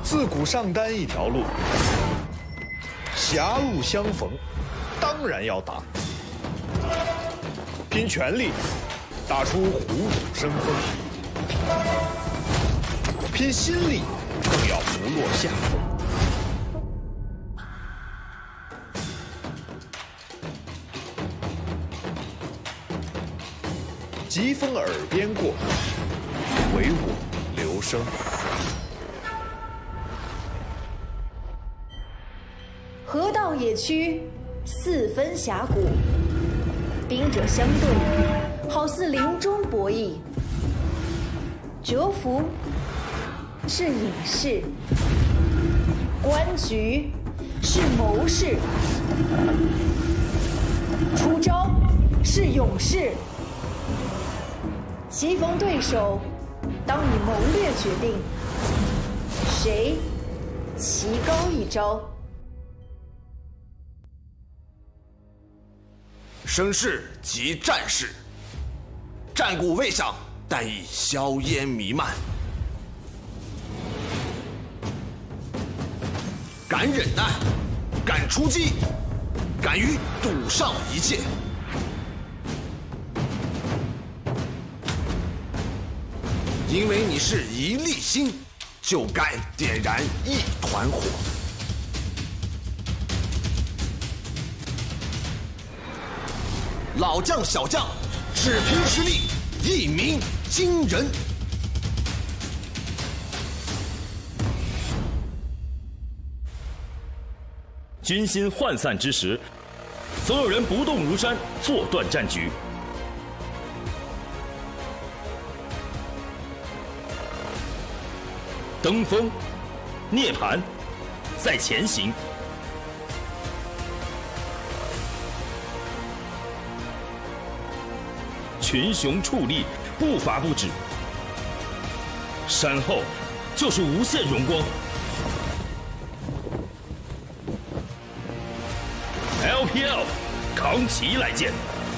自古上单一条路，狭路相逢，当然要打。拼全力，打出虎虎生风；拼心力，更要不落下风。疾风耳边过，唯我留声。 河道野区，四分峡谷，兵者相对，好似林中博弈。蛰伏是隐士，观局是谋士，出招是勇士。棋逢对手，当以谋略决定谁棋高一招。 声势即战士，战鼓未响，但已硝烟弥漫。敢忍耐，敢出击，敢于赌上一切。因为你是一粒心，就该点燃一团火。老将小将，只凭实力，一鸣惊人。 军心涣散之时，所有人不动如山，坐断战局。登峰，涅槃，在前行。群雄矗立，步伐不止。山后就是无限荣光。LPL， 扛旗来见。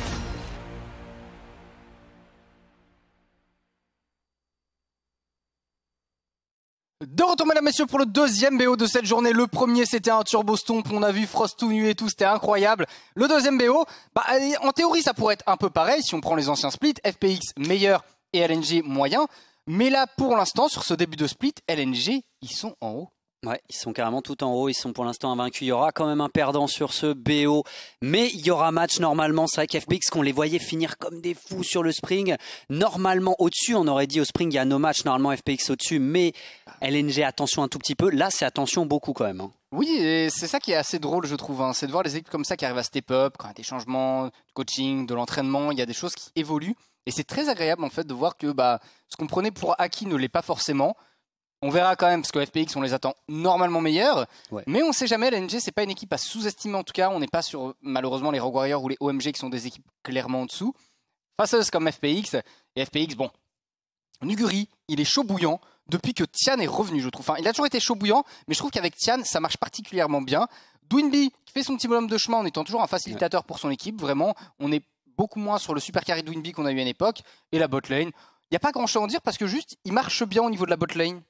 De retour, mesdames, messieurs, pour le deuxième BO de cette journée. Le premier, c'était un Turbo Stomp. On a vu Frost tout nu et tout, c'était incroyable. Le deuxième BO, en théorie, ça pourrait être un peu pareil si on prend les anciens splits. FPX meilleur et LNG moyen. Mais là, pour l'instant, sur ce début de split, LNG, ils sont en haut. Ouais, ils sont carrément tout en haut, ils sont pour l'instant invaincus. Il y aura quand même un perdant sur ce BO, mais il y aura match normalement. C'est vrai qu'FPX, qu'on les voyait finir comme des fous sur le Spring, normalement au-dessus, on aurait dit au Spring, il y a no match, normalement FPX au-dessus, mais LNG, attention un tout petit peu. Là, c'est attention beaucoup quand même. Oui, et c'est ça qui est assez drôle, je trouve. C'est de voir les équipes comme ça qui arrivent à step up, quand il y a des changements, du coaching, de l'entraînement, il y a des choses qui évoluent. Et c'est très agréable en fait de voir que ce qu'on prenait pour acquis ne l'est pas forcément. On verra quand même, parce que FPX, on les attend normalement meilleurs. Ouais. Mais on ne sait jamais, l'NG, c'est pas une équipe à sous-estimer en tout cas. On n'est pas sur, malheureusement, les Rogue Warriors ou les OMG qui sont des équipes clairement en dessous. Faceuse comme FPX. Et FPX, bon, Nuguri, il est chaud bouillant depuis que Tian est revenu, je trouve. Enfin, il a toujours été chaud bouillant, mais je trouve qu'avec Tian, ça marche particulièrement bien. Dwinby, qui fait son petit bonhomme de chemin en étant toujours un facilitateur pour son équipe. Vraiment, on est beaucoup moins sur le super carry Dwinby qu'on a eu à une époque. Et la bot lane, il n'y a pas grand chose à en dire parce que juste, il marche bien au niveau de la bot lane.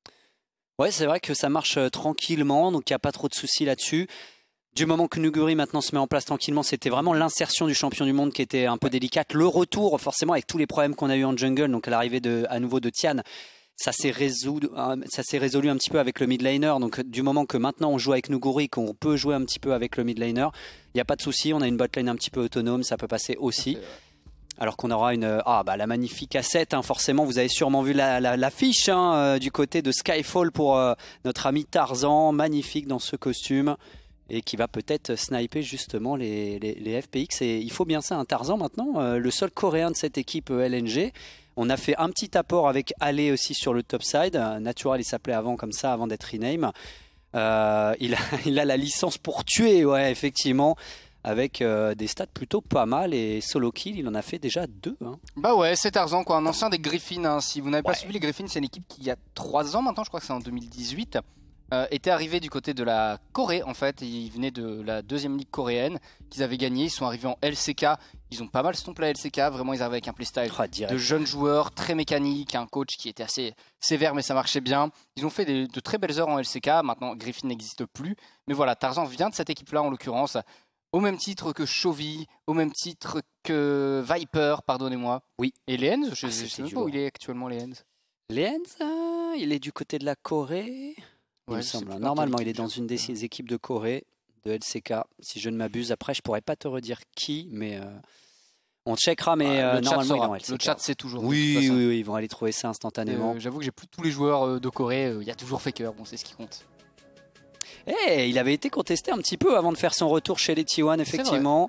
Ouais, c'est vrai que ça marche tranquillement, donc il n'y a pas trop de soucis là-dessus. Du moment que Nuguri maintenant se met en place tranquillement, c'était vraiment l'insertion du champion du monde qui était un peu délicate. Le retour, forcément, avec tous les problèmes qu'on a eu en jungle, donc à l'arrivée à nouveau de Tian, ça s'est résolu un petit peu avec le mid laner. Donc du moment que maintenant on joue avec Nuguri, qu'on peut jouer un petit peu avec le mid laner, il n'y a pas de souci, on a une bot lane un petit peu autonome, ça peut passer aussi. Alors qu'on aura la magnifique asset, hein, forcément, vous avez sûrement vu l'affiche du côté de Skyfall pour notre ami Tarzan, magnifique dans ce costume, et qui va peut-être sniper justement les FPX. Et il faut bien ça, un Tarzan maintenant, le seul coréen de cette équipe LNG. On a fait un petit apport avec Ale aussi sur le top side. Natural, il s'appelait avant comme ça, avant d'être rename. Il a la licence pour tuer, ouais, effectivement. Avec des stats plutôt pas mal et solo kill, il en a fait déjà 2. Hein. Bah ouais, c'est Tarzan quoi, un ancien des Griffins. Hein. Si vous n'avez pas suivi les Griffins, c'est une équipe qui il y a 3 ans maintenant, je crois que c'est en 2018. était arrivé du côté de la Corée en fait. Ils venaient de la 2e ligue coréenne qu'ils avaient gagné. Ils sont arrivés en LCK. Ils ont pas mal stompé la LCK. Vraiment, ils arrivaient avec un playstyle de jeunes joueurs, très mécanique, un coach qui était assez sévère mais ça marchait bien. Ils ont fait de très belles heures en LCK. Maintenant, Griffin n'existe plus. Mais voilà, Tarzan vient de cette équipe-là en l'occurrence. Au même titre que Chovy, au même titre que Viper, pardonnez-moi. Oui. Et les Hens, je sais même pas où il est actuellement, les Hens. Les Hens, il est du côté de la Corée. Il me semble. Normalement, il est dans une des équipes de Corée, de LCK, si je ne m'abuse. Après, je pourrais pas te redire qui, mais on checkera. Mais normalement, il est dans LCK. Le chat, c'est toujours. Oui, ils vont aller trouver ça instantanément. J'avoue que j'ai plus tous les joueurs de Corée. Il y a toujours Faker, bon, c'est ce qui compte. Il avait été contesté un petit peu avant de faire son retour chez les T1, effectivement.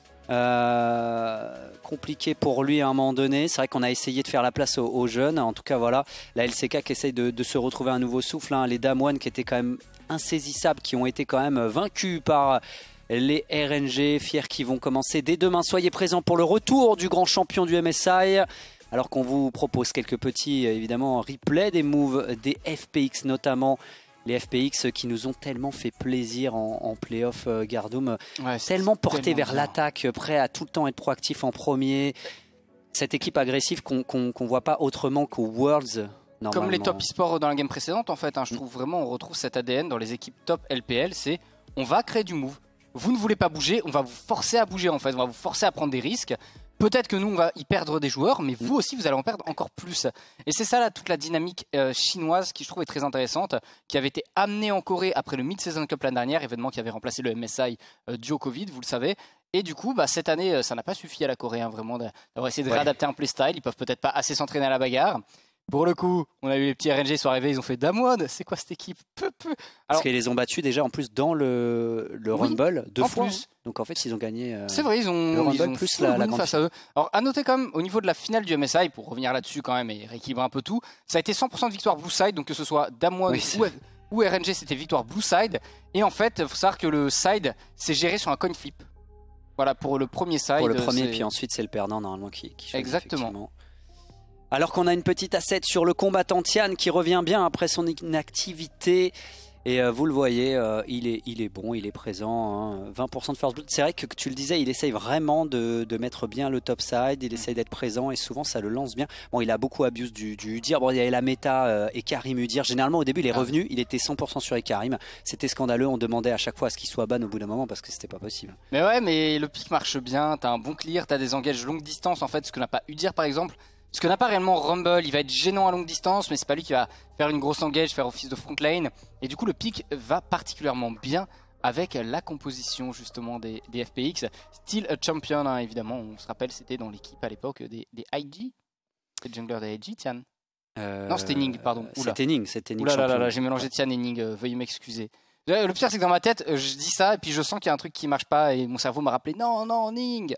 Compliqué pour lui à un moment donné. C'est vrai qu'on a essayé de faire la place aux jeunes. En tout cas, voilà, la LCK qui essaye de se retrouver un nouveau souffle. Hein. Les Damwon qui étaient quand même insaisissables, qui ont été quand même vaincus par les RNG. Fiers qui vont commencer dès demain. Soyez présents pour le retour du grand champion du MSI. Alors qu'on vous propose quelques petits, évidemment, replays des moves des FPX notamment. Les FPX qui nous ont tellement fait plaisir en playoff, Gardoum, tellement porté vers l'attaque, prêt à tout le temps être proactif en premier. Cette équipe agressive qu'on voit pas autrement qu'au Worlds. Comme les top e-sports dans la game précédente, en fait, hein, je trouve vraiment on retrouve cet ADN dans les équipes top LPL, c'est on va créer du move. Vous ne voulez pas bouger, on va vous forcer à bouger en fait, on va vous forcer à prendre des risques. Peut-être que nous, on va y perdre des joueurs, mais vous aussi, vous allez en perdre encore plus. Et c'est ça, là, toute la dynamique chinoise qui, je trouve, est très intéressante, qui avait été amenée en Corée après le Mid-Season Cup l'année dernière, événement qui avait remplacé le MSI dû au Covid, vous le savez. Et du coup, cette année, ça n'a pas suffi à la Corée, hein, vraiment, d'avoir essayé de réadapter un playstyle. Ils peuvent peut-être pas assez s'entraîner à la bagarre. Pour le coup, on a eu les petits RNG, ils sont arrivés, ils ont fait Damwon, c'est quoi cette équipe? Parce qu'ils les ont battus déjà en plus dans le Rumble 2 fois. Plus. Donc en fait, ils ont gagné. C'est vrai, ils ont le Rumble plus la grande face à eux. Alors à noter quand même, au niveau de la finale du MSI, pour revenir là-dessus quand même et rééquilibrer un peu tout, ça a été 100% de victoire Blue Side, donc que ce soit Damwon ou RNG, c'était victoire Blue Side. Et en fait, il faut savoir que le side, c'est géré sur un coin flip. Voilà, pour le premier side. Pour le premier, puis ensuite c'est le perdant normalement qui choisit. Exactement. Alors qu'on a une petite asset sur le combattant Tian qui revient bien après son inactivité. Et vous le voyez, il est bon, il est présent. Hein. 20% de first blood. C'est vrai que tu le disais, il essaye vraiment de mettre bien le top side. Il essaye d'être présent et souvent ça le lance bien. Bon, il a beaucoup abusé du Udyr. Bon, il y avait la méta Ekarim Udyr. Généralement, au début, il est revenu. Il était 100% sur Ekarim. C'était scandaleux. On demandait à chaque fois à ce qu'il soit ban au bout d'un moment parce que c'était pas possible. Mais ouais, mais le pick marche bien. T'as un bon clear, t'as des engages longue distance en fait, ce que n'a pas Udyr par exemple. Ce que n'a pas réellement Rumble, il va être gênant à longue distance, mais c'est pas lui qui va faire une grosse engage, faire office de front lane. Et du coup, le pick va particulièrement bien avec la composition justement des FPX. Still a champion, hein, évidemment. On se rappelle, c'était dans l'équipe à l'époque des IG. C'est le jungler des IG, Tian. Non, c'était Ning, pardon. C'était Ning. Oula, j'ai mélangé Tian et Ning, veuillez m'excuser. Le pire, c'est que dans ma tête, je dis ça et puis je sens qu'il y a un truc qui marche pas et mon cerveau m'a rappelé non, Ning.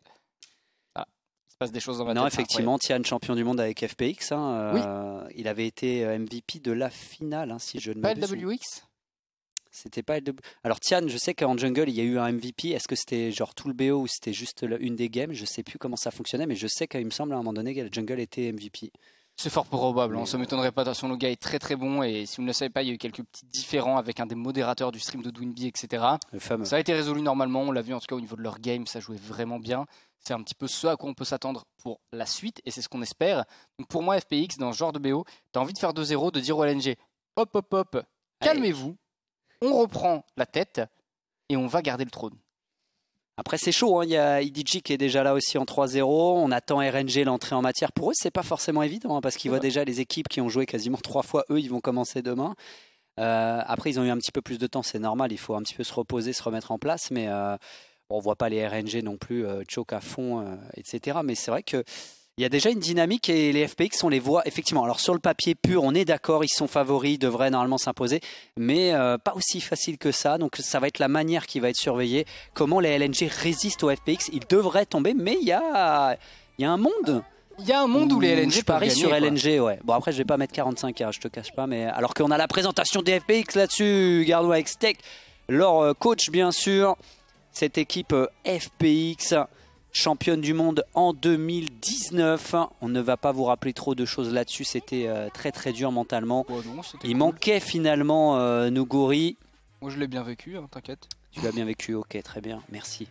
Des choses dans ma tête, effectivement, Tian champion du monde avec FPX. Hein, oui. Il avait été MVP de la finale, hein, si je ne m'abuse. Pas LWX. C'était pas LWX. Alors Tian, je sais qu'en jungle il y a eu un MVP. Est-ce que c'était genre tout le BO ou c'était juste une des games? Je sais plus comment ça fonctionnait, mais je sais qu'il me semble à un moment donné que le jungle était MVP. C'est fort probable, on ne m'étonnerait pas. Attention, le gars est très très bon et si vous ne le savez pas, il y a eu quelques petits différends avec un des modérateurs du stream de Dwinby, etc. Le fameux. Ça a été résolu normalement, on l'a vu en tout cas au niveau de leur game, ça jouait vraiment bien. C'est un petit peu ce à quoi on peut s'attendre pour la suite et c'est ce qu'on espère. Donc pour moi, FPX, dans ce genre de BO, t'as envie de faire 2-0, de dire au LNG hop, calmez-vous, on reprend la tête et on va garder le trône. Après c'est chaud, hein. Il y a EDG qui est déjà là aussi en 3-0, on attend RNG l'entrée en matière. Pour eux c'est pas forcément évident hein, parce qu'ils voient déjà les équipes qui ont joué quasiment 3 fois, eux ils vont commencer demain. Après ils ont eu un petit peu plus de temps, c'est normal, il faut un petit peu se reposer, se remettre en place, mais on voit pas les RNG non plus choke à fond, etc. Mais c'est vrai que il y a déjà une dynamique et les FPX, on les voit effectivement. Alors sur le papier pur, on est d'accord, ils sont favoris, ils devraient normalement s'imposer, mais pas aussi facile que ça. Donc ça va être la manière qui va être surveillée. Comment les LNG résistent aux FPX, ils devraient tomber, mais il y a un monde. Il y a un monde où les LNG je parie sur LNG, ouais. Bon après je vais pas mettre 45K, je te cache pas, mais alors qu'on a la présentation des FPX là-dessus, Gardoum avec Steak, leur coach bien sûr. Cette équipe FPX championne du monde en 2019. On ne va pas vous rappeler trop de choses là-dessus, c'était très très dur mentalement. Oh non, Il manquait finalement Nuguri. Moi je l'ai bien vécu, hein, t'inquiète. Tu l'as bien vécu, ok, très bien, merci.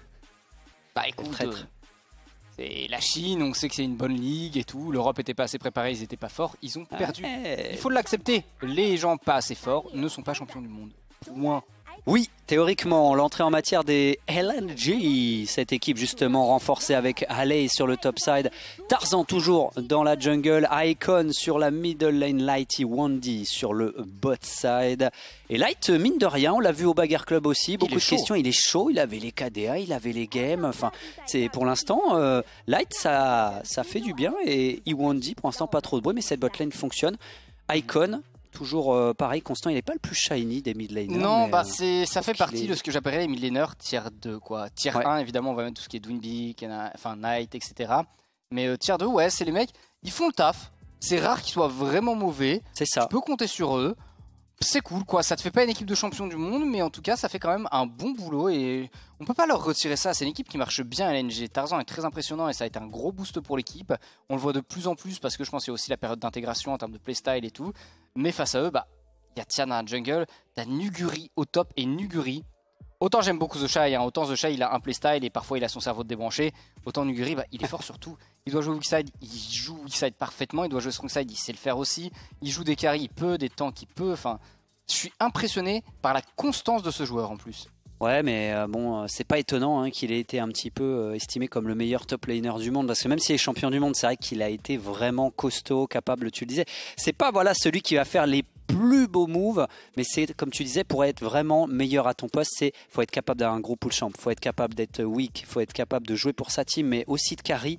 Bah écoute, c'est la Chine, on sait que c'est une bonne ligue et tout. L'Europe était pas assez préparée, ils étaient pas forts, ils ont perdu. Il faut l'accepter. Les gens pas assez forts ne sont pas champions du monde. Point. Oui, théoriquement, l'entrée en matière des LNG, cette équipe justement renforcée avec Halley sur le top side, Tarzan toujours dans la jungle, Icon sur la middle lane, Lighty, Wandy sur le bot side. Et Light, mine de rien, on l'a vu au Bagarre Club aussi, beaucoup de questions, il est chaud, il avait les KDA, il avait les games, enfin, c'est pour l'instant, Light ça fait du bien et Wandy pour l'instant pas trop de bruit, mais cette bot lane fonctionne. Icon, toujours pareil, Constant, il n'est pas le plus shiny des mid laners. Non, bah ça fait partie de ce que j'appellerais les mid laners tier 2 quoi. Tier 1 évidemment on va mettre tout ce qui est Dwinby, enfin Knight, etc. Mais tier 2 ouais c'est les mecs, ils font le taf. C'est rare qu'ils soient vraiment mauvais. C'est ça. Tu peux compter sur eux. C'est cool quoi, ça te fait pas une équipe de champion du monde, mais en tout cas ça fait quand même un bon boulot et on peut pas leur retirer ça. C'est une équipe qui marche bien à LNG. Tarzan est très impressionnant et ça a été un gros boost pour l'équipe. On le voit de plus en plus parce que je pense qu'il y a aussi la période d'intégration en termes de playstyle et tout. Mais face à eux, bah il y a Tiana à la jungle, t'as Nuguri au top et Nuguri. Autant j'aime beaucoup The Shy, hein. Autant The Shy il a un playstyle et parfois il a son cerveau débranché. Autant Nuguri, bah, il est fort surtout. Il doit jouer weakside, il joue weakside parfaitement. Il doit jouer strongside, il sait le faire aussi. Il joue des carries, il peut, des tanks, il peut. Enfin, je suis impressionné par la constance de ce joueur en plus. Ouais, mais bon, c'est pas étonnant hein, qu'il ait été un petit peu estimé comme le meilleur top laner du monde. Parce que même s'il est champion du monde, c'est vrai qu'il a été vraiment costaud, capable, tu le disais. C'est pas voilà celui qui va faire les plus beaux moves, mais c'est comme tu disais, pour être vraiment meilleur à ton poste, c'est faut être capable d'avoir un gros pull champ, faut être capable d'être weak, faut être capable de jouer pour sa team, mais aussi de carry.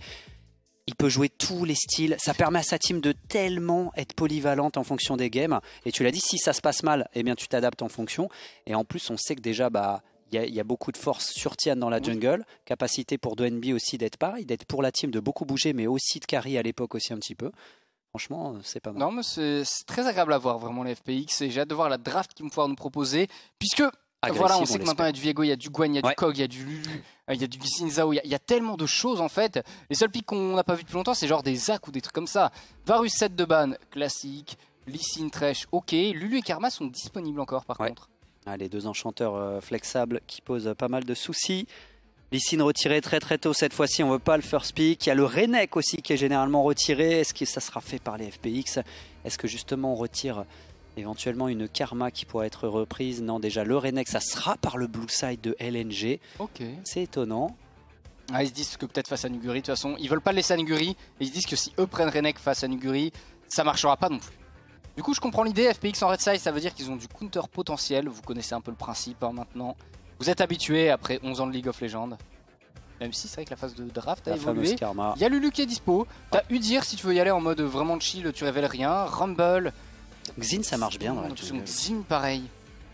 Il peut jouer tous les styles, ça permet à sa team de tellement être polyvalente en fonction des games. Et tu l'as dit, si ça se passe mal, eh bien tu t'adaptes en fonction. Et en plus, on sait que déjà, bah, il y a beaucoup de force sur Tian dans la jungle, capacité pour Dwinby aussi d'être pareil, d'être pour la team, de beaucoup bouger, mais aussi de carry à l'époque aussi un petit peu. Franchement, c'est pas mal. Non, mais c'est très agréable à voir vraiment les FPX et j'ai hâte de voir la draft qu'ils vont pouvoir nous proposer, puisque voilà, on sait que maintenant il y a du Viego, il y a du Gwen, il y a du Kog, il y a du Lulu, il y a du Xin Zhao, il y a tellement de choses en fait. Les seuls pics qu'on n'a pas vu depuis longtemps, c'est genre des Zac ou des trucs comme ça. Varus 7 de ban, classique. Lee Sin, Thresh, ok. Lulu et Karma sont disponibles encore par contre. Ah, les deux enchanteurs flexables qui posent pas mal de soucis. Lee Sin retiré très très tôt cette fois-ci, on veut pas le first pick. Il y a le Renek aussi qui est généralement retiré. Est-ce que ça sera fait par les FPX? Est-ce que justement on retire éventuellement une Karma qui pourrait être reprise? Non, déjà le Renek ça sera par le blue side de LNG. Ok. C'est étonnant. Ah, ils se disent que peut-être face à Nuguri, de toute façon, ils veulent pas le laisser à Nuguri. Et ils se disent que si eux prennent Renek face à Nuguri, ça marchera pas non plus. Du coup, je comprends l'idée. FPX en red side, ça veut dire qu'ils ont du counter potentiel. Vous connaissez un peu le principe hein, maintenant. Vous êtes habitués après 11 ans de League of Legends. Même si c'est vrai que la phase de draft a évolué. Il y a Lulu qui est dispo. T'as Udyr si tu veux y aller en mode vraiment chill, tu révèles rien. Rumble. Xin ça marche bien dans la jungle. Xin pareil.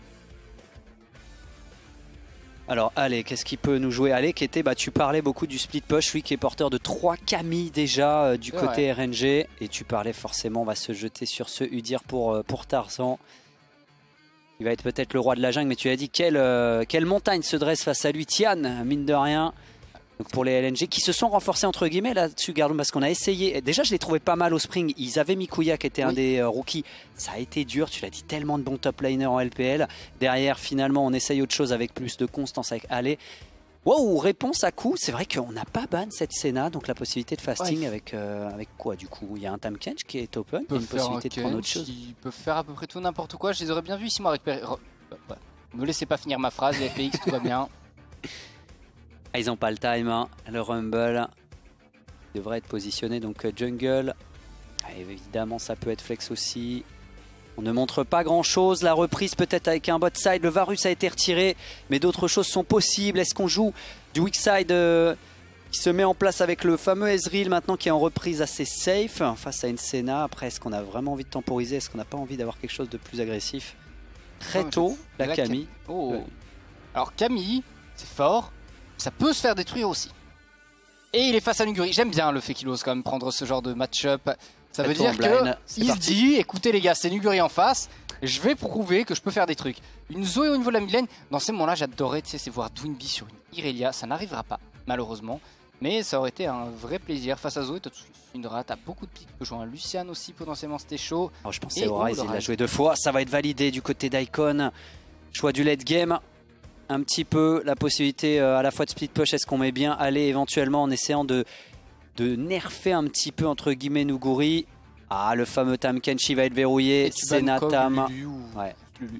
Alors allez, qu'est-ce qu'il peut nous jouer? Allez, qui était, bah, tu parlais beaucoup du split push, lui qui est porteur de 3 Camille déjà du côté RNG. Et tu parlais forcément, on va se jeter sur ce Udyr pour Tarzan. Il va être peut-être le roi de la jungle, mais tu as dit quelle montagne se dresse face à lui, Tian, mine de rien. Donc pour les LNG qui se sont renforcés entre guillemets là-dessus, Gardon, parce qu'on a essayé. Déjà, je les trouvais pas mal au spring. Ils avaient Mikuya qui était un des rookies. Ça a été dur, tu l'as dit, tellement de bons top laners en LPL. Derrière, finalement, on essaye autre chose avec plus de constance avec Allez. Wow, réponse à coup. C'est vrai qu'on n'a pas ban cette Senna, donc la possibilité de fasting avec quoi du coup? Il y a un Tam Kench qui est open, il y a une possibilité de prendre autre chose. Ils peuvent faire à peu près tout n'importe quoi. Je les aurais bien vus ici, moi récupérer. Me laissez pas finir ma phrase, les FPX, tout va bien. Ah, ils n'ont pas le time, hein. Le Rumble devrait être positionné donc jungle. Ah, évidemment, ça peut être flex aussi. On ne montre pas grand chose. La reprise peut-être avec un bot side. Le Varus a été retiré, mais d'autres choses sont possibles. Est-ce qu'on joue du weak side qui se met en place avec le fameux Ezreal maintenant qui est en reprise assez safe face à une Senna? Après, est-ce qu'on a vraiment envie de temporiser? Est-ce qu'on n'a pas envie d'avoir quelque chose de plus agressif? Très tôt, la Camille. Alors Camille, c'est fort. Ça peut se faire détruire aussi. Et il est face à Nuguri. J'aime bien le fait qu'il ose quand même prendre ce genre de match-up. Ça veut dire qu'il se dit, écoutez les gars, c'est Nuguri en face. Je vais prouver que je peux faire des trucs. Une Zoé au niveau de la mid lane. Dans ces moments-là, j'adorerais, tu sais, c'est voir Dwinby sur une Irelia. Ça n'arrivera pas, malheureusement. Mais ça aurait été un vrai plaisir. Face à Zoé, t'as Syndra, t'as beaucoup de pics. Tu peux jouer un Lucian aussi, potentiellement, c'était chaud. Alors, je pensais au Ryze, il l'a joué 2 fois. Ça va être validé du côté d'Icon. Choix du late game. Un petit peu la possibilité à la fois de split push. Est-ce qu'on met bien aller éventuellement en essayant de nerfer un petit peu entre guillemets Nuguri. Ah, le fameux Tahm Kench va être verrouillé. C'est Natam. Ouais.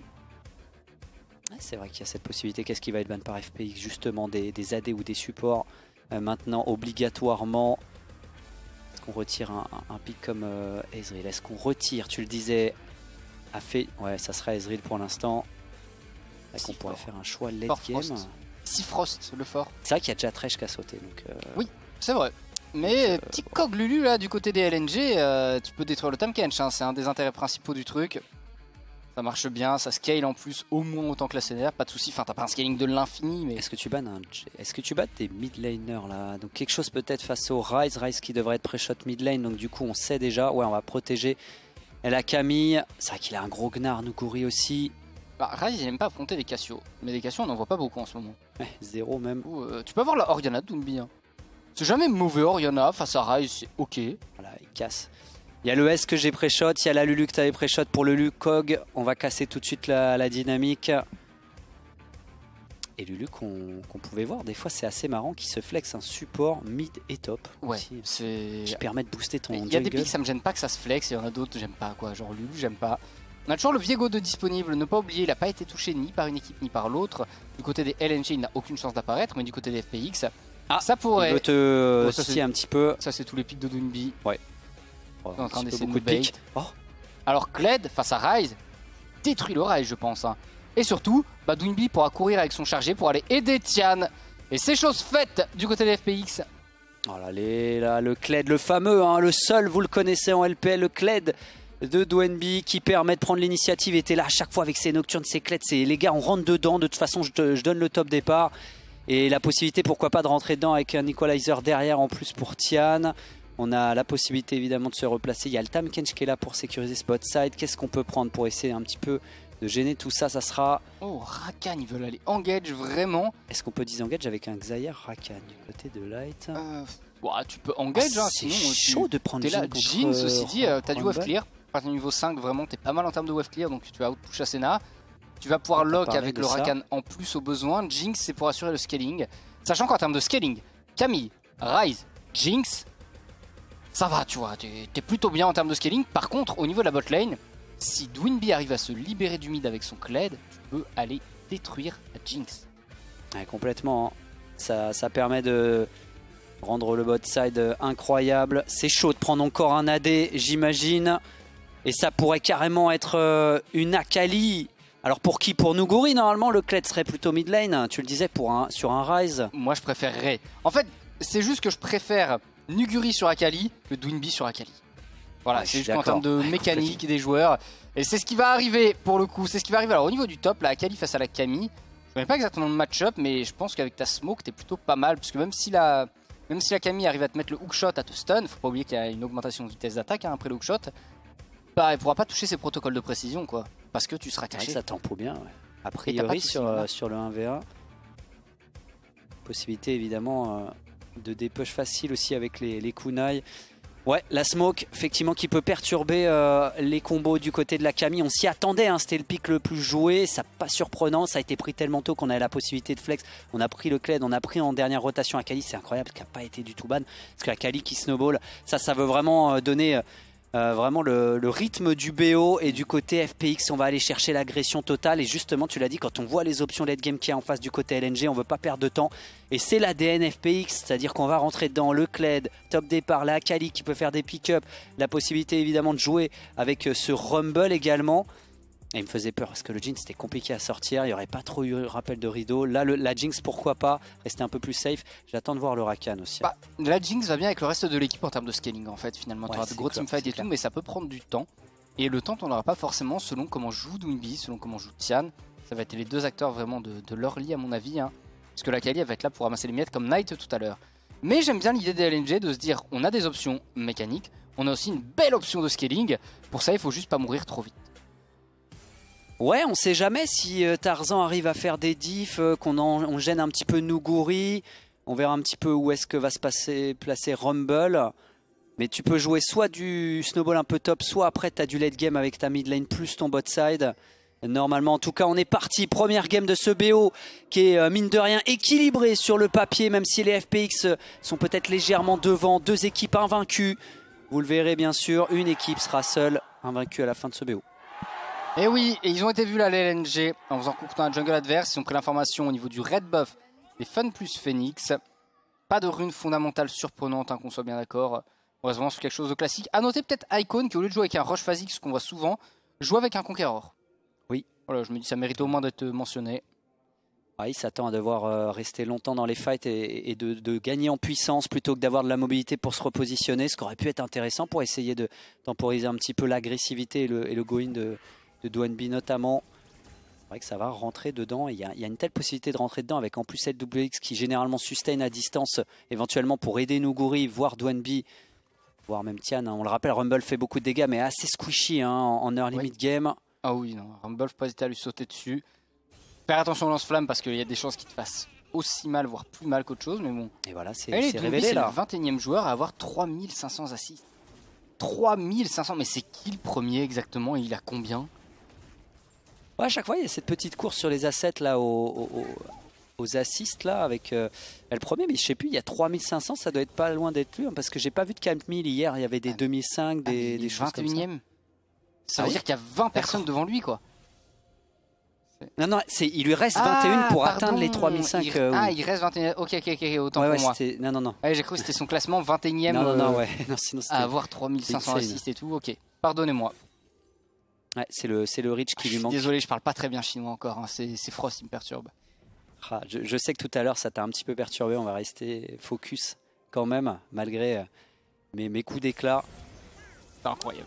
C'est vrai qu'il y a cette possibilité. Qu'est-ce qui va être ban par FPX? Justement des AD ou des supports. Maintenant, obligatoirement, est-ce qu'on retire un pick comme Ezreal? Est-ce qu'on retire, tu le disais, ouais, ça sera Ezreal pour l'instant. Est-ce qu'on pourrait faire un choix late game? Si Frost, le fort. C'est vrai qu'il y a déjà Thresh qui a sauté. Donc, oui, c'est vrai. Mais petit cog Lulu là du côté des LNG, tu peux détruire le Tahm Kench, hein, c'est un des intérêts principaux du truc. Ça marche bien, ça scale en plus au moins autant que la CNR, pas de soucis. Enfin, t'as pas un scaling de l'infini, mais. Est-ce que tu bats des mid laners là? Donc quelque chose peut-être face au Ryze qui devrait être pré-shot mid lane. Donc du coup, on sait déjà. Ouais, on va protéger la Camille. C'est vrai qu'il a un gros Gnar, Nuguri aussi. Bah, Ryze, il aime pas affronter des Cassio. Mais des Cassio, on n'en voit pas beaucoup en ce moment. Ouais, 0 même. Tu peux avoir la Orianna de Doombi. Hein. C'est jamais mauvais Orianna face à Ryze, c'est ok. Voilà, il casse. Il y a le S que j'ai pré-shot, il y a la Lulu que tu avais pré-shot pour le Lulu Kog. On va casser tout de suite la dynamique. Et Lulu qu'on pouvait voir, des fois c'est assez marrant qu'il se flex un support mid et top. Ouais, aussi, c'est. Qui permet de booster ton jungle. Il y a des pics, ça me gêne pas que ça se flex, il y en a d'autres, j'aime pas quoi. Genre Lulu, j'aime pas. On a toujours le Viego 2 disponible, ne pas oublier, il n'a pas été touché ni par une équipe ni par l'autre. Du côté des LNG, il n'a aucune chance d'apparaître, mais du côté des FPX, ça pourrait. Il veut te scier un petit peu. Ça, c'est tous les pics de Doombi. Ouais. En train d'essayer beaucoup de pics. Oh. Alors Kled face à Ryze détruit le Ryze, je pense. Hein. Et surtout, Doombi pourra courir avec son chargé pour aller aider Tian. Et c'est chose faite du côté des FPX. Voilà, le Kled, le fameux, hein, le seul, vous le connaissez en LPL, le Kled de Doenby qui permet de prendre l'initiative. Était là à chaque fois avec ses nocturnes, ses Kled. Les gars, on rentre dedans. De toute façon, je donne le top départ. Et la possibilité, pourquoi pas, de rentrer dedans avec un equalizer derrière en plus pour Tian. On a la possibilité évidemment de se replacer. Il y a le Tahm Kench qui est là pour sécuriser ce bot side. Qu'est-ce qu'on peut prendre pour essayer un petit peu de gêner tout ça? Ça sera... Oh, Rakan, ils veulent aller engage vraiment. Est-ce qu'on peut disengage avec un Xayah Rakan du côté de Light? Tu peux engage, hein, c'est sinon chaud de prendre Jhin contre Jhin, ceci dit, t'as du wave clear. À partir du niveau 5, vraiment, t'es pas mal en termes de wave clear, donc tu vas outpush Asena. Tu vas pouvoir lock avec le Rakan en plus au besoin. Jinx, c'est pour assurer le scaling. Sachant qu'en termes de scaling, Camille, Ryze, Jinx, ça va, tu vois, t'es plutôt bien en termes de scaling. Par contre, au niveau de la bot lane, si Doombi arrive à se libérer du mid avec son Kled, tu peux aller détruire la Jinx. Ouais, complètement. Ça permet de rendre le bot side incroyable. C'est chaud de prendre encore un AD, j'imagine. Et ça pourrait carrément être une Akali. Alors pour qui? Pour Nuguri, normalement, le Kled serait plutôt mid lane. Tu le disais, sur un Ryze. Moi, je préférerais. En fait, c'est juste que je préfère Nuguri sur Akali que Doombi sur Akali. Voilà, c'est juste en termes de mécanique des joueurs. Et c'est ce qui va arriver pour le coup. C'est ce qui va arriver. Alors au niveau du top, la Akali face à la Camille, je connais pas exactement le match-up, mais je pense qu'avec ta smoke, t'es plutôt pas mal. Parce que même si la Camille arrive à te mettre le hookshot, à te stun, faut pas oublier qu'il y a une augmentation de vitesse d'attaque hein, après le hookshot. Elle pourra pas toucher ses protocoles de précision, quoi. Parce que tu seras caché. Ça tempo bien, ouais. A priori, sur le 1v1. Possibilité évidemment de dépush facile aussi avec les kunai. Ouais, la smoke, effectivement, qui peut perturber les combos du côté de la Camille. On s'y attendait, hein, c'était le pick le plus joué. Ça pas surprenant, ça a été pris tellement tôt qu'on avait la possibilité de flex. On a pris le Kled, on a pris en dernière rotation Akali. C'est incroyable, qui n'a pas été du tout ban. Parce que Akali qui snowball, ça veut vraiment donner... vraiment le rythme du BO. Et du côté FPX, on va aller chercher l'agression totale. Et justement, tu l'as dit, quand on voit les options late game qu'il y a en face du côté LNG, on veut pas perdre de temps. Et c'est l'ADN FPX, c'est-à-dire qu'on va rentrer dans le Kled, top départ, la Akali qui peut faire des pick-up, la possibilité évidemment de jouer avec ce Rumble également. Et il me faisait peur parce que le Jinx c'était compliqué à sortir, il n'y aurait pas trop eu rappel de rideau. Là la Jinx pourquoi pas, rester un peu plus safe. J'attends de voir le Rakan aussi. La Jinx va bien avec le reste de l'équipe en termes de scaling en fait finalement. Tu auras de gros teamfights et tout, mais ça peut prendre du temps. Et le temps on n'aura pas forcément selon comment joue Doombi, selon comment joue Tian. Ça va être les deux acteurs vraiment de leur lit à mon avis. Hein. Parce que la Kali va être là pour ramasser les miettes comme Knight tout à l'heure. Mais j'aime bien l'idée des LNG de se dire on a des options mécaniques, on a aussi une belle option de scaling. Pour ça il faut juste pas mourir trop vite. Ouais, on sait jamais si Tarzan arrive à faire des diffs, on gêne un petit peu Nuguri. On verra un petit peu où est-ce que va se placer Rumble. Mais tu peux jouer soit du snowball un peu top, soit après tu as du late game avec ta mid lane plus ton bot side. Normalement, en tout cas, on est parti. Première game de ce BO qui est, mine de rien, équilibré sur le papier, même si les FPX sont peut-être légèrement devant. 2 équipes invaincues. Vous le verrez, bien sûr. Une équipe sera seule invaincue à la fin de ce BO. Et oui, et ils ont été vus là, les LNG, en faisant coucou un jungle adverse. Ils ont pris l'information au niveau du red buff des Fun plus Phoenix. Pas de rune fondamentale surprenante, hein, qu'on soit bien d'accord. On reste vraiment sur quelque chose de classique. A noter peut-être Icon qui, au lieu de jouer avec un Rush Phasic, ce qu'on voit souvent, joue avec un Conqueror. Oui. Voilà, je me dis ça mérite au moins d'être mentionné. Il s'attend à devoir rester longtemps dans les fights et de gagner en puissance plutôt que d'avoir de la mobilité pour se repositionner, ce qui aurait pu être intéressant pour essayer de temporiser un petit peu l'agressivité et le go-in de Dwanby notamment. C'est vrai que ça va rentrer dedans. Il y a une telle possibilité de rentrer dedans avec en plus LWX qui généralement sustain à distance éventuellement pour aider Nuguri, voire Dwanby, voire même Tian. On le rappelle, Rumble fait beaucoup de dégâts mais assez squishy en early mid game. Ah oui, non, Rumble, faut pas hésiter à lui sauter dessus. Faire attention au lance-flamme parce qu'il y a des chances qu'il te fasse aussi mal, voire plus mal qu'autre chose, mais bon. Et voilà, c'est révélé là. C'est le 21e joueur à avoir 3500 assists. 3500, mais c'est qui le premier exactement? Il a combien? À chaque fois, il y a cette petite course sur les assets là aux assists là avec le premier, mais je sais plus, il y a 3500, ça doit être pas loin d'être lui, hein, parce que j'ai pas vu de Camp 1000 hier, il y avait des 2005, des choses comme ça. 21e. Ça veut dire qu'il y a 20 personnes devant lui, quoi. Non, il lui reste 21 pour atteindre les 3005. Il reste 21. Ok, autant pour moi. Non. J'ai cru que c'était son classement 21e. Non, sinon à avoir 3500 assists et tout. Ok, pardonnez-moi. Ouais, c'est le reach qui lui manque. Désolé, je parle pas très bien chinois encore. Hein. C'est Frost qui me perturbe. Je sais que tout à l'heure ça t'a un petit peu perturbé. On va rester focus quand même, malgré mes coups d'éclat. C'est incroyable.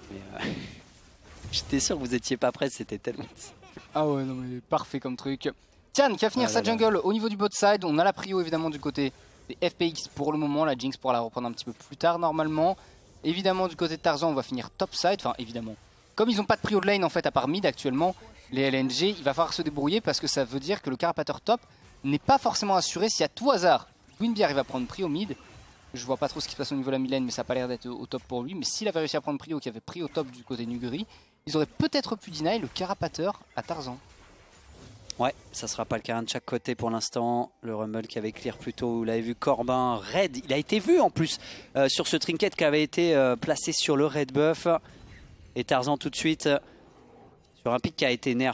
J'étais sûr que vous étiez pas prêts, c'était tellement... Ah ouais, non mais parfait comme truc. Tian qui va finir sa jungle au niveau du bot side. On a la prio évidemment du côté des FPX pour le moment. La Jinx pourra la reprendre un petit peu plus tard normalement. Évidemment du côté de Tarzan on va finir top side. Enfin évidemment. Comme ils n'ont pas de prio de lane en fait à part mid actuellement, les LNG, il va falloir se débrouiller parce que ça veut dire que le carapateur top n'est pas forcément assuré si à tout hasard Dwanby arrive à prendre prio mid. Je vois pas trop ce qui se passe au niveau de la mid lane, mais ça n'a pas l'air d'être au top pour lui. Mais s'il avait réussi à prendre prio, qu'il avait pris au top du côté Nuguri, ils auraient peut-être pu deny le carapateur à Tarzan. Ouais, ça sera pas le cas de chaque côté pour l'instant. Le Rumble qui avait clear plus tôt, vous l'avez vu, Corbin, Red, il a été vu en plus sur ce trinket qui avait été placé sur le Red buff. Et Tarzan tout de suite sur un pick qui a été nerf,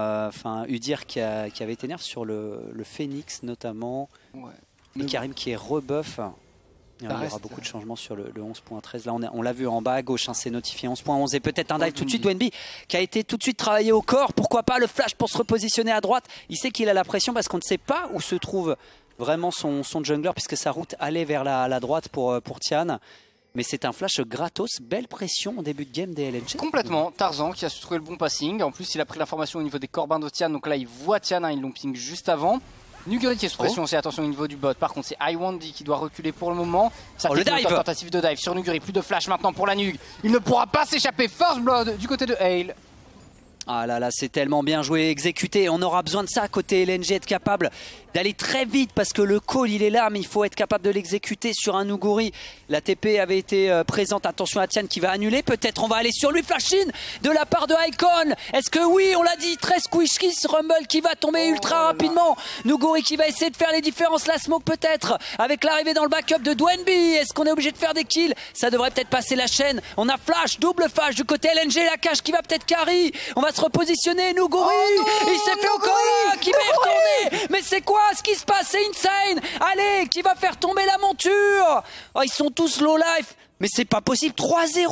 Udyr qui avait été nerf sur le Phoenix notamment. Ouais. Et Karim qui est rebuff. Il y aura beaucoup de changements sur le 11.13. Là, on l'a vu en bas à gauche, hein, c'est notifié 11.11. Et peut-être un dive tout de suite. Dwanby qui a été tout de suite travaillé au corps. Pourquoi pas le flash pour se repositionner à droite. Il sait qu'il a la pression parce qu'on ne sait pas où se trouve vraiment son jungler, puisque sa route allait vers la droite pour Tian. Mais c'est un flash gratos. Belle pression au début de game des LNG. Complètement. Tarzan qui a su trouver le bon passing. En plus, il a pris l'information au niveau des corbins de Tian. Donc là, il voit Tian, hein, ils l'ont ping juste avant. Nuguri qui est sous pression, c'est attention au niveau du bot. Par contre, c'est IWandy qui doit reculer pour le moment. Ça le dive. Tentative de dive sur Nuguri. Plus de flash maintenant pour la Nug. Il ne pourra pas s'échapper. First blood du côté de Hale. Ah là là, c'est tellement bien joué, exécuté. On aura besoin de ça côté LNG, être capable d'aller très vite parce que le call il est là, mais il faut être capable de l'exécuter sur un Nuguri. La TP avait été présente, attention à Tian qui va annuler. Peut-être on va aller sur lui, flash in de la part de Icon. Est-ce que oui, on l'a dit, très squishy, Rumble qui va tomber ultra rapidement. Nuguri qui va essayer de faire les différences, la smoke peut-être, avec l'arrivée dans le backup de Dwanby. Est-ce qu'on est obligé de faire des kills? Ça devrait peut-être passer la chaîne. On a flash, double flash du côté LNG, la cage qui va peut-être carry. On va se repositionner, Nuguri, il s'est fait encore là, qui va y retourner. Mais c'est quoi ce qui se passe? C'est insane. Allez, qui va faire tomber la monture? Oh, ils sont tous low life, mais c'est pas possible. 3-0.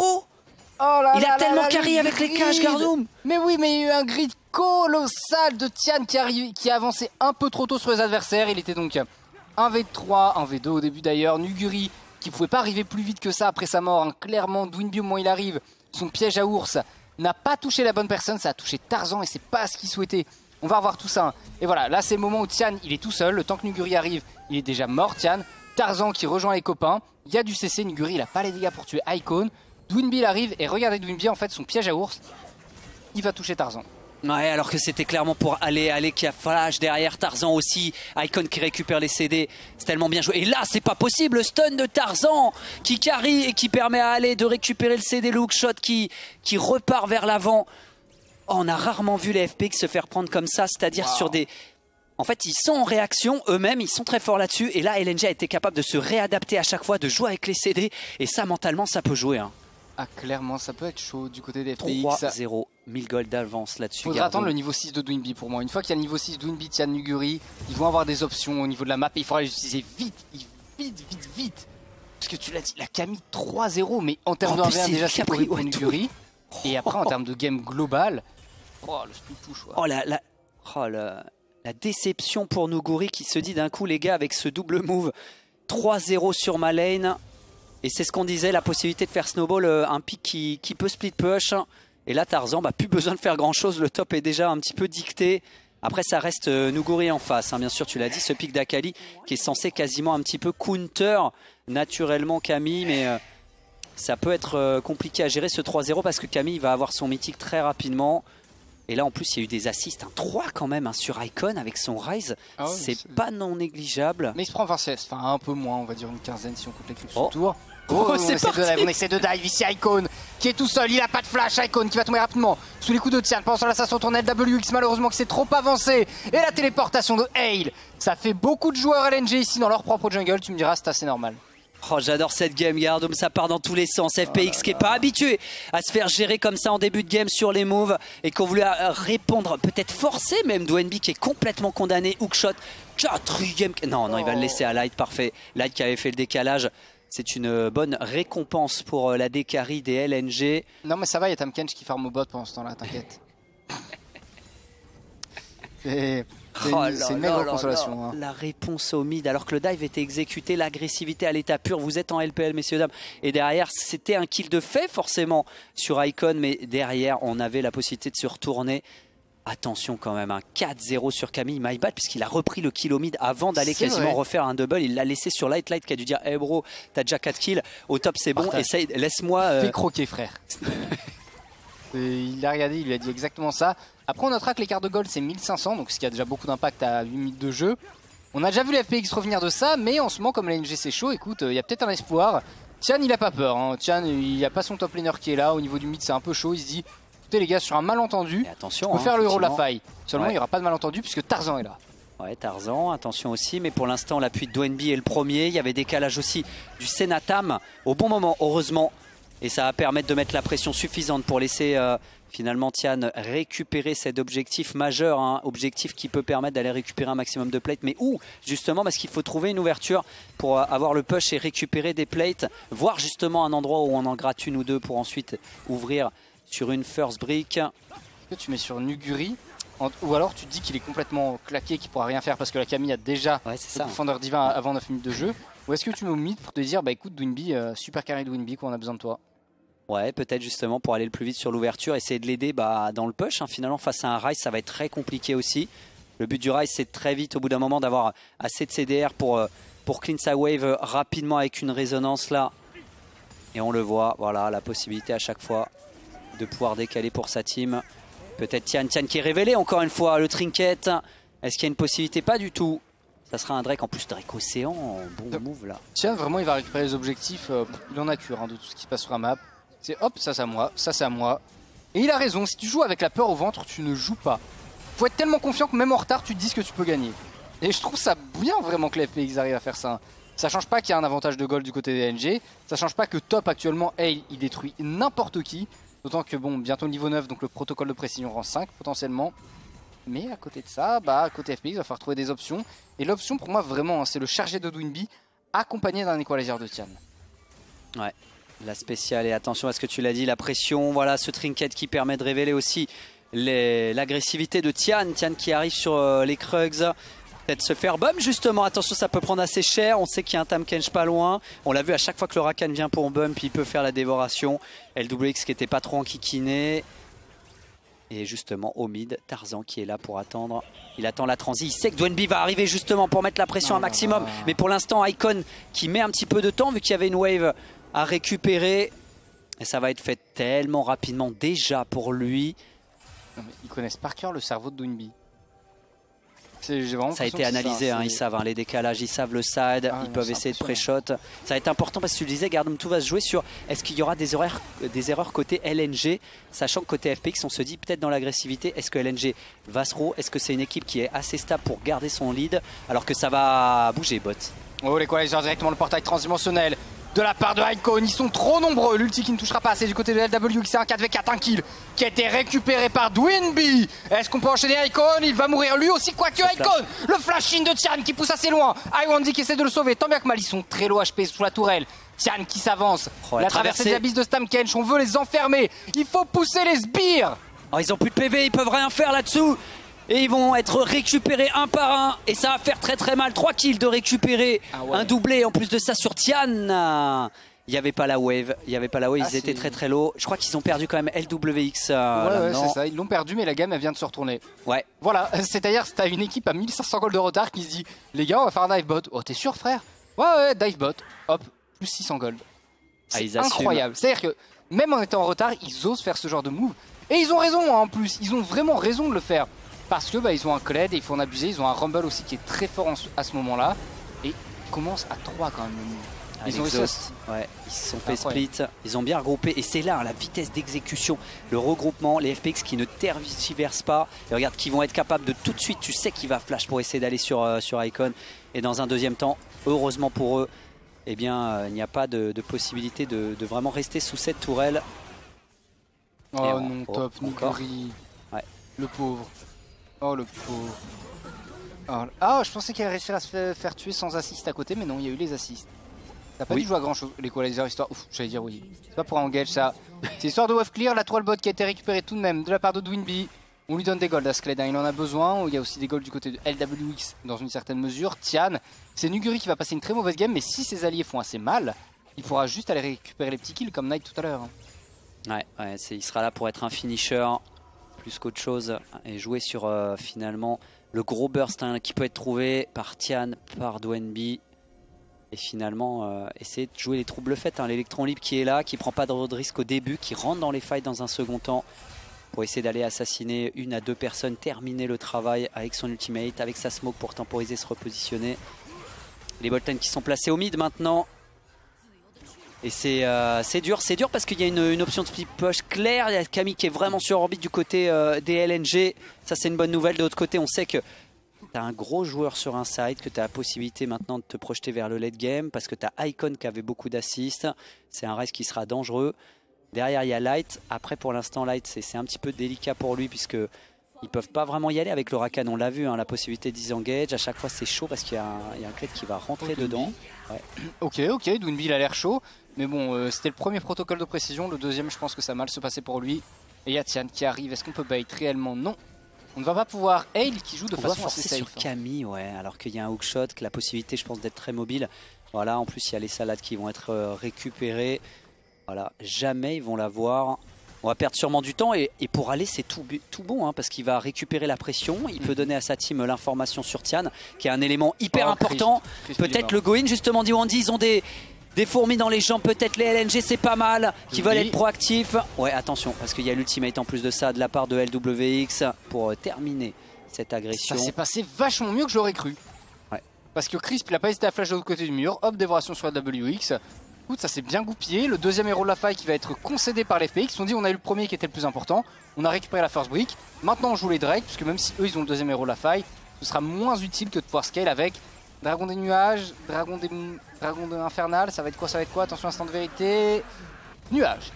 Il a tellement carry avec les cages, Gardoum. Mais oui, mais il y a eu un grid colossal de Tian qui a avancé un peu trop tôt sur les adversaires. Il était donc 1v3, 1v2 au début d'ailleurs. Nuguri qui pouvait pas arriver plus vite que ça après sa mort, hein. Clairement, Dwanby au moment où il arrive, son piège à ours n'a pas touché la bonne personne, ça a touché Tarzan et c'est pas ce qu'il souhaitait. On va revoir tout ça. Et voilà, là c'est le moment où Tian il est tout seul. Le temps que Nuguri arrive, il est déjà mort Tian. Tarzan qui rejoint les copains. Il y a du CC, Nuguri il a pas les dégâts pour tuer Icon. Dwanby il arrive et regardez Dwanby en fait son piège à ours. Il va toucher Tarzan. Ouais, alors que c'était clairement pour aller qui a flash derrière Tarzan aussi. Icon qui récupère les CD. C'est tellement bien joué. Et là, c'est pas possible. Le stun de Tarzan qui carry et qui permet à aller de récupérer le CD. Le hookshot qui repart vers l'avant. Oh, on a rarement vu les FPX se faire prendre comme ça, c'est-à-dire sur des... En fait, ils sont en réaction eux-mêmes, ils sont très forts là-dessus. Et là, LNG a été capable de se réadapter à chaque fois, de jouer avec les CD. Et ça, mentalement, ça peut jouer. Hein. Ah, clairement, ça peut être chaud du côté des FPX. 3-0, 1000 gold d'avance là-dessus. Faudra attendre le niveau 6 de Dwinby pour moi. Une fois qu'il y a le niveau 6 Dwinby, Tian, Nuguri, ils vont avoir des options au niveau de la map et il faudra les utiliser vite. Parce que tu l'as dit, la Camille 3-0, mais en termes de 1v1 déjà c'est pourri pour Nuguri. Et après en termes de game global, oh le split push. La déception pour Nuguri qui se dit d'un coup les gars avec ce double move 3-0 sur ma lane. Et c'est ce qu'on disait, la possibilité de faire snowball, un pick qui peut split push. Et là Tarzan, plus besoin de faire grand chose, le top est déjà un petit peu dicté. Après ça reste Nuguri en face, hein. Bien sûr tu l'as dit, ce pick d'Akali qui est censé quasiment un petit peu counter naturellement Camille. Mais ça peut être compliqué à gérer ce 3-0 parce que Camille va avoir son mythique très rapidement. Et là en plus il y a eu des assists, un 3 quand même hein, sur Icon avec son Rise, ah ouais, c'est pas non négligeable. Mais il se prend 20 CS, enfin un peu moins, on va dire une quinzaine si on compte les clips sur le tour. C'est parti. On essaie de dive ici Icon qui est tout seul, il a pas de flash, Icon qui va tomber rapidement sous les coups de Tian. Pendant ce temps là ça se retourne WX malheureusement qui s'est trop avancé. Et la téléportation de Hale, ça fait beaucoup de joueurs LNG ici dans leur propre jungle, tu me diras c'est assez normal. Oh, j'adore cette game, Gardoum, ça part dans tous les sens. FPX qui est pas habitué à se faire gérer comme ça en début de game sur les moves et qu'on voulait répondre, peut-être forcer même Dwinby qui est complètement condamné. Hookshot, 4ème. Non, il va le laisser à Light, parfait. Light qui avait fait le décalage. C'est une bonne récompense pour la décarry des LNG. Non mais ça va, il y a Tamkench qui farm au bot pendant ce temps-là, t'inquiète. C'est une maigre consolation. Hein. La réponse au mid, alors que le dive était exécuté, l'agressivité à l'état pur. Vous êtes en LPL, messieurs, dames. Et derrière, c'était un kill de fait, forcément, sur Icon. Mais derrière, on avait la possibilité de se retourner. Attention quand même, un 4-0 sur Camille MyBad, puisqu'il a repris le kill au mid avant d'aller quasiment refaire un double. Il l'a laissé sur Light qui a dû dire hey bro, t'as déjà 4 kills. Au top, c'est bon. Essaye, laisse-moi. Fais croquer, frère. Il l'a regardé, il lui a dit exactement ça. Après on notera que l'écart de gold c'est 1500, donc ce qui a déjà beaucoup d'impact à 8 minutes de jeu. On a déjà vu les FPX revenir de ça, mais en ce moment comme la NG c'est chaud, écoute, il y a peut-être un espoir. Tian il a pas peur, hein. Tian il n'y a pas son top laner qui est là, au niveau du mid c'est un peu chaud, il se dit écoutez les gars sur un malentendu, attention, on peut faire le héros de la faille. Seulement il n'y aura pas de malentendu puisque Tarzan est là. Ouais, Tarzan, attention aussi, mais pour l'instant l'appui de Dwinby est le premier. Il y avait décalage aussi du Senatam au bon moment, heureusement. Et ça va permettre de mettre la pression suffisante pour laisser finalement Tian récupérer cet objectif majeur, hein, objectif qui peut permettre d'aller récupérer un maximum de plates. Mais où justement, parce qu'il faut trouver une ouverture pour avoir le push et récupérer des plates, voir justement un endroit où on en gratte une ou deux pour ensuite ouvrir sur une first brick. Est-ce que tu mets sur Nuguri ou alors tu te dis qu'il est complètement claqué, qu'il pourra rien faire parce que la Camille a déjà le Défendeur Divin avant 9 minutes de jeu? Ou est-ce que tu mets au mid pour te dire bah écoute Dwinby, super carré Dwinby, qu'on a besoin de toi? Ouais, peut-être justement pour aller le plus vite sur l'ouverture, essayer de l'aider dans le push. Hein. Finalement, face à un Ryze, ça va être très compliqué aussi. Le but du Ryze, c'est très vite, au bout d'un moment, d'avoir assez de CDR pour clean sa wave rapidement avec une résonance là. Et on le voit, voilà, la possibilité à chaque fois de pouvoir décaler pour sa team. Peut-être Tian qui est révélé encore une fois, le trinket. Est-ce qu'il y a une possibilité? Pas du tout. Ça sera un Drake, en plus Drake Océan, bon move là. Tian, vraiment, il va récupérer les objectifs. Il en a cure hein, de tout ce qui se passe sur la map. C'est hop, ça c'est à moi, ça c'est à moi. Et il a raison, si tu joues avec la peur au ventre, tu ne joues pas. Faut être tellement confiant que même en retard, tu te dis que tu peux gagner. Et je trouve ça bien vraiment que les FPX arrivent à faire ça. Ça change pas qu'il y a un avantage de gold du côté des NG. Ça change pas que top actuellement, Hale, il détruit n'importe qui. D'autant que bon, bientôt niveau 9, donc le protocole de précision rang 5 potentiellement. Mais à côté de ça, côté FPX, il va falloir trouver des options. Et l'option pour moi vraiment, c'est le chargé de Dwinby accompagné d'un equalizer de Tian. Ouais. La spéciale, et attention à ce que tu l'as dit, la pression, voilà ce trinket qui permet de révéler aussi l'agressivité de Tian. Tian qui arrive sur les Krugs, peut-être se faire bum justement, attention ça peut prendre assez cher, on sait qu'il y a un Tamkench pas loin. On l'a vu à chaque fois que le Rakan vient pour bum, puis il peut faire la dévoration. LWX qui était pas trop enquiquiné. Et justement au mid, Tarzan qui est là pour attendre. Il attend la transi, il sait que Dwinby va arriver justement pour mettre la pression un maximum. Mais pour l'instant Icon qui met un petit peu de temps vu qu'il y avait une wave à récupérer. Et ça va être fait tellement rapidement déjà pour lui. Non, mais ils connaissent par cœur le cerveau de Doinby. Ça a été analysé, hein, ils savent les décalages, ils savent le side, ils peuvent essayer de pré-shot. Ça va être important parce que tu le disais, Gardum, tout va se jouer sur est-ce qu'il y aura des erreurs côté LNG, sachant que côté FPX, on se dit peut-être dans l'agressivité, est-ce que LNG va se row, est-ce que c'est une équipe qui est assez stable pour garder son lead, alors que ça va bouger, bot. Oh, les Equalizers directement le portail transdimensionnel de la part de Icon, ils sont trop nombreux. L'ulti qui ne touchera pas, c'est du côté de LW, c'est un 4v4, un kill qui a été récupéré par Doinby. Est-ce qu'on peut enchaîner Icon? Il va mourir lui aussi, quoique Icon. Le flash-in de Tian qui pousse assez loin. Iwandy qui essaie de le sauver, tant bien que mal, ils sont très low HP sous la tourelle. Tian qui s'avance, la traversée des abysses de Stamkench, on veut les enfermer. Il faut pousser les sbires. Oh, ils ont plus de PV, ils peuvent rien faire là-dessous. Et ils vont être récupérés un par un. Et ça va faire très très mal. 3 kills de récupérer un doublé. En plus de ça sur Tian. Il n'y avait pas la wave. Ils étaient très très low. Je crois qu'ils ont perdu quand même LWX. Ouais, c'est ça. Ils l'ont perdu, mais la gamme elle vient de se retourner. Ouais. Voilà. C'est-à-dire, c'est une équipe à 1500 gold de retard qui se dit les gars, on va faire un dive bot. Oh, t'es sûr, frère? Ouais, dive bot. Hop, plus 600 gold. C'est incroyable. C'est-à-dire que même en étant en retard, ils osent faire ce genre de move. Et ils ont raison, hein, en plus. Ils ont vraiment raison de le faire. Parce que ils ont un Kled et il faut en abuser. Ils ont un Rumble aussi qui est très fort à ce moment-là. Et ils commencent à 3 quand même. Ils ont exhaust. Ouais, ils se sont fait split. Ils ont bien regroupé. Et c'est là la vitesse d'exécution, le regroupement, les FPX qui ne tergiversent pas. Et regarde, qui vont être capables de tout de suite. Tu sais qu'il va flash pour essayer d'aller sur Icon. Et dans un deuxième temps, heureusement pour eux, eh bien, il n'y a pas de possibilité de vraiment rester sous cette tourelle. Oh non, top, Nuguri. Ouais. Le pauvre. Oh le pauvre. Ah, je pensais qu'il allait réussir à se faire tuer sans assist à côté, mais non, il y a eu les assists. T'as pas dû jouer à grand chose, l'Equalizer, histoire. Ouf, j'allais dire oui. C'est pas pour un engage ça. C'est histoire de wave clear, la toile bot qui a été récupérée tout de même de la part de Doinby. On lui donne des golds à Skled, hein. Il en a besoin. Il y a aussi des golds du côté de LWX dans une certaine mesure. Tian, c'est Nuguri qui va passer une très mauvaise game, mais si ses alliés font assez mal, il pourra juste aller récupérer les petits kills comme Knight tout à l'heure. Ouais, il sera là pour être un finisher. Plus qu'autre chose, et jouer sur finalement le gros burst qui peut être trouvé par Tian, par Doinby, et finalement essayer de jouer les troubles faits, l'électron libre qui est là, qui prend pas de risque au début, qui rentre dans les fights dans un second temps pour essayer d'aller assassiner 1 à 2 personnes, terminer le travail avec son ultimate, avec sa smoke pour temporiser, se repositionner. Les Bolton qui sont placés au mid maintenant. Et c'est dur parce qu'il y a une option de split push claire. Il y a Camille qui est vraiment sur orbite du côté des LNG. Ça, c'est une bonne nouvelle. De l'autre côté, on sait que tu as un gros joueur sur un side, que tu as la possibilité maintenant de te projeter vers le late game parce que tu as Icon qui avait beaucoup d'assists. C'est un race qui sera dangereux. Derrière, il y a Light. Après, pour l'instant, Light, c'est un petit peu délicat pour lui puisque ils peuvent pas vraiment y aller avec le Rakan. On l'a vu, la possibilité de disengage. À chaque fois, c'est chaud parce qu'il y a un Kled qui va rentrer dedans. Ouais. Ok, Doinby il a l'air chaud. Mais bon, c'était le premier protocole de précision. Le deuxième, je pense que ça a mal se passer pour lui. Et il y a Tian qui arrive. Est-ce qu'on peut bait réellement? Non. On ne va pas pouvoir. Hale qui joue de façon assez safe. Sur Camille, ouais. Alors qu'il y a un hookshot, que la possibilité, je pense, d'être très mobile. Voilà, en plus, il y a les salades qui vont être récupérées. Voilà, jamais ils vont l'avoir. On va perdre sûrement du temps. Et pour aller, c'est tout bon, parce qu'il va récupérer la pression. Il peut donner à sa team l'information sur Tian, qui est un élément hyper important. Peut-être le go-in, justement, d'Iwandy. Ils ont des fourmis dans les jambes, peut-être les LNG, c'est pas mal, qui veulent être proactifs. Ouais, attention, parce qu'il y a l'ultimate en plus de ça de la part de LWX pour terminer cette agression. Ça s'est passé vachement mieux que je l'aurais cru. Ouais. Parce que Crisp, il a pas hésité à flash de l'autre côté du mur. Hop, dévoration sur LWX. Écoute, ça s'est bien goupillé. Le deuxième héros de la faille qui va être concédé par l'FPX. Ils ont dit on a eu le premier qui était le plus important. On a récupéré la first brick. Maintenant, on joue les Drake, puisque même si eux, ils ont le deuxième héros de la faille, ce sera moins utile que de pouvoir scale avec Dragon des nuages, Dragon de infernal, ça va être quoi? Attention, instant de vérité. Nuages.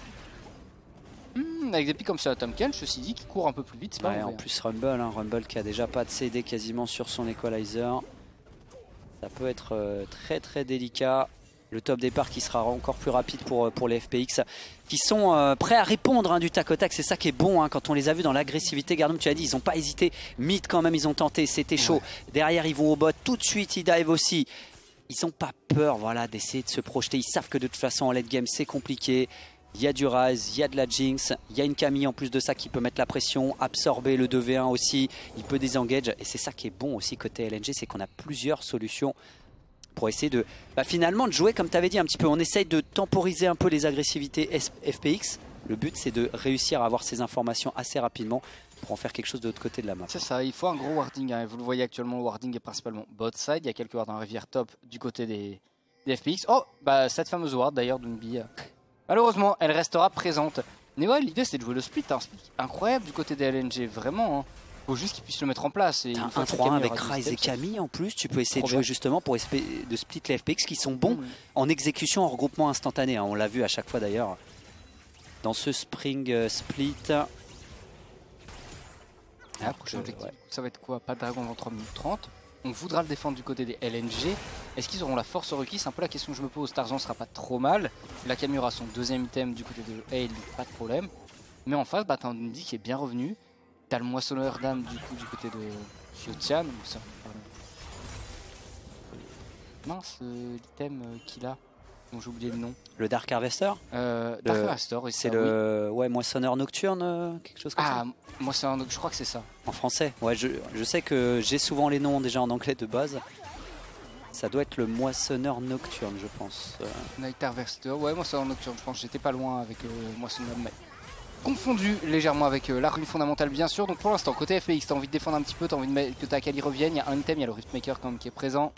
Avec des pics comme ça, Tom Ken, ceci dit, qui court un peu plus vite, c'est pas ouais, en plus Rumble, Rumble qui a déjà pas de CD quasiment sur son Equalizer. Ça peut être très très délicat. Le top départ qui sera encore plus rapide pour les FPX qui sont prêts à répondre du tac au tac. C'est ça qui est bon quand on les a vus dans l'agressivité. Gardum, tu as dit, ils n'ont pas hésité. Mid quand même, ils ont tenté, c'était chaud. Derrière, ils vont au bot, tout de suite, ils dive aussi. Ils n'ont pas peur d'essayer de se projeter. Ils savent que de toute façon, en late game, c'est compliqué. Il y a du Rise, il y a de la Jinx, il y a une Camille en plus de ça qui peut mettre la pression, absorber le 2v1 aussi. Il peut désengage. Et c'est ça qui est bon aussi côté LNG, c'est qu'on a plusieurs solutions pour essayer de finalement de jouer comme tu avais dit un petit peu. On essaye de temporiser un peu les agressivités FPX Le but, c'est de réussir à avoir ces informations assez rapidement pour en faire quelque chose de l'autre côté de la map. C'est ça, il faut un gros warding. Hein. Vous le voyez actuellement, le warding est principalement bot side. Il y a quelques wards en rivière top du côté des FPX. Oh, bah cette fameuse ward d'ailleurs d'Unbi. Malheureusement, elle restera présente. Mais ouais, l'idée c'est de jouer le split. Un split incroyable du côté des LNG, vraiment. Hein. Faut juste qu'ils puissent le mettre en place. T'as un 3-1 avec Ryze et Camille en plus. Tu peux essayer de jouer justement pour de split les FPX qui sont bons en exécution, en regroupement instantané. Hein. On l'a vu à chaque fois d'ailleurs dans ce Spring Split. Ah, prochain objectif, ça va être quoi? Pas de dragon dans 3 minutes 30. On voudra le défendre du côté des LNG. Est-ce qu'ils auront la force requise? C'est un peu la question que je me pose. Tarzan sera pas trop mal. La Camille aura son deuxième item du côté de Hale, pas de problème. Mais en face, t'as un Dundee qui est bien revenu. T'as le moissonneur d'âme du coup du côté de Xiaotian. Mince, l'item qu'il a, dont j'ai oublié le nom. Le Dark Harvester Dark Harvester, oui, c'est le moissonneur nocturne, quelque chose comme ça. Ah, moissonneur, je crois que c'est ça. En français, ouais, je sais que j'ai souvent les noms déjà en anglais de base. Ça doit être le moissonneur nocturne, je pense. Night Harvester, ouais, moissonneur nocturne, je pense. J'étais pas loin avec moissonneur, mais confondu légèrement avec la rune fondamentale, bien sûr. Donc pour l'instant, côté FPX, t'as envie de défendre un petit peu, t'as envie de que ta Kali revienne. Il y a un item, il y a le Riftmaker quand même qui est présent.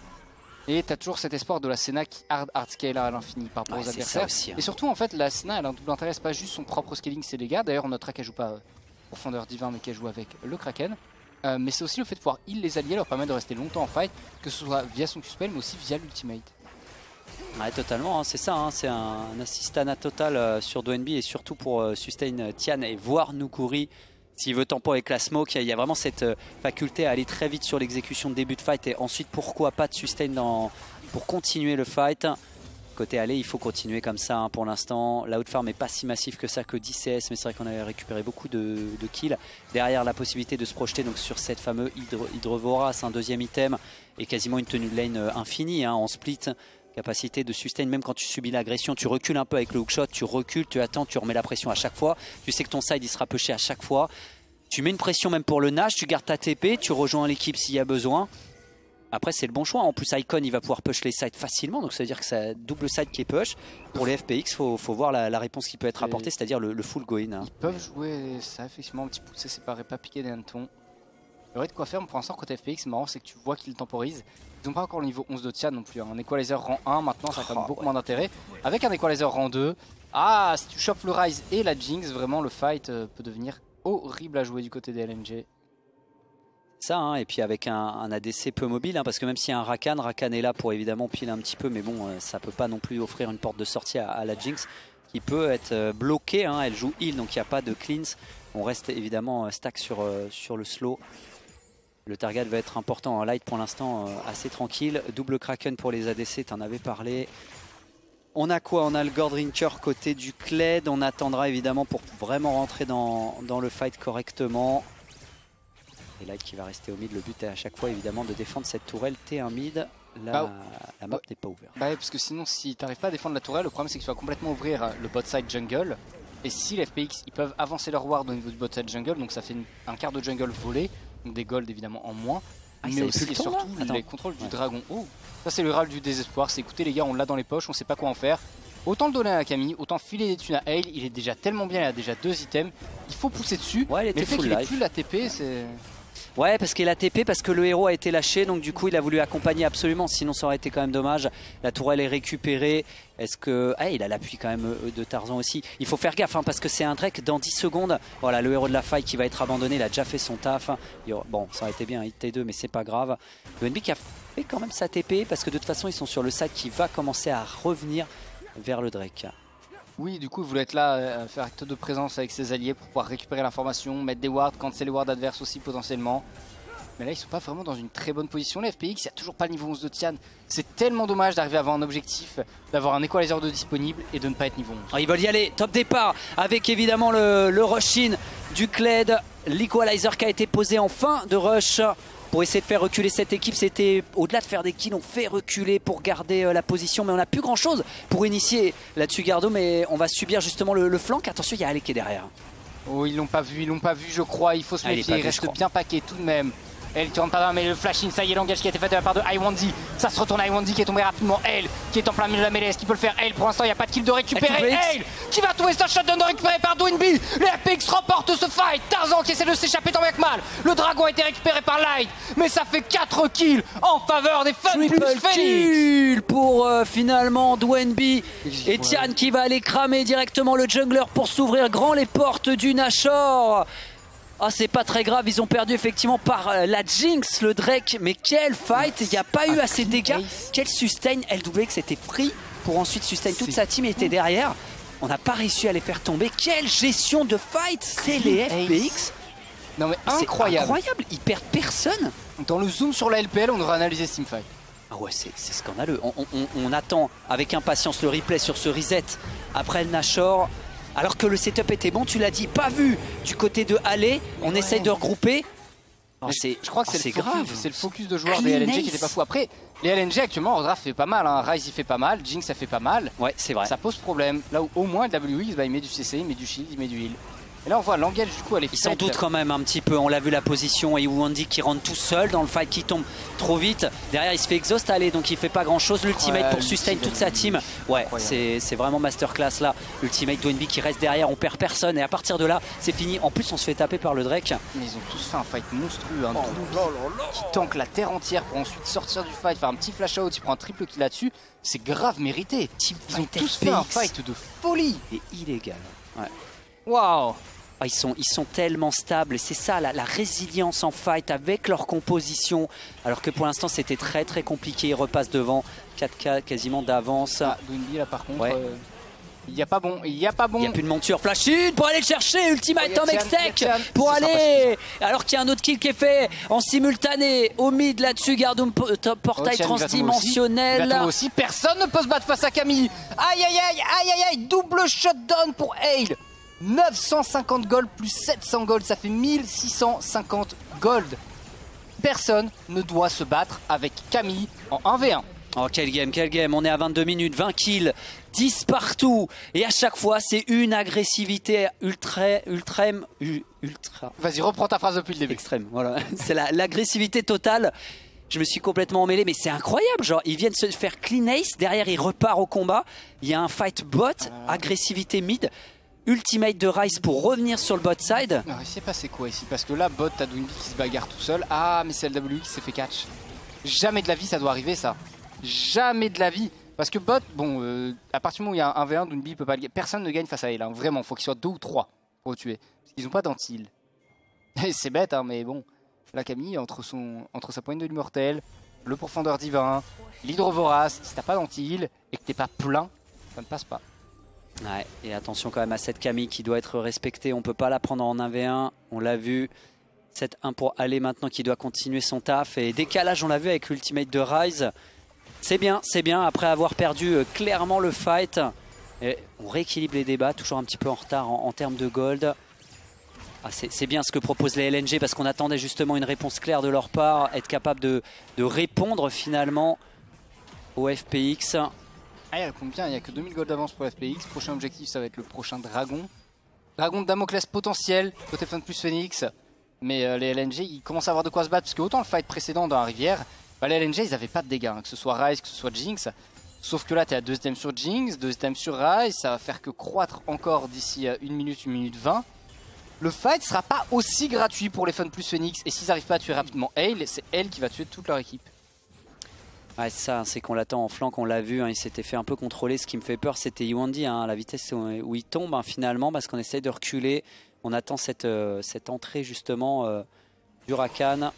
Et t'as toujours cet espoir de la Senna qui hard scale à l'infini par rapport aux adversaires. Aussi, hein. Et surtout, en fait, la Senna, elle a un double intérêt, c'est pas juste son propre scaling, ses dégâts. D'ailleurs, on notera qu'elle joue pas profondeur divin, mais qu'elle joue avec le Kraken. Mais c'est aussi le fait de pouvoir heal les alliés, leur permettre de rester longtemps en fight, que ce soit via son Q-spell, mais aussi via l'ultimate. Ouais, totalement, hein, c'est ça, hein, c'est un assistana total sur Doenby et surtout pour sustain Tian et voir Nukuri. S'il veut tempo avec la smoke, il y a vraiment cette faculté à aller très vite sur l'exécution de début de fight et ensuite pourquoi pas de sustain pour continuer le fight. Côté aller, il faut continuer comme ça hein, pour l'instant. L'outfarm n'est pas si massif que ça, que 10 CS, mais c'est vrai qu'on avait récupéré beaucoup de kills. Derrière, la possibilité de se projeter donc, sur cette fameuse Hydre Vorace, un deuxième item, et quasiment une tenue de lane infinie hein, en split. Capacité de sustain, même quand tu subis l'agression, tu recules un peu avec le hookshot, tu recules, tu attends, tu remets la pression à chaque fois. Tu sais que ton side il sera pushé à chaque fois. Tu mets une pression même pour le Nash, tu gardes ta TP, tu rejoins l'équipe s'il y a besoin. Après c'est le bon choix, en plus Icon il va pouvoir push les sides facilement, donc ça veut dire que c'est double side qui est push. Pour les FPX, faut voir la réponse qui peut être apportée, c'est-à-dire le full go-in. Hein. Ils peuvent jouer ça, effectivement, un petit poussé séparé, pas piquer des hannetons. Il y aurait de quoi faire, mais pour l'instant côté FPX, c'est marrant, c'est que tu vois qu'ils temporisent. Ils n'ont pas encore le niveau 11 de Tian non plus. Hein. Un Equalizer rang 1, maintenant ça a quand même beaucoup moins d'intérêt. Avec un Equalizer rang 2, si tu chopes le Ryze et la Jinx, vraiment le fight peut devenir horrible à jouer du côté des LNG. Ça, hein, et puis avec un ADC peu mobile, hein, parce que même s'il y a un Rakan est là pour évidemment piler un petit peu, mais bon, ça peut pas non plus offrir une porte de sortie à la Jinx, qui peut être bloquée. Hein, elle joue heal, donc il n'y a pas de cleanse. On reste évidemment stack sur le slow. Le target va être important. Light pour l'instant assez tranquille. Double Kraken pour les ADC, t'en avais parlé. On a quoi? On a le Gordrinker côté du Kled. On attendra évidemment pour vraiment rentrer dans le fight correctement. Et Light qui va rester au mid. Le but est à chaque fois évidemment de défendre cette tourelle T1 mid. La map n'est pas ouverte. Bah ouais, parce que sinon si t'arrives pas à défendre la tourelle, le problème c'est que tu vas complètement ouvrir le bot side jungle. Et si les FPX ils peuvent avancer leur ward au niveau du bot side jungle, donc ça fait un quart de jungle volé. Donc des golds évidemment en moins, mais aussi et surtout les contrôles du dragon. Oh, ça c'est le râle du désespoir, c'est écoutez les gars, on l'a dans les poches, on sait pas quoi en faire. Autant le donner à Camille, autant filer des thunes à Hale, il est déjà tellement bien, il a déjà 2 items, il faut pousser dessus. Ouais, mais le fait qu'il ait plus la TP, c'est... Ouais, parce qu'il a TP, parce que le héros a été lâché, donc du coup il a voulu accompagner absolument, sinon ça aurait été quand même dommage. La tourelle est récupérée. Est-ce que... Ah, il a l'appui quand même de Tarzan aussi. Il faut faire gaffe, hein, parce que c'est un Drake dans 10 secondes. Voilà, le héros de la faille qui va être abandonné, il a déjà fait son taf. Bon, ça aurait été bien un hit T2, mais c'est pas grave. Le NB qui a fait quand même sa TP, parce que de toute façon ils sont sur le side qui va commencer à revenir vers le Drake. Oui, du coup, il voulait être là, faire acte de présence avec ses alliés pour pouvoir récupérer l'information, mettre des wards quand c'est les wards adverses aussi potentiellement. Mais là, ils sont pas vraiment dans une très bonne position. Les FPX, il n'y a toujours pas le niveau 11 de Tian. C'est tellement dommage d'arriver à avoir un objectif, d'avoir un Equalizer 2 disponible et de ne pas être niveau 11. Oh, ils veulent y aller, top départ, avec évidemment le rush-in du Kled. L'Equalizer qui a été posé en fin de rush. Pour essayer de faire reculer cette équipe, c'était au-delà de faire des kills, on fait reculer pour garder la position, mais on n'a plus grand chose pour initier là-dessus Gardo, mais on va subir justement le flank. Attention, il y a Ale qui est derrière. Oh, ils l'ont pas vu je crois, il faut se méfier, il reste bien paquet tout de même. Elle qui rentre pas bien, mais le flash in, ça y est, l'engage qui a été fait de la part de Iwandy. Ça se retourne à Iwandy qui est tombé rapidement. Elle qui est en plein milieu de la mêlée. Est-ce qu'il peut le faire? Elle, pour l'instant, il n'y a pas de kill de récupérer. Elle qui va trouver sa shotgun de récupérer par Dwinby. Les FPX remportent ce fight. Tarzan qui essaie de s'échapper tant bien que mal. Le dragon a été récupéré par Light, mais ça fait 4 kills en faveur des Fun plus Phoenix. Kill pour finalement Dwinby. Et Tian qui va aller cramer directement le jungler pour s'ouvrir grand les portes du Nashor. Ah, c'est pas très grave, ils ont perdu effectivement par la Jinx, le Drake. Mais quel fight, il n'y a pas eu assez de dégâts. Quel sustain, LWX c'était free pour ensuite sustain toute sa team était derrière. On n'a pas réussi à les faire tomber. Quelle gestion de fight, c'est les FPX. Non mais incroyable. Incroyable, ils perdent personne. Dans le zoom sur la LPL, on devrait analyser ce teamfight. Ah ouais, c'est scandaleux. On attend avec impatience le replay sur ce reset après le Nashor. Alors que le setup était bon, tu l'as dit, pas vu du côté de Alley. On essaye de regrouper. Oh, je crois que c'est grave. C'est le focus de joueurs des LNG qui n'était pas fou. Après, les LNG actuellement, Ordraft fait pas mal. Hein. Ryze il fait pas mal, Jinx ça fait pas mal. Ouais, c'est vrai. Ça pose problème. Là où au moins le WX, bah, il met du CC, il met du shield, il met du heal. Et là on voit l'engage du coup elle est Il s'en doute quand même un petit peu, on l'a vu la position et Iwandy qui rentre tout seul dans le fight qui tombe trop vite. Derrière il se fait exhaust aller donc il fait pas grand chose. L'ultimate pour sustain toute sa team. Ouais, c'est vraiment masterclass là. L'ultimate Dwinby qui reste derrière, on perd personne et à partir de là c'est fini. En plus on se fait taper par le Drake. Mais ils ont tous fait un fight monstrueux, hein. Qui tank la terre entière pour ensuite sortir du fight, faire un petit flash out, il prend un triple kill là-dessus. C'est grave mérité. Ils ont tous fait un fight de folie. Et illégal. Ouais. Waouh. Ah, ils sont tellement stables et c'est ça la résilience en fight avec leur composition alors que pour l'instant c'était très très compliqué. Ils repassent devant 4K quasiment d'avance. Ah, Dwinby là par contre il n'y a pas bon, il n'y a pas bon. Il n'y a plus de monture, flash in pour aller le chercher, ultimate en Mextech pour aller. Alors qu'il y a un autre kill qui est fait en simultané au mid là-dessus, Gardoum portail transdimensionnel. Il va tomber aussi, personne ne peut se battre face à Camille. Aïe aïe aïe aïe aïe aïe, double shutdown pour Hale. 950 gold plus 700 gold, ça fait 1650 gold. Personne ne doit se battre avec Camille en 1v1. Oh quel game, on est à 22 minutes, 20 kills, 10 partout. Et à chaque fois c'est une agressivité ultra. Vas-y reprends ta phrase depuis le début. Extrême, voilà, c'est l'agressivité totale. Je me suis complètement emmêlé, mais c'est incroyable. Genre, ils viennent se faire clean ace, derrière ils repartent au combat. Il y a un fight bot, agressivité mid. Ultimate de Ryze pour revenir sur le bot side. Alors il s'est passé quoi ici? Parce que là, bot, t'as Dwinby qui se bagarre tout seul. Ah, mais c'est LWX qui s'est fait catch. Jamais de la vie ça doit arriver ça. Jamais de la vie. Parce que bot, bon, à partir du moment où il y a un 1v1, Dwinby peut pas le gagner. Personne ne gagne face à elle, hein. Vraiment, faut qu'il soit 2 ou 3 pour le tuer. Parce qu'ils ont pas d'anti-heal. C'est bête, hein, mais bon. Là, Camille, entre sa poigne de l'immortel, le profondeur divin, l'hydre vorace, si t'as pas d'anti-heal et que t'es pas plein, ça ne passe pas. Ouais, et attention quand même à cette Camille qui doit être respectée. On peut pas la prendre en 1v1, on l'a vu. 7-1 pour aller maintenant qui doit continuer son taf. Et décalage, on l'a vu avec l'ultimate de Ryze. C'est bien, après avoir perdu clairement le fight. Et on rééquilibre les débats, toujours un petit peu en retard en termes de gold. Ah, c'est bien ce que proposent les LNG parce qu'on attendait justement une réponse claire de leur part. Être capable de répondre finalement au FPX. Ah, il y a combien? Il n'y a que 2000 gold d'avance pour FPX. Prochain objectif, ça va être le prochain dragon. Dragon de Damoclès potentiel, côté Fun plus Phoenix. Mais les LNG, ils commencent à avoir de quoi se battre. Parce que autant le fight précédent dans la rivière, bah, les LNG, ils n'avaient pas de dégâts. Hein, que ce soit Ryze, que ce soit Jinx. Sauf que là, tu es à 2 items sur Jinx, 2 items sur Ryze. Ça va faire que croître encore d'ici 1 minute 20. Le fight sera pas aussi gratuit pour les Fun plus Phoenix. Et s'ils n'arrivent pas à tuer rapidement Hale, c'est elle qui va tuer toute leur équipe. Ouais, ça, c'est qu'on l'attend en flanc, on l'a vu, hein, il s'était fait un peu contrôler. Ce qui me fait peur, c'était Iwandy, hein, la vitesse où il tombe hein, finalement, parce qu'on essaye de reculer. On attend cette entrée justement du Rakan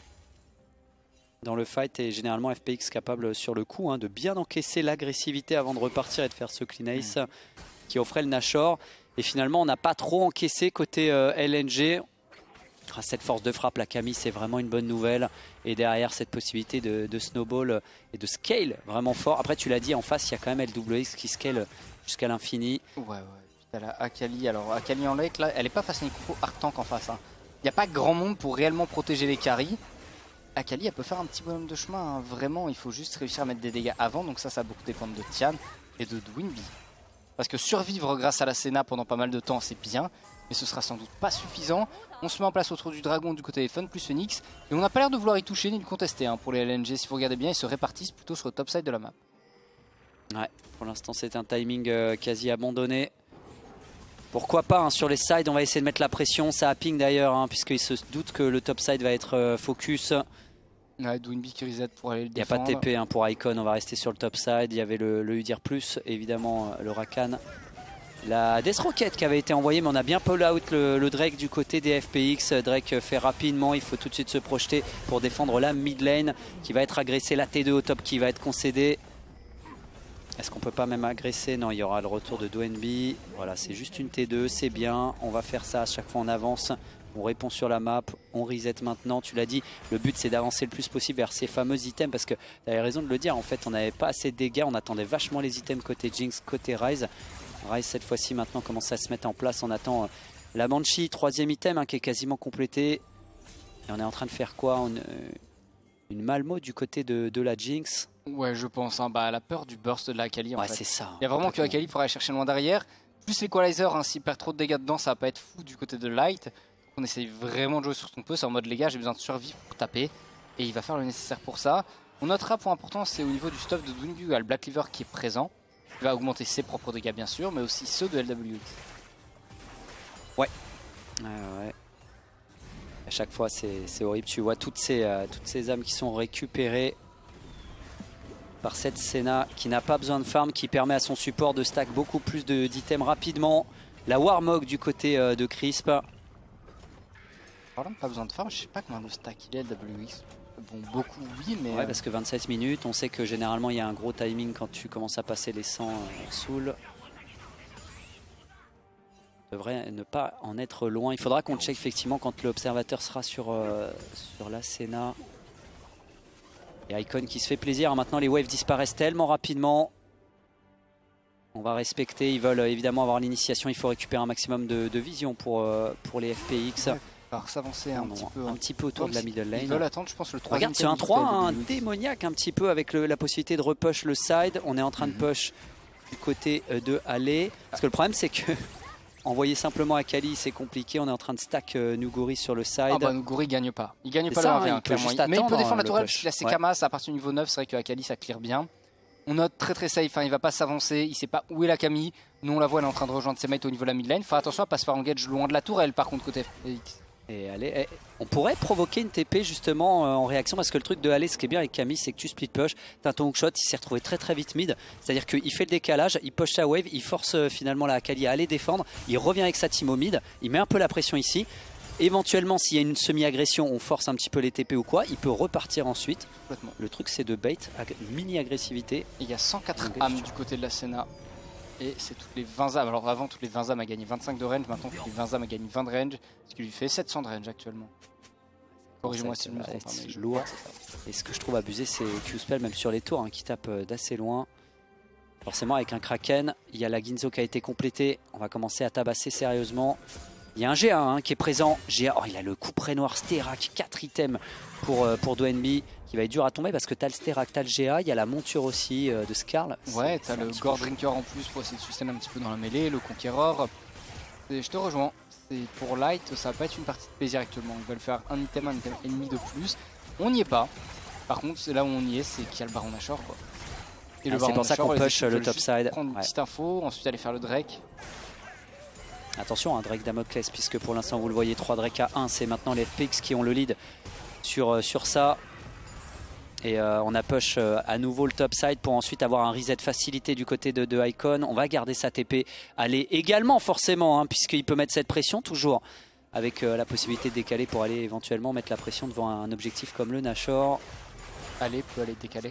dans le fight et généralement FPX capable sur le coup hein, de bien encaisser l'agressivité avant de repartir et de faire ce clean ace qui offrait le Nashor. Et finalement, on n'a pas trop encaissé côté LNG. Cette force de frappe, la Camille, c'est vraiment une bonne nouvelle. Et derrière, cette possibilité de snowball et de scale vraiment fort. Après, tu l'as dit, en face, il y a quand même LWX qui scale jusqu'à l'infini. Ouais. T'as la Akali. Alors, Akali en lake, là, elle est pas face à Nico Arc Tank en face. Hein. Il n'y a pas grand monde pour réellement protéger les carries. Akali, elle peut faire un petit bonhomme de chemin. Hein. Vraiment, il faut juste réussir à mettre des dégâts avant. Donc ça va beaucoup dépendre de Tian et de Dwinby. Parce que survivre grâce à la Senna pendant pas mal de temps, c'est bien. Mais ce sera sans doute pas suffisant. On se met en place autour du dragon du côté des Fun plus Phoenix. Et on n'a pas l'air de vouloir y toucher ni de contester hein, pour les LNG. Si vous regardez bien, ils se répartissent plutôt sur le top side de la map. Ouais, pour l'instant c'est un timing quasi abandonné. Pourquoi pas hein, sur les sides, on va essayer de mettre la pression. Ça a ping d'ailleurs, hein, puisqu'il se doute que le top side va être focus. Ouais, Doinby qui reset pour aller le Il n'y a défendre. pas de TP hein, pour Icon, on va rester sur le top side. Il y avait le Udyr+, évidemment le Rakan. La Death Rocket qui avait été envoyée, mais on a bien pull out le Drake du côté des FPX. Drake fait rapidement, il faut tout de suite se projeter pour défendre la mid lane qui va être agressée. La T2 au top qui va être concédée. Est-ce qu'on peut pas même agresser? Non, il y aura le retour de Doinby. Voilà, c'est juste une T2, c'est bien. On va faire ça à chaque fois on avance. On répond sur la map, on reset maintenant. Tu l'as dit, le but c'est d'avancer le plus possible vers ces fameux items parce que tu avais raison de le dire. En fait, on n'avait pas assez de dégâts. On attendait vachement les items côté Jinx, côté Ryze. Ryze cette fois-ci maintenant commence à se mettre en place. On attend la Banshee, troisième item hein, qui est quasiment complété. Et on est en train de faire quoi? Une Malmo du côté de la Jinx. Ouais, je pense. Hein, bah, la peur du burst de la Akali. En Ouais, fait. c'est ça. Il y a vraiment que Akali pour aller chercher loin derrière. Plus l'Equalizer, hein, s'il perd trop de dégâts dedans, ça va pas être fou du côté de Light. Donc on essaye vraiment de jouer sur son peu. C'est en mode les gars, j'ai besoin de survivre pour taper. Et il va faire le nécessaire pour ça. On notera point important, c'est au niveau du stuff de Doinby. Il y a le Black Cleaver qui est présent. Il va augmenter ses propres dégâts bien sûr, mais aussi ceux de LWX. Ouais. À chaque fois c'est horrible. Tu vois toutes ces âmes qui sont récupérées par cette Senna qui n'a pas besoin de farm, qui permet à son support de stack beaucoup plus d'items rapidement. La Warmog du côté de Crisp. Pardon, pas besoin de farm, je sais pas combien de stack il est LWX. Bon, beaucoup oui, mais... Ouais, parce que 27 minutes, on sait que généralement il y a un gros timing quand tu commences à passer les 100 soul. Devrait ne pas en être loin. Il faudra qu'on check effectivement quand l'observateur sera sur la Senna. Et Icon qui se fait plaisir. Maintenant les waves disparaissent tellement rapidement. On va respecter. Ils veulent évidemment avoir l'initiation. Il faut récupérer un maximum de vision pour les FPX. Ouais. Alors s'avancer un petit peu autour de la middle lane. Ils veulent attendre, je pense, le 3ème. Regarde, c'est un 3, un démoniaque un petit peu avec la possibilité de repush le side. On est en train de push du côté de Alley. Parce que le problème, c'est que envoyer simplement Akali, c'est compliqué. On est en train de stack Nuguri sur le side. Ah bah Nuguri gagne pas. Il gagne pas ça, le 1v1, clairement. Mais il peut défendre la tourelle parce qu'il a ses Kamas à partir du niveau 9. C'est vrai que Akali, ça clear bien. On note très safe, hein, il va pas s'avancer, il sait pas où est la Camille. Nous on la voit, elle est en train de rejoindre ses mates au niveau de la mid lane. Faut attention à pas se faire engage loin de la tourelle par contre côté FPX. Et allez, on pourrait provoquer une TP justement en réaction parce que le truc de aller, ce qui est bien avec Camille, c'est que tu split push, t'as ton hookshot, il s'est retrouvé très vite mid, c'est-à-dire qu'il fait le décalage, il push sa wave, il force finalement la Akali à aller défendre, il revient avec sa team au mid, il met un peu la pression ici, éventuellement s'il y a une semi-agression, on force un petit peu les TP ou quoi, il peut repartir ensuite. Le truc c'est de bait, mini-agressivité. Il y a 104 âmes du côté de la Senna. Et c'est toutes les 20 âmes. Alors avant, toutes les 20 âmes a gagné 25 de range. Maintenant, toutes les 20 âmes a gagné 20 de range. Ce qui lui fait 700 de range actuellement. Corrige-moi si je me trompe. C'est lourd. Et ce que je trouve abusé, c'est Q-Spell, même sur les tours, hein, qui tape d'assez loin. Forcément, avec un Kraken, il y a la Ginzo qui a été complétée. On va commencer à tabasser sérieusement. Il y a un GA hein, qui est présent. GA, oh, il a le couperet noir Sterak, 4 items pour Doinby. Qui va être dur à tomber parce que t'as le Sterak, t'as le GA, il y a la monture aussi de Skarl. Ouais, t'as le Gore Drinker en plus pour essayer de sustain un petit peu dans la mêlée, le Conqueror. Et je te rejoins, pour Light, ça va pas être une partie de plaisir actuellement. Ils veulent faire un item ennemi de plus. On n'y est pas. Par contre, c'est là où on y est, c'est qu'il y a le Baron Nashor. Quoi. Et c'est pour ça qu'on push le top side. Prendre une petite info, ensuite aller faire le Drake. Attention, un Drake Damoclès, puisque pour l'instant vous le voyez, 3 Drake à 1, c'est maintenant les FPX qui ont le lead sur ça. Et on a push à nouveau le top side pour ensuite avoir un reset facilité du côté de Icon. On va garder sa TP. Aller également forcément, hein, puisqu'il peut mettre cette pression toujours. Avec la possibilité de décaler pour aller éventuellement mettre la pression devant un objectif comme le Nashor. Aller peut aller décaler.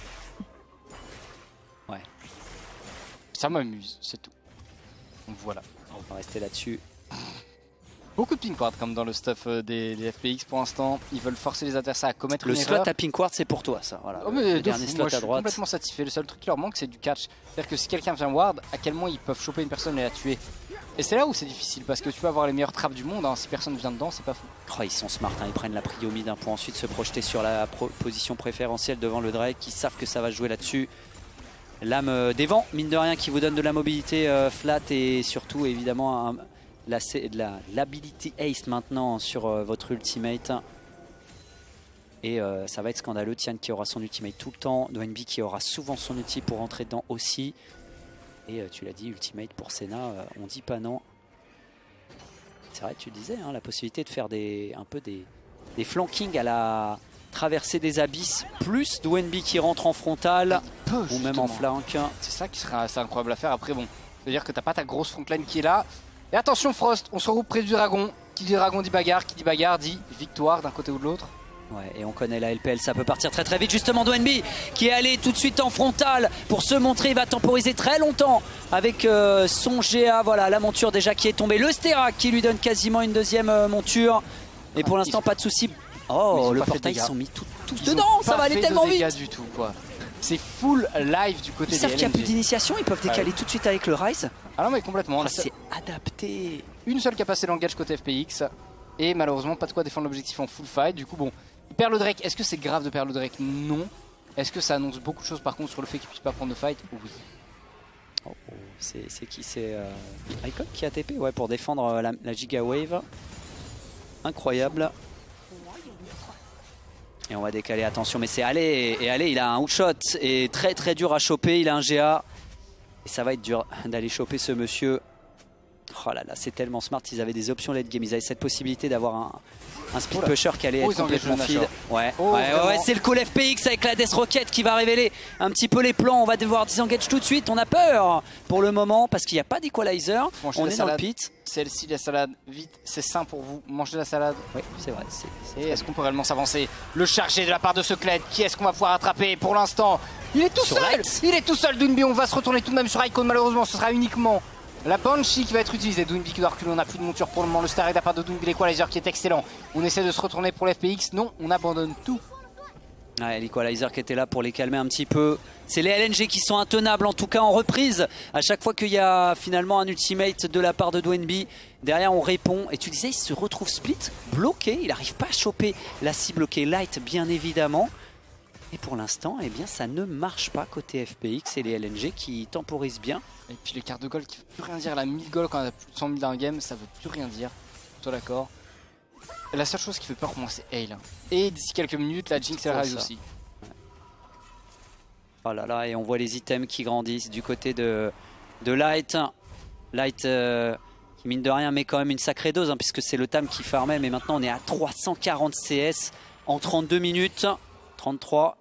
Ouais. Ça m'amuse, c'est tout. Donc voilà. On va rester là-dessus. Beaucoup de pink ward comme dans le stuff des FPX pour l'instant. Ils veulent forcer les adversaires à commettre le une slot erreur. à pink ward, c'est pour toi ça. Voilà, le dernier slot à droite. Je suis complètement satisfait. Le seul truc qui leur manque, c'est du catch. C'est-à-dire que si quelqu'un vient ward, à quel moment ils peuvent choper une personne et la tuer. Et c'est là où c'est difficile parce que tu peux avoir les meilleures trappes du monde. Hein. Si personne vient dedans, c'est pas fou. Oh, ils sont smart, hein. Ils prennent la prio mid pour ensuite se projeter sur la position préférentielle devant le Drake. Ils savent que ça va jouer là-dessus. Lame des vents, mine de rien, qui vous donne de la mobilité flat et surtout évidemment l'ability haste maintenant sur votre ultimate. Et ça va être scandaleux. Tian qui aura son ultimate tout le temps. Doenb qui aura souvent son ulti pour rentrer dedans aussi. Et tu l'as dit, ultimate pour Senna, on dit pas non. C'est vrai, tu disais, hein, la possibilité de faire un peu des flankings à la traversée des abysses, plus Doenb qui rentre en frontal ou même en flank. C'est ça qui serait assez incroyable à faire. Après, bon, c'est-à-dire que t'as pas ta grosse frontline qui est là. Et attention, Frost, on se regroupe près du dragon. Qui dit dragon dit bagarre, qui dit bagarre dit victoire d'un côté ou de l'autre. Ouais, et on connaît la LPL, ça peut partir très très vite. Justement, Doenb qui est allé tout de suite en frontal pour se montrer. Il va temporiser très longtemps avec son GA. Voilà, la monture déjà qui est tombée. Le Sterak qui lui donne quasiment une deuxième monture. Et pour l'instant, pas de souci. Oh, le portail, ils sont mis tous dedans. Ça va aller tellement vite. Du tout, quoi. C'est full live du côté des LNG. Ils savent qu'il n'y a plus d'initiation, ils peuvent décaler tout de suite avec le Rise. Ah non, mais complètement. C'est adapté. Une seule qui a passé l'engage côté FPX. Et malheureusement, pas de quoi défendre l'objectif en full fight. Du coup, bon. Il perd le Drake. Est-ce que c'est grave de perdre le Drake? Non. Est-ce que ça annonce beaucoup de choses par contre sur le fait qu'il puisse pas prendre de fight? Oui. Oh, c'est qui? C'est Icon qui a TP, ouais, pour défendre la Giga Wave. Incroyable. Et on va décaler, attention, mais c'est Allez. Et Allez, il a un hookshot et très très dur à choper. Il a un GA. Et ça va être dur d'aller choper ce monsieur. Oh là là, c'est tellement smart. Ils avaient des options late game. Ils avaient cette possibilité d'avoir un speed pusher qui allait être complètement feed. Ouais, c'est le call FPX avec la Death Rocket qui va révéler un petit peu les plans. On va devoir disengage tout de suite. On a peur pour le moment parce qu'il n'y a pas d'equalizer. On est dans le pit. Celle-ci, la salade, vite, c'est sain pour vous. Mangez la salade. Oui, c'est vrai. Est-ce qu'on peut réellement s'avancer? Le chargé de la part de Secled, qui est-ce qu'on va pouvoir attraper pour l'instant? Il est tout seul. Il est tout seul, Doenb. On va se retourner tout de même sur Icon. Malheureusement, ce sera uniquement la Banshee qui va être utilisée. Doenb qui doit reculer, on n'a plus de monture pour le moment. Le Star de la part de Doenb, l'Equalizer qui est excellent. On essaie de se retourner pour l'FPX. Non, on abandonne tout. Ouais, l'Equalizer qui était là pour les calmer un petit peu. C'est les LNG qui sont intenables en tout cas en reprise. À chaque fois qu'il y a finalement un ultimate de la part de Doenb, derrière on répond. Et tu disais, il se retrouve split, bloqué. Il n'arrive pas à choper la cible qui est light bien évidemment. Et pour l'instant, eh bien, ça ne marche pas côté FPX et les LNG qui temporisent bien. Et puis les cartes de gold qui ne veut plus rien dire. La 1000 gold quand on a plus de 100 000 dans un game, ça veut plus rien dire. Toi d'accord. La seule chose qui fait peur pour moi, c'est Hale. Et d'ici quelques minutes, la Jinx elle rise aussi. Oh là là, et on voit les items qui grandissent du côté de Light. Light qui mine de rien met quand même une sacrée dose hein, puisque c'est le Tam qui farmait. Mais maintenant on est à 340 CS en 32 minutes. 33.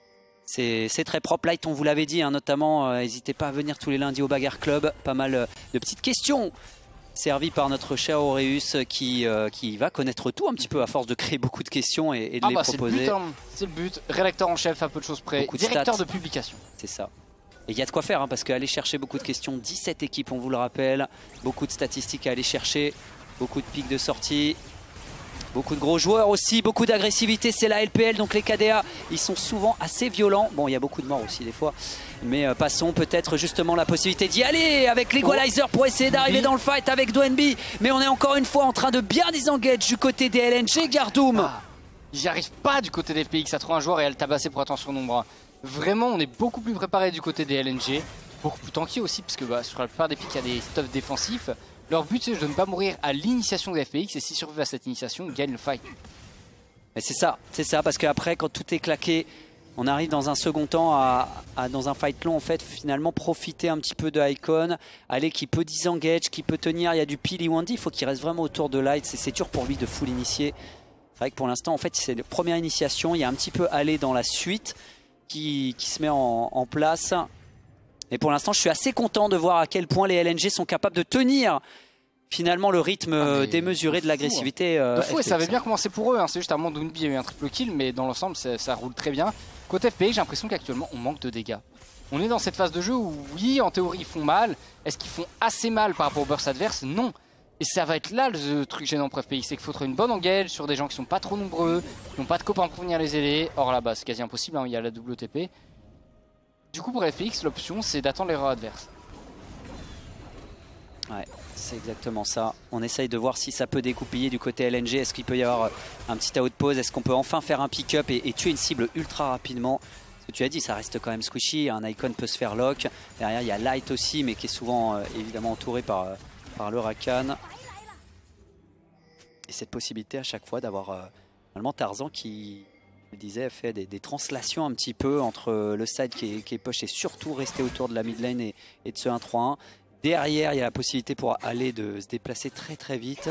C'est très propre. Light, on vous l'avait dit, hein, notamment, n'hésitez pas à venir tous les lundis au Bagarre Club. Pas mal de petites questions servies par notre cher Aureus qui va connaître tout un petit peu à force de créer beaucoup de questions et de les proposer. C'est le but. Rédacteur en chef à peu de choses près. Beaucoup de directeur stats. de publication. C'est ça. Et il y a de quoi faire hein, parce qu'aller chercher beaucoup de questions, 17 équipes on vous le rappelle, beaucoup de statistiques à aller chercher, beaucoup de pics de sortie. Beaucoup de gros joueurs aussi, beaucoup d'agressivité, c'est la LPL, donc les KDA, ils sont souvent assez violents. Bon, il y a beaucoup de morts aussi des fois, mais passons peut-être justement la possibilité d'y aller avec l'Equalizer pour essayer d'arriver dans le fight avec Doenb. Mais on est encore une fois en train de bien disengage du côté des LNG, Gardoum. J'y arrive pas du côté des FPX à trouver un joueur et à le tabasser pour attention nombre. Vraiment, on est beaucoup plus préparé du côté des LNG, beaucoup plus tanky aussi, parce que sur la plupart des pics, il y a des stuffs défensifs. Leur but c'est de ne pas mourir à l'initiation des FPX et si survivent à cette initiation, gagne le fight. C'est ça, parce qu'après quand tout est claqué, on arrive dans un second temps à dans un fight long en fait finalement profiter un petit peu de Icon, aller qui peut disengage, qui peut tenir, il y a du Pili Wandy, il faut qu'il reste vraiment autour de Light, c'est dur pour lui de full initier. C'est vrai que pour l'instant en fait c'est la première initiation, il y a un petit peu aller dans la suite qui se met en place. Et pour l'instant, je suis assez content de voir à quel point les LNG sont capables de tenir finalement le rythme démesuré de l'agressivité. Et ça avait bien commencé pour eux, hein. C'est juste à un moment Doenb a eu un triple kill, mais dans l'ensemble, ça roule très bien. Côté FPX, j'ai l'impression qu'actuellement, on manque de dégâts. On est dans cette phase de jeu où, oui, en théorie, ils font mal. Est-ce qu'ils font assez mal par rapport au burst adverse? Non. Et ça va être là le truc gênant pour FPX, c'est qu'il faudrait une bonne engage sur des gens qui sont pas trop nombreux, qui n'ont pas de copains pour venir les aider. Or là-bas, c'est quasi impossible, hein, il y a la double TP. Du coup pour FPX, l'option c'est d'attendre l'erreur adverse. Ouais, c'est exactement ça. On essaye de voir si ça peut découpiller du côté LNG. Est-ce qu'il peut y avoir un petit outpose? Est-ce qu'on peut enfin faire un pick-up et tuer une cible ultra rapidement? que tu as dit, ça reste quand même squishy. Un Icon peut se faire lock. Derrière, il y a Light aussi, mais qui est souvent évidemment entouré par le Rakan. Et cette possibilité à chaque fois d'avoir finalement Tarzan qui, je le disais, fait des translations un petit peu entre le side qui est push et surtout rester autour de la mid lane et de ce 1-3-1. Derrière, il y a la possibilité pour aller de se déplacer très très vite.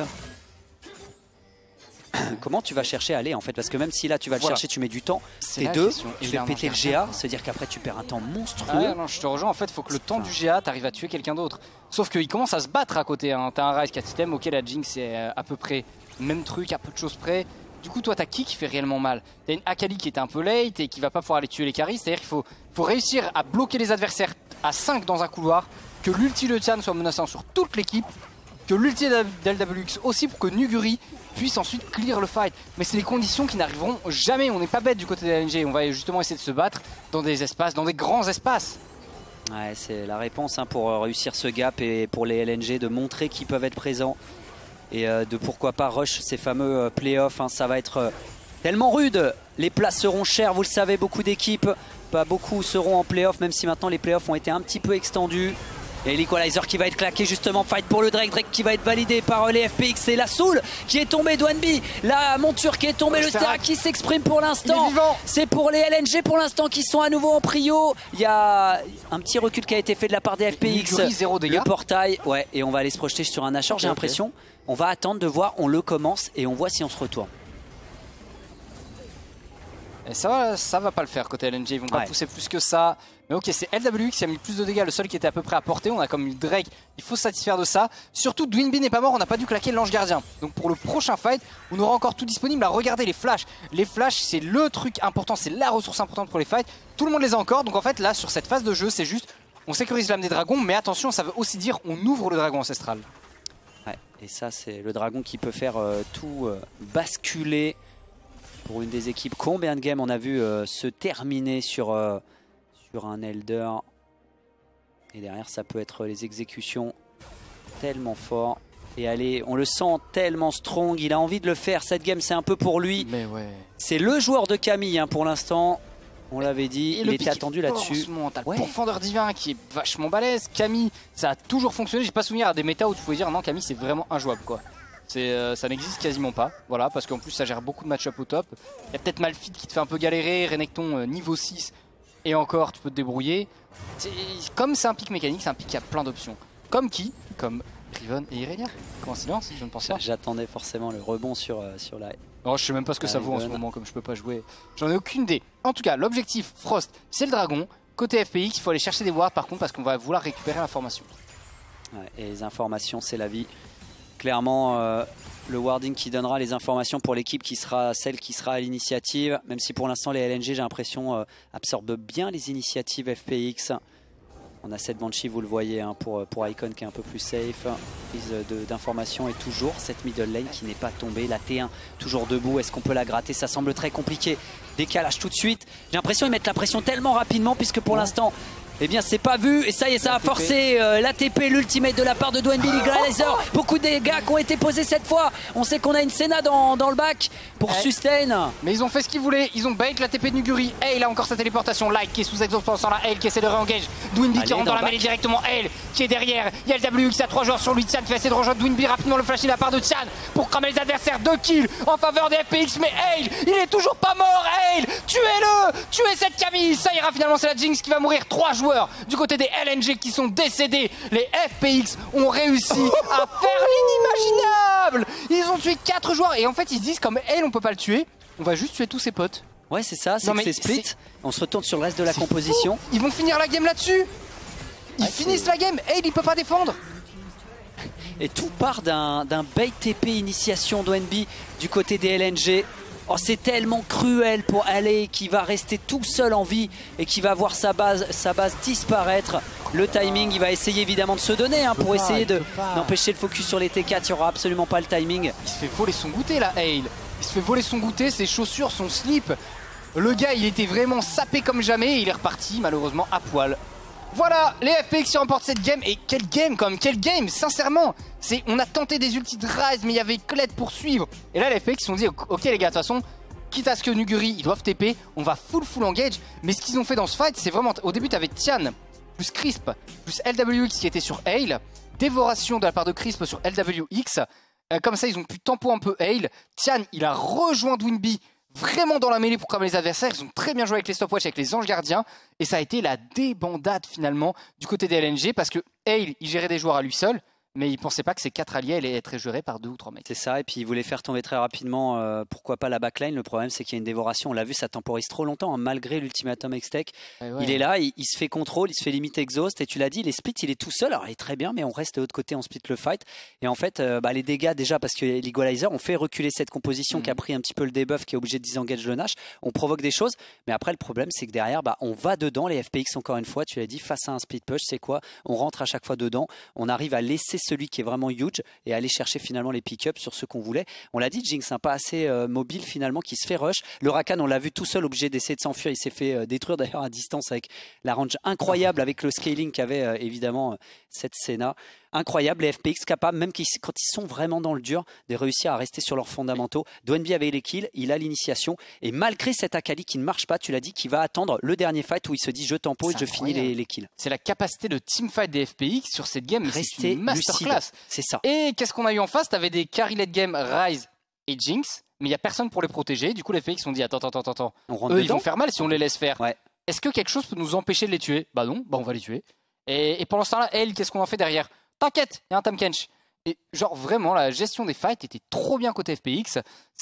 Comment tu vas chercher à aller en fait? Parce que même si là tu vas le chercher, tu mets du temps. T'es deux, tu fais péter le GA, c'est-à-dire qu'après tu perds un temps monstrueux. Ah non, je te rejoins, en fait, il faut que le temps du GA, t'arrives à tuer quelqu'un d'autre. Sauf qu'il commence à se battre à côté. Hein. T'as un Ryze qui a système, ok, la Jinx c'est à peu près même truc, à peu de choses près. Du coup, toi, t'as qui fait réellement mal? T'as une Akali qui est un peu late et qui va pas pouvoir aller tuer les carries. C'est-à-dire qu'il faut réussir à bloquer les adversaires à 5 dans un couloir, que l'ulti de Tian soit menaçant sur toute l'équipe, que l'ulti d'LWX aussi pour que Nuguri puisse ensuite clear le fight. Mais c'est des conditions qui n'arriveront jamais. On n'est pas bête du côté de LNG. On va justement essayer de se battre dans des espaces, dans des grands espaces. Ouais, c'est la réponse hein, pour réussir ce gap et pour les LNG de montrer qu'ils peuvent être présents. Et de pourquoi pas rush ces fameux playoffs. Hein, ça va être tellement rude. Les places seront chères, vous le savez, beaucoup d'équipes. Pas beaucoup seront en playoffs, même si maintenant les playoffs ont été un petit peu extendus. Et l'Equalizer qui va être claqué justement, fight pour le Drake, Drake qui va être validé par les FPX. C'est la Soul qui est tombée, Douanby, la monture qui est tombée, le Sterak qui s'exprime pour l'instant. C'est pour les LNG pour l'instant qui sont à nouveau en prio. Il y a un petit recul qui a été fait de la part des FPX. Nuguri, 0 dégâts. Le portail, ouais, et on va aller se projeter sur un Nashor, j'ai l'impression. On va attendre de voir, on le commence et on voit si on se retourne. Et ça va pas le faire côté LNG, ils vont pas pousser plus que ça. Mais ok, c'est LWX qui a mis plus de dégâts, le seul qui était à peu près à portée. On a comme une Drake, il faut se satisfaire de ça. Surtout, Douanby n'est pas mort, on n'a pas dû claquer l'ange gardien. Donc pour le prochain fight, on aura encore tout disponible. À regarder les flashs. Les flashs, c'est le truc important, c'est la ressource importante pour les fights. Tout le monde les a encore, donc en fait là, sur cette phase de jeu, c'est juste, on sécurise l'âme des dragons, mais attention, ça veut aussi dire, on ouvre le dragon ancestral. Ouais, et ça, c'est le dragon qui peut faire tout basculer. Pour une des équipes, combien de games on a vu se terminer sur un Elder. Et derrière, ça peut être les exécutions tellement fort. Et allez, on le sent tellement strong. Il a envie de le faire. Cette game, c'est un peu pour lui. Mais ouais. C'est le joueur de Camille hein, pour l'instant. On l'avait dit, il était attendu là-dessus. T'as le Pourfendeur Divin qui est vachement balèze. Camille, ça a toujours fonctionné. J'ai pas souvenir à des méta où tu pouvais dire non, Camille, c'est vraiment injouable quoi. Ça n'existe quasiment pas, voilà, parce qu'en plus ça gère beaucoup de match-up au top. Il y a peut-être Malphite qui te fait un peu galérer, Renekton niveau 6 et encore tu peux te débrouiller. Comme c'est un pic mécanique, c'est un pic qui a plein d'options. Comme qui? Comme Riven et Irelia. Coïncidence, je ne pense pas. J'attendais forcément le rebond sur la... Oh, je sais même pas ce que ça vaut en ce moment, comme je peux pas jouer. J'en ai aucune idée. En tout cas, l'objectif Frost, c'est le dragon. Côté FPX, il faut aller chercher des wards par contre parce qu'on va vouloir récupérer l'information. Ouais, et les informations, c'est la vie. Clairement, le warding qui donnera les informations pour l'équipe qui sera celle qui sera à l'initiative. Même si pour l'instant les LNG, j'ai l'impression, absorbent bien les initiatives FPX. On a cette Banshee, vous le voyez, hein, pour Icon qui est un peu plus safe. Prise d'informations et toujours cette middle lane qui n'est pas tombée. La T1 toujours debout, est-ce qu'on peut la gratter? Ça semble très compliqué. Décalage tout de suite. J'ai l'impression qu'ils mettent la pression tellement rapidement puisque pour l'instant... Eh bien c'est pas vu et ça y est, ça a forcé l'ATP, l'ultimate de la part de Douanby Equalizer. Beaucoup de dégâts qui ont été posés cette fois. On sait qu'on a une Senna dans le bac pour sustain. Mais ils ont fait ce qu'ils voulaient, ils ont bait l'ATP de Nuguri. Et il a encore sa téléportation, Light qui est sous exhaust pensant la Hale qui essaie de re-engage. Douanby qui rentre dans la mêlée directement, Hale qui est derrière. Il y a le WX à 3 joueurs sur lui, Tian qui va essayer de rejoindre Douanby rapidement, le flash de la part de Tian pour cramer les adversaires. 2 kills en faveur des FPX, mais Hale, il est toujours pas mort. Hale, tuez-le, tuez cette Camille. Ça ira, finalement c'est la Jinx qui va mourir. 3 joueurs du côté des LNG qui sont décédés. Les FPX ont réussi à faire l'inimaginable. Ils ont tué 4 joueurs et en fait ils se disent comme Hale on peut pas le tuer, on va juste tuer tous ses potes. Ouais c'est ça, c'est split. On se retourne sur le reste de la composition. Ils vont finir la game là-dessus. Ils finissent la game, Hale il peut pas défendre. Et tout part d'un bait TP initiation Douanby du côté des LNG. Oh, c'est tellement cruel pour Ale qui va rester tout seul en vie et qui va voir sa base disparaître. Le timing, il va essayer évidemment de se donner hein, pour essayer d'empêcher le focus sur les T4. Il n'y aura absolument pas le timing. Il se fait voler son goûter là, Hale. Il se fait voler son goûter, ses chaussures, son slip. Le gars, il était vraiment sapé comme jamais et il est reparti malheureusement à poil. Voilà, les FPX qui remportent cette game. Et quelle game quand même, quelle game, sincèrement. On a tenté des ultis de Ryze, mais il y avait Kled pour suivre. Et là, les FPX se sont dit, ok les gars, de toute façon, quitte à ce que Nuguri, ils doivent TP, on va full engage. Mais ce qu'ils ont fait dans ce fight, c'est vraiment... Au début, t'avais Tian, plus Crisp, plus LWX qui était sur Hale. Dévoration de la part de Crisp sur LWX. Comme ça, ils ont pu tempo un peu Hale. Tian, il a rejoint Dwinby vraiment dans la mêlée pour cramer les adversaires. Ils ont très bien joué avec les stopwatch, avec les anges gardiens. Et ça a été la débandade finalement du côté des LNG parce que Hale, il gérait des joueurs à lui seul. Mais il pensait pas que ces 4 alliés allaient être gérés par 2 ou 3 mecs. C'est ça, et puis il voulait faire tomber très rapidement, pourquoi pas la backline. Le problème, c'est qu'il y a une dévoration. On l'a vu, ça temporise trop longtemps, hein, malgré l'ultimatum Hextech. Ouais. Il est là, il se fait contrôle, il se fait limite exhaust. Et tu l'as dit, les splits, il est tout seul. Alors il est très bien, mais on reste de l'autre côté, on split le fight. Et en fait, les dégâts, déjà, parce que l'Equalizer, on fait reculer cette composition qui a pris un petit peu le debuff, qui est obligé de disengage le Nash. On provoque des choses. Mais après, le problème, c'est que derrière, on va dedans. Les FPX, encore une fois, tu l'as dit, face à un split push, c'est quoi? On rentre à chaque fois dedans. On arrive à laisser celui qui est vraiment huge et aller chercher finalement les pick-ups sur ce qu'on voulait. On l'a dit, Jinx, pas assez mobile finalement, qui se fait rush. Le Rakan, on l'a vu tout seul, obligé d'essayer de s'enfuir. Il s'est fait détruire d'ailleurs à distance avec la range incroyable, avec le scaling qu'avait évidemment cette Senna. Incroyable, les FPX capables, même quand ils sont vraiment dans le dur, de réussir à rester sur leurs fondamentaux. Dwinby avait les kills, il a l'initiation. Et malgré cet Akali qui ne marche pas, tu l'as dit, qui va attendre le dernier fight où il se dit je tempo et je finis les kills. C'est la capacité de teamfight des FPX sur cette game, c'est une masterclass. C'est ça. Et qu'est-ce qu'on a eu en face? T'avais des carry late game Ryze et Jinx, mais il n'y a personne pour les protéger. Du coup, les FPX ont dit attends. Eux, ils vont faire mal si on les laisse faire. Ouais. Est-ce que quelque chose peut nous empêcher de les tuer? Bah non, on va les tuer. Et pendant ce temps-là, elle, qu'est-ce qu'on en fait derrière? T'inquiète, il y a un Tahm Kench. Et genre vraiment, la gestion des fights était trop bien côté FPX.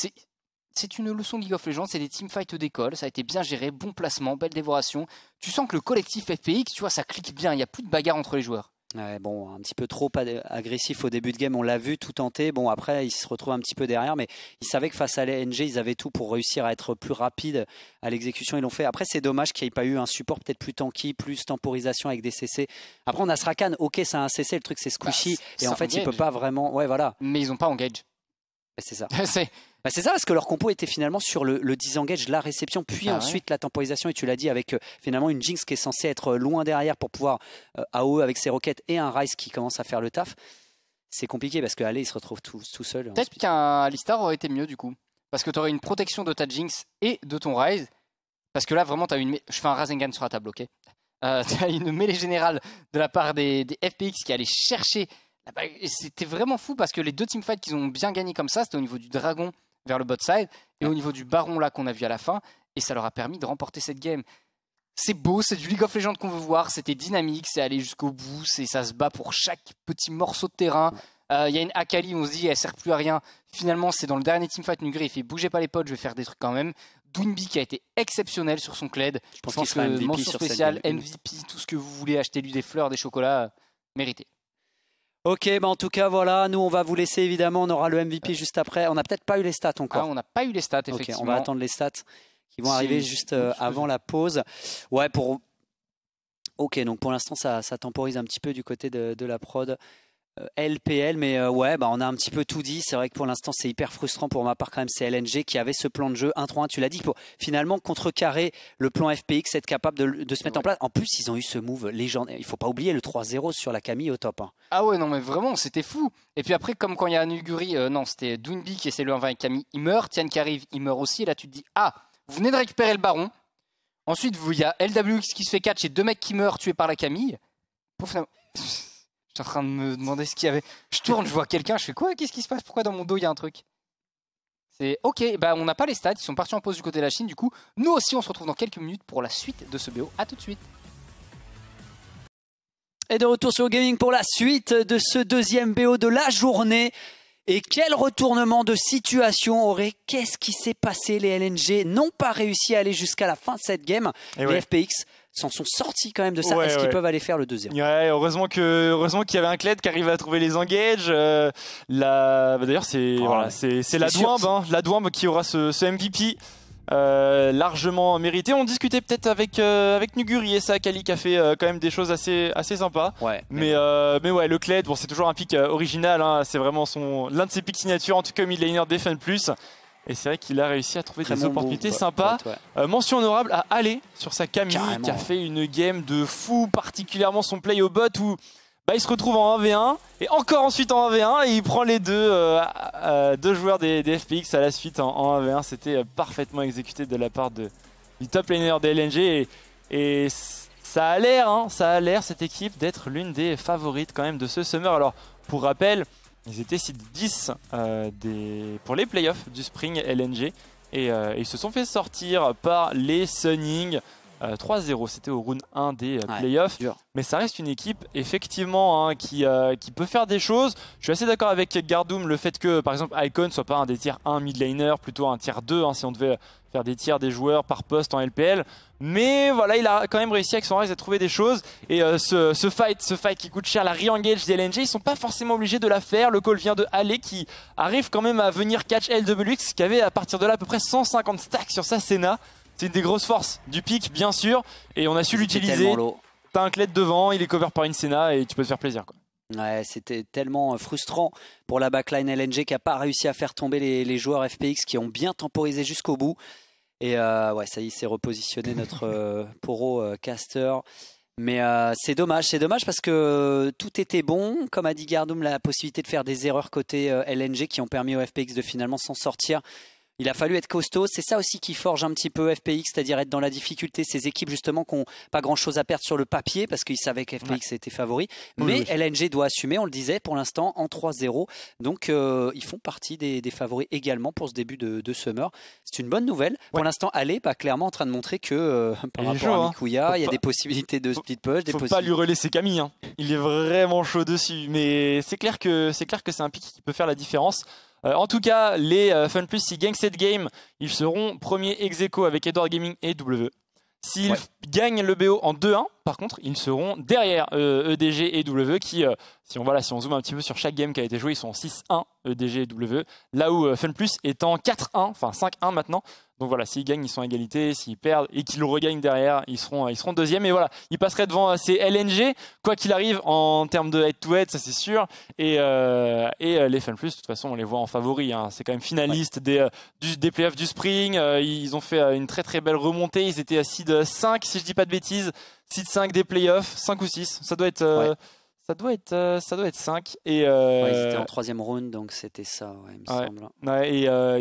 C'est une leçon de League of Legends, c'est des teamfights d'école, ça a été bien géré, bon placement, belle dévoration. Tu sens que le collectif FPX, tu vois, ça clique bien, il n'y a plus de bagarre entre les joueurs. Ouais, bon, un petit peu trop agressif au début de game, on l'a vu, tout tenté. Bon, après, ils se retrouvent un petit peu derrière, mais ils savaient que face à l'NG, ils avaient tout pour réussir à être plus rapide à l'exécution. Ils l'ont fait. Après, c'est dommage qu'il n'y ait pas eu un support peut-être plus tanky, plus temporisation avec des CC. Après, on a Srakan, ok, c'est un CC, le truc c'est squishy, et en fait, il peut pas vraiment. Ouais, voilà. Mais ils n'ont pas engage. C'est ça. C'est ça, parce que leur compo était finalement sur le disengage, la réception, puis ensuite la temporisation. Et tu l'as dit, avec finalement une Jinx qui est censée être loin derrière pour pouvoir AOE avec ses roquettes et un Ryze qui commence à faire le taf. C'est compliqué parce qu'Aller il se retrouve tout seul. Peut-être qu'un Alistar aurait été mieux du coup. Parce que tu aurais une protection de ta Jinx et de ton Ryze. Parce que là, vraiment, tu as une. Je fais un Rasengan sur la table, ok? Tu as une mêlée générale de la part des FPX qui allait chercher. C'était vraiment fou parce que les deux teamfights qu'ils ont bien gagné comme ça, c'était au niveau du dragon vers le bot side et au niveau du baron là qu'on a vu à la fin, et ça leur a permis de remporter cette game. C'est beau, c'est du League of Legends qu'on veut voir, c'était dynamique, c'est aller jusqu'au bout, ça se bat pour chaque petit morceau de terrain. Il y a une Akali, on se dit elle sert plus à rien. Finalement, c'est dans le dernier teamfight, Nuguri il fait bougez pas les potes, je vais faire des trucs quand même. Dwinby qui a été exceptionnel sur son Kled. Je pense que MVP mention spéciale, MVP, tout ce que vous voulez, achetez-lui des fleurs, des chocolats, mérité. Ok, en tout cas, voilà, nous on va vous laisser évidemment, on aura le MVP juste après. On n'a peut-être pas eu les stats encore. On n'a pas eu les stats, effectivement. On va attendre les stats qui vont arriver juste avant la pause. Ouais, ok, donc pour l'instant ça temporise un petit peu du côté de la prod. LPL, mais on a un petit peu tout dit. C'est vrai que pour l'instant c'est hyper frustrant pour ma part quand même. C'est LNG qui avait ce plan de jeu 1-3-1, tu l'as dit, pour finalement contrecarrer le plan FPX, être capable de se mettre en place. En plus ils ont eu ce move légendaire, il faut pas oublier le 3-0 sur la Camille au top. Ah ouais, non mais vraiment c'était fou. Et puis après, comme quand il y a Nuguri, non, c'était Dwinby qui essaie le 1-20 avec Camille, il meurt, Tian qui arrive, il meurt aussi, et là tu te dis vous venez de récupérer le baron, ensuite il y a LWX qui se fait catch et 2 mecs qui meurent tués par la Camille. Pour finalement... Je suis en train de me demander ce qu'il y avait. Je tourne, je vois quelqu'un, je fais quoi? Qu'est-ce qui se passe? Pourquoi dans mon dos il y a un truc? C'est ok, on n'a pas les stats, ils sont partis en pause du côté de la Chine. Du coup, nous aussi on se retrouve dans quelques minutes pour la suite de ce BO. A tout de suite. Et de retour sur Gaming pour la suite de ce deuxième BO de la journée. Et quel retournement de situation qu'est-ce qui s'est passé? Les LNG n'ont pas réussi à aller jusqu'à la fin de cette game. Les FPX s'en sont sortis quand même de ça. Est-ce qu'ils peuvent aller faire le 2-0? Ouais, heureusement qu'il y avait un Kled qui arrive à trouver les engages. D'ailleurs, c'est la Douimbe, la Douimbe qui aura ce MVP. Largement mérité. On discutait peut-être avec Nuguri et sa Akali qui a fait quand même des choses assez sympas. Mais ouais, le Kled, c'est toujours un pick original. C'est vraiment l'un de ses picks signature, en tout cas mid laner Defend Plus. Et c'est vrai qu'il a réussi à trouver des opportunités sympas. Mention honorable à Aller sur sa Camille qui a fait une game de fou, particulièrement son play au bot où il se retrouve en 1v1 et encore ensuite en 1v1 et il prend les deux joueurs des FPX à la suite en 1v1. C'était parfaitement exécuté de la part du top laner des LNG et ça a l'air cette équipe d'être l'une des favorites quand même de ce Summer. Alors pour rappel, ils étaient seed 10 pour les playoffs du Spring LNG et ils se sont fait sortir par les Sunning. 3-0, c'était au round 1 des playoffs. Mais ça reste une équipe effectivement qui peut faire des choses. Je suis assez d'accord avec Gardoum, le fait que par exemple Icon soit pas un des tiers 1 mid laner, plutôt un tiers 2 si on devait faire des tiers des joueurs par poste en LPL. Mais voilà, il a quand même réussi avec son Ryze à trouver des choses. Et ce fight qui coûte cher, la re-engage des LNG, ils sont pas forcément obligés de la faire. Le call vient de Ale qui arrive quand même à venir catch LWX, qui avait à partir de là à peu près 150 stacks sur sa Senna. C'est une des grosses forces du pick, bien sûr, et on a su l'utiliser. T'as un Kled devant, il est cover par une Senna et tu peux te faire plaisir, quoi. Ouais, c'était tellement frustrant pour la backline LNG qui n'a pas réussi à faire tomber les joueurs FPX qui ont bien temporisé jusqu'au bout. Et ouais, ça y est, s'est repositionné notre Poro caster. Mais c'est dommage parce que tout était bon. Comme a dit Gardoum, la possibilité de faire des erreurs côté LNG qui ont permis au FPX de finalement s'en sortir. Il a fallu être costaud, c'est ça aussi qui forge un petit peu FPX, c'est-à-dire être dans la difficulté. Ces équipes justement qui n'ont pas grand-chose à perdre sur le papier parce qu'ils savaient que FPX était favori. Mais LNG doit assumer, on le disait, pour l'instant en 3-0. Donc ils font partie des favoris également pour ce début de Summer. C'est une bonne nouvelle. Pour l'instant, Ale clairement en train de montrer que par rapport à Mikuya, il y a des possibilités de split push. Faut pas lui relaisser Camille. Il est vraiment chaud dessus. Mais c'est clair que c'est un pick qui peut faire la différence. En tout cas, les FunPlus, s'ils gagnent cette game, ils seront premiers ex-aequo avec Edward Gaming et W. S'ils gagnent le BO en 2-1, par contre, ils seront derrière EDG et W qui, si on zoome un petit peu sur chaque game qui a été joué, ils sont en 6-1 EDG et W. Là où FunPlus est en 4-1, enfin 5-1 maintenant. Donc voilà, s'ils gagnent, ils sont à égalité. S'ils perdent et qu'ils le regagnent derrière, ils seront deuxième. Et voilà, ils passeraient devant ces LNG, quoi qu'il arrive en termes de head-to-head, ça c'est sûr. Et les FunPlus, de toute façon, on les voit en favori. C'est quand même finaliste des playoffs du Spring. Ils ont fait une très très belle remontée. Ils étaient à seed 5, si je dis pas de bêtises. Seed 5 des playoffs, 5 ou 6. Ça doit être... Ça doit être 5. Et ils étaient en 3e round, donc c'était ça, il me semble. Ouais,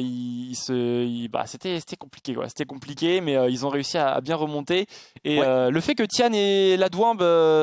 et c'était compliqué, quoi. C'était compliqué, mais ils ont réussi à bien remonter. Et le fait que Tian et la Douimbe,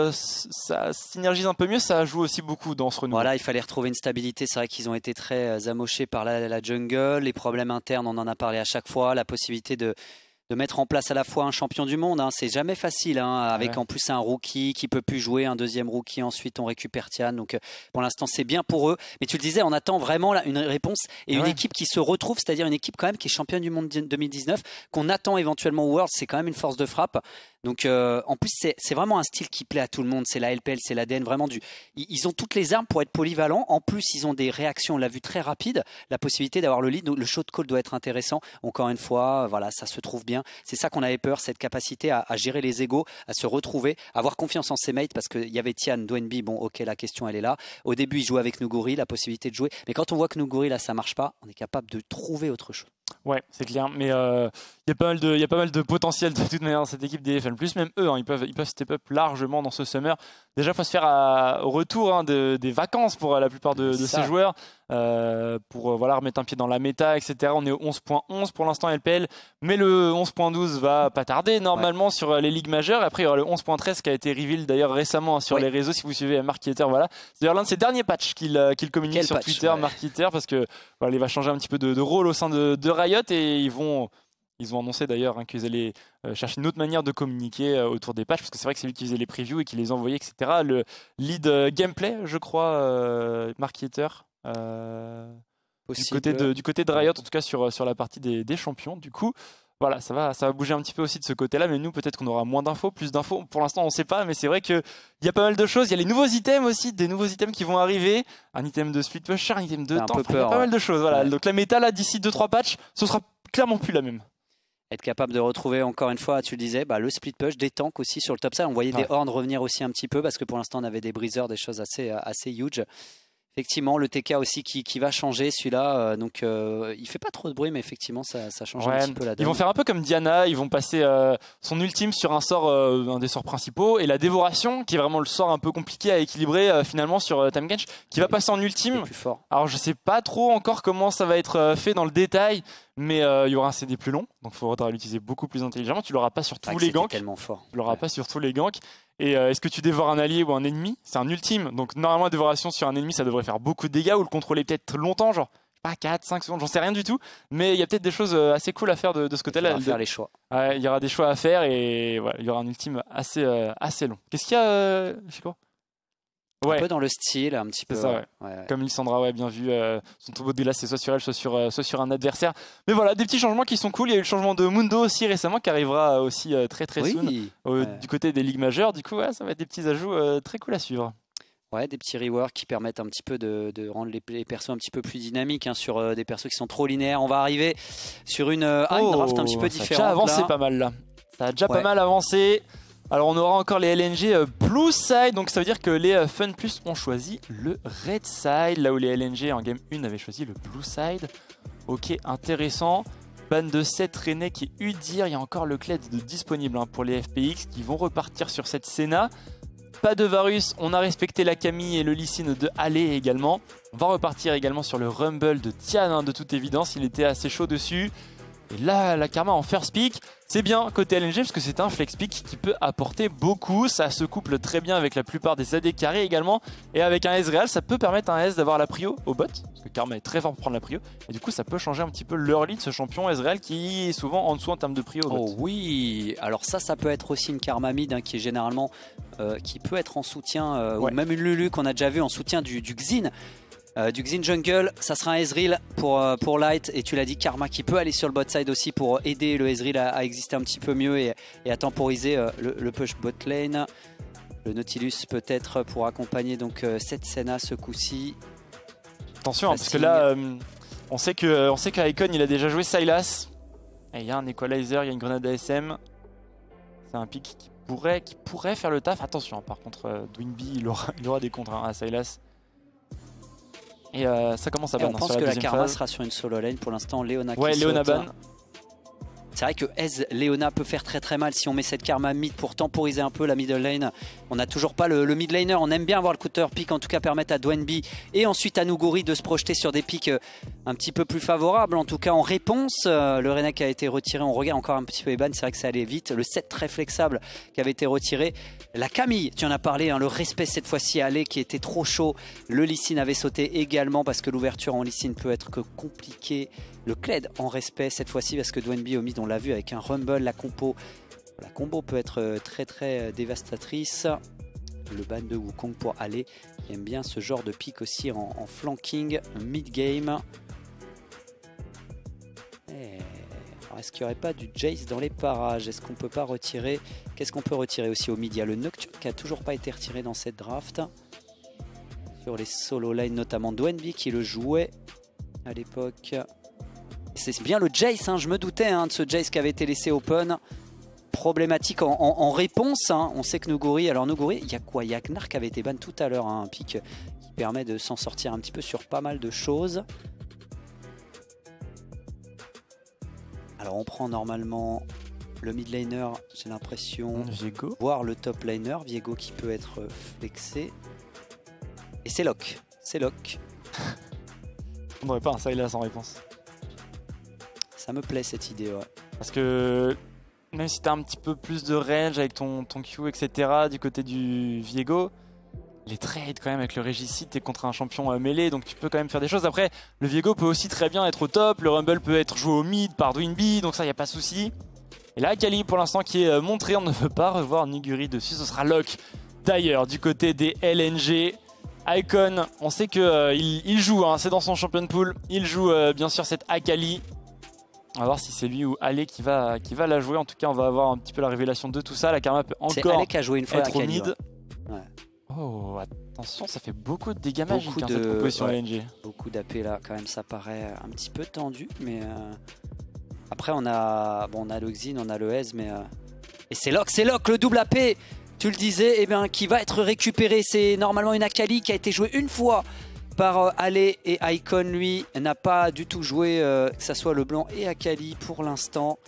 ça synergise un peu mieux, ça joue aussi beaucoup dans ce renouveau. Voilà, il fallait retrouver une stabilité. C'est vrai qu'ils ont été très amochés par la jungle. Les problèmes internes, on en a parlé à chaque fois. La possibilité de mettre en place à la fois un champion du monde, c'est jamais facile, avec en plus un rookie qui peut plus jouer, un deuxième rookie, ensuite on récupère Tian, donc pour l'instant c'est bien pour eux, mais tu le disais, on attend vraiment une réponse et une équipe qui se retrouve, c'est-à-dire une équipe quand même qui est championne du monde 2019, qu'on attend éventuellement au World, c'est quand même une force de frappe. Donc en plus c'est vraiment un style qui plaît à tout le monde, c'est la LPL, c'est l'ADN, vraiment ils ont toutes les armes pour être polyvalents, en plus ils ont des réactions, on l'a vu, très rapides, la possibilité d'avoir le lead, le shot call doit être intéressant, encore une fois, voilà, ça se trouve bien, c'est ça qu'on avait peur, cette capacité à gérer les égos, à se retrouver, à avoir confiance en ses mates, parce qu'il y avait Tian, Doenby, bon ok, la question elle est là, au début il jouait avec Nuguri, la possibilité de jouer, mais quand on voit que Nuguri là ça marche pas, on est capable de trouver autre chose. Ouais, c'est clair, mais il y a pas mal de potentiel de toute manière dans cette équipe des FunPlus, même eux, ils peuvent step up largement dans ce Summer. Déjà, il faut se faire au retour des vacances pour la plupart de ces joueurs, pour remettre un pied dans la méta, etc. On est au 11.11 pour l'instant LPL, mais le 11.12 va pas tarder normalement sur les ligues majeures. Après, il y aura le 11.13 qui a été reveal d'ailleurs récemment sur les réseaux, si vous suivez Mark Yeater, voilà. C'est d'ailleurs l'un de ses derniers patchs qu'il communique sur Twitter, Mark Yeater, parce que voilà, il va changer un petit peu de rôle au sein de Riot et ils ont annoncé d'ailleurs qu'ils allaient chercher une autre manière de communiquer autour des patchs, parce que c'est vrai que c'est lui qui faisait les previews et qui les envoyait, etc. Le lead gameplay, je crois, Mark Yeater, du côté de Riot, en tout cas sur la partie des champions. Du coup, voilà, ça va bouger un petit peu aussi de ce côté-là, mais nous, peut-être qu'on aura moins d'infos, plus d'infos. Pour l'instant, on ne sait pas, mais c'est vrai qu'il y a pas mal de choses. Il y a les nouveaux items aussi, des nouveaux items qui vont arriver. Un item de split pusher, un item de temps. Il y a pas mal de choses. Voilà. Donc la méta, là, d'ici 2-3 patchs, ce sera clairement plus la même. Être capable de retrouver, encore une fois, tu le disais, le split push, des tanks aussi sur le top side. On voyait des horns revenir aussi un petit peu, parce que pour l'instant, on avait des breezers, des choses assez huge. Effectivement, le TK aussi qui va changer celui-là, donc il fait pas trop de bruit, mais effectivement ça change un petit peu la donne. Ils vont faire un peu comme Diana, ils vont passer son ultime sur un sort, un des sorts principaux, et la dévoration, qui est vraiment le sort un peu compliqué à équilibrer finalement sur Tahm Kench, qui va passer en ultime. Plus fort. Alors je sais pas trop encore comment ça va être fait dans le détail, mais il y aura un CD plus long, donc il faudra l'utiliser beaucoup plus intelligemment. Tu l'auras pas sur tous les ganks. Tellement fort. Tu l'auras pas sur tous les ganks. Et est-ce que tu dévores un allié ou un ennemi? C'est un ultime. Donc normalement, la dévoration sur un ennemi, ça devrait faire beaucoup de dégâts ou le contrôler peut-être longtemps, genre pas 4, 5 secondes, j'en sais rien du tout. Mais il y a peut-être des choses assez cool à faire de ce côté-là. Il va faire les choix. Ouais, il y aura des choix à faire et voilà, il y aura un ultime assez long. Qu'est-ce qu'il y a, Chico? Un peu dans le style, un petit peu. C'est ça, ouais. Comme Lissandra, bien vu. Son turbo de glace, c'est soit sur elle, soit sur un adversaire. Mais voilà, des petits changements qui sont cool. Il y a eu le changement de Mundo aussi récemment qui arrivera aussi très soon du côté des ligues majeures. Du coup, ça va être des petits ajouts très cool à suivre. Ouais, des petits reworks qui permettent un petit peu de rendre les persos un petit peu plus dynamiques sur des persos qui sont trop linéaires. On va arriver sur une draft un petit peu différente. Ça a déjà avancé pas mal là. Ça a déjà pas mal avancé. Alors on aura encore les LNG Blue Side, donc ça veut dire que les Fun Plus ont choisi le Red Side, là où les LNG en game 1 avaient choisi le Blue Side. Ok, intéressant. Ban de 7 Renek et Udyr, il y a encore le Kled disponible pour les FPX qui vont repartir sur cette Senna. Pas de Varus, on a respecté la Camille et le Lee Sin de Alley également. On va repartir également sur le Rumble de Tian, de toute évidence, il était assez chaud dessus. Et là, la Karma en first pick, c'est bien côté LNG parce que c'est un flex pick qui peut apporter beaucoup. Ça se couple très bien avec la plupart des AD carrés également. Et avec un Ezreal, ça peut permettre à un S d'avoir la prio au bot. Parce que Karma est très fort pour prendre la prio. Et du coup, ça peut changer un petit peu l'early de ce champion Ezreal qui est souvent en dessous en termes de prio au bot. Oh oui, alors ça peut être aussi une Karma mid qui est généralement, qui peut être en soutien, ou même une Lulu qu'on a déjà vu en soutien du Xin. Du Xin Jungle, ça sera un Ezreal pour Light, et tu l'as dit, Karma qui peut aller sur le bot side aussi pour aider le Ezreal à exister un petit peu mieux et à temporiser le push bot lane. Le Nautilus peut-être pour accompagner donc cette Senna ce coup-ci. Attention, parce que là, on sait qu'Icon il a déjà joué Sylas. Il y a un Equalizer, il y a une grenade ASM. C'est un pick qui pourrait faire le taf. Attention, par contre, Dwinby il aura des contres à Sylas. Et ça commence à ban. On pense que la Karma sera sur une solo lane pour l'instant. Léona qui saute. Léona ban. C'est vrai que Léona peut faire très mal si on met cette Karma mid pour temporiser un peu la middle lane. On n'a toujours pas le mid laner. On aime bien avoir le counter pick, en tout cas permettre à Dwinby et ensuite à Nuguri de se projeter sur des picks un petit peu plus favorables. En tout cas en réponse, le Renek a été retiré. On regarde encore un petit peu les bans. C'est vrai que ça allait vite. Le set très flexible qui avait été retiré. La Camille, tu en as parlé, le respect cette fois-ci allé qui était trop chaud. Le Lee Sin avait sauté également parce que l'ouverture en Lee Sin peut être que compliquée. Le Kled en respect cette fois-ci parce que Dwinby au mid on l'a vu avec un Rumble, la combo peut être très dévastatrice. Le ban de Wukong pour aller, qui aime bien ce genre de pick aussi en flanking mid-game. Est-ce qu'il n'y aurait pas du Jace dans les parages? Est-ce qu'on peut pas retirer? Qu'est-ce qu'on peut retirer aussi au mid? Il y a le Nocturne qui a toujours pas été retiré dans cette draft. Sur les solo lines, notamment Dwinby qui le jouait à l'époque. C'est bien le Jace, je me doutais de ce Jace qui avait été laissé open. Problématique en réponse. On sait que Nuguri, alors Nuguri, il y a quoi? Il y a Gnar qui avait été ban tout à l'heure, un pick qui permet de s'en sortir un petit peu sur pas mal de choses. Alors on prend normalement le mid laner, j'ai l'impression, voire le top laner, Viego qui peut être flexé. Et c'est lock, On n'aurait pas un Sylas en réponse. Ça me plaît cette idée, ouais. Parce que même si tu as un petit peu plus de range avec ton Q, etc., du côté du Viego, les trades quand même avec le Régicide, t'es contre un champion mêlé, donc tu peux quand même faire des choses. Après, le Viego peut aussi très bien être au top, le Rumble peut être joué au mid par Dwinby, donc ça, il n'y a pas de souci. Et là, Akali, pour l'instant, qui est montré, on ne veut pas revoir Nuguri dessus, ce sera lock. D'ailleurs, du côté des LNG, Icon, on sait qu'il joue, c'est dans son champion pool, il joue bien sûr cette Akali. On va voir si c'est lui ou Ale qui va la jouer. En tout cas, on va avoir un petit peu la révélation de tout ça. La Karma peut encore Ale qui a joué une fois être au mid. Ouais. Oh, attention, ça fait beaucoup de dégâts magiques cette composition LNG. Beaucoup d'AP là, quand même, ça paraît un petit peu tendu. Mais après, on a le Xin, on a le Ez, mais... Et c'est lock, le double AP. Tu le disais, qui va être récupéré. C'est normalement une Akali qui a été jouée une fois par Ale et Icon, lui, n'a pas du tout joué, que ce soit LeBlanc et Akali pour l'instant.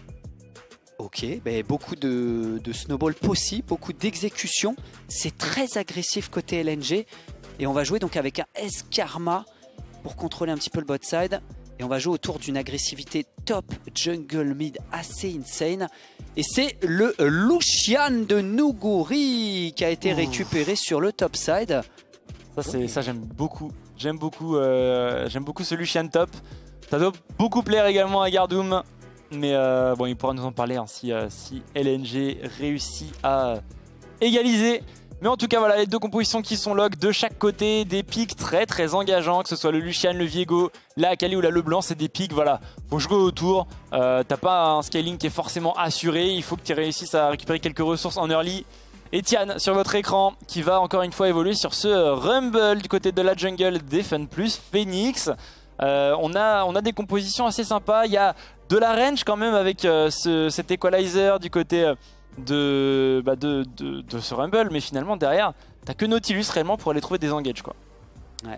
Ok, ben beaucoup de snowball possible, beaucoup d'exécution. C'est très agressif côté LNG. Et on va jouer donc avec un S-Karma pour contrôler un petit peu le bot side. Et on va jouer autour d'une agressivité top jungle mid assez insane. Et c'est le Lucian de Nuguri qui a été récupéré sur le top side. Ça j'aime beaucoup. J'aime beaucoup ce Lucian top. Ça doit beaucoup plaire également à Gardoum. Mais bon, il pourra nous en parler hein, si LNG réussit à égaliser. Mais en tout cas, voilà les deux compositions qui sont lock de chaque côté. Des pics très très engageants, que ce soit le Lucian, le Viego, la Akali ou la LeBlanc. C'est des pics, voilà. Faut jouer autour. T'as pas un scaling qui est forcément assuré. Il faut que tu réussisses à récupérer quelques ressources en early. Et Tian sur votre écran qui va encore une fois évoluer sur ce Rumble du côté de la jungle des Fun Plus Phoenix. On a des compositions assez sympas. Il y a de la range quand même avec cet equalizer du côté de ce Rumble, mais finalement derrière t'as que Nautilus réellement pour aller trouver des engages quoi. Ouais.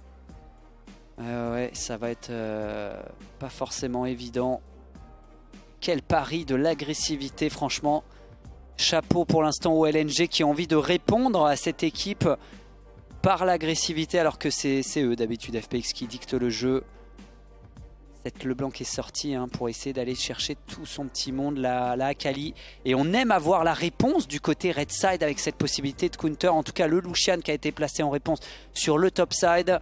Ouais, ça va être pas forcément évident. Quel pari de l'agressivité, franchement. Chapeau pour l'instant au LNG qui a envie de répondre à cette équipe par l'agressivité, alors que c'est eux d'habitude FPX qui dictent le jeu. C'est LeBlanc qui est sorti hein, pour essayer d'aller chercher tout son petit monde, la Akali. Et on aime avoir la réponse du côté red side avec cette possibilité de counter. En tout cas, le Lucian qui a été placé en réponse sur le top side.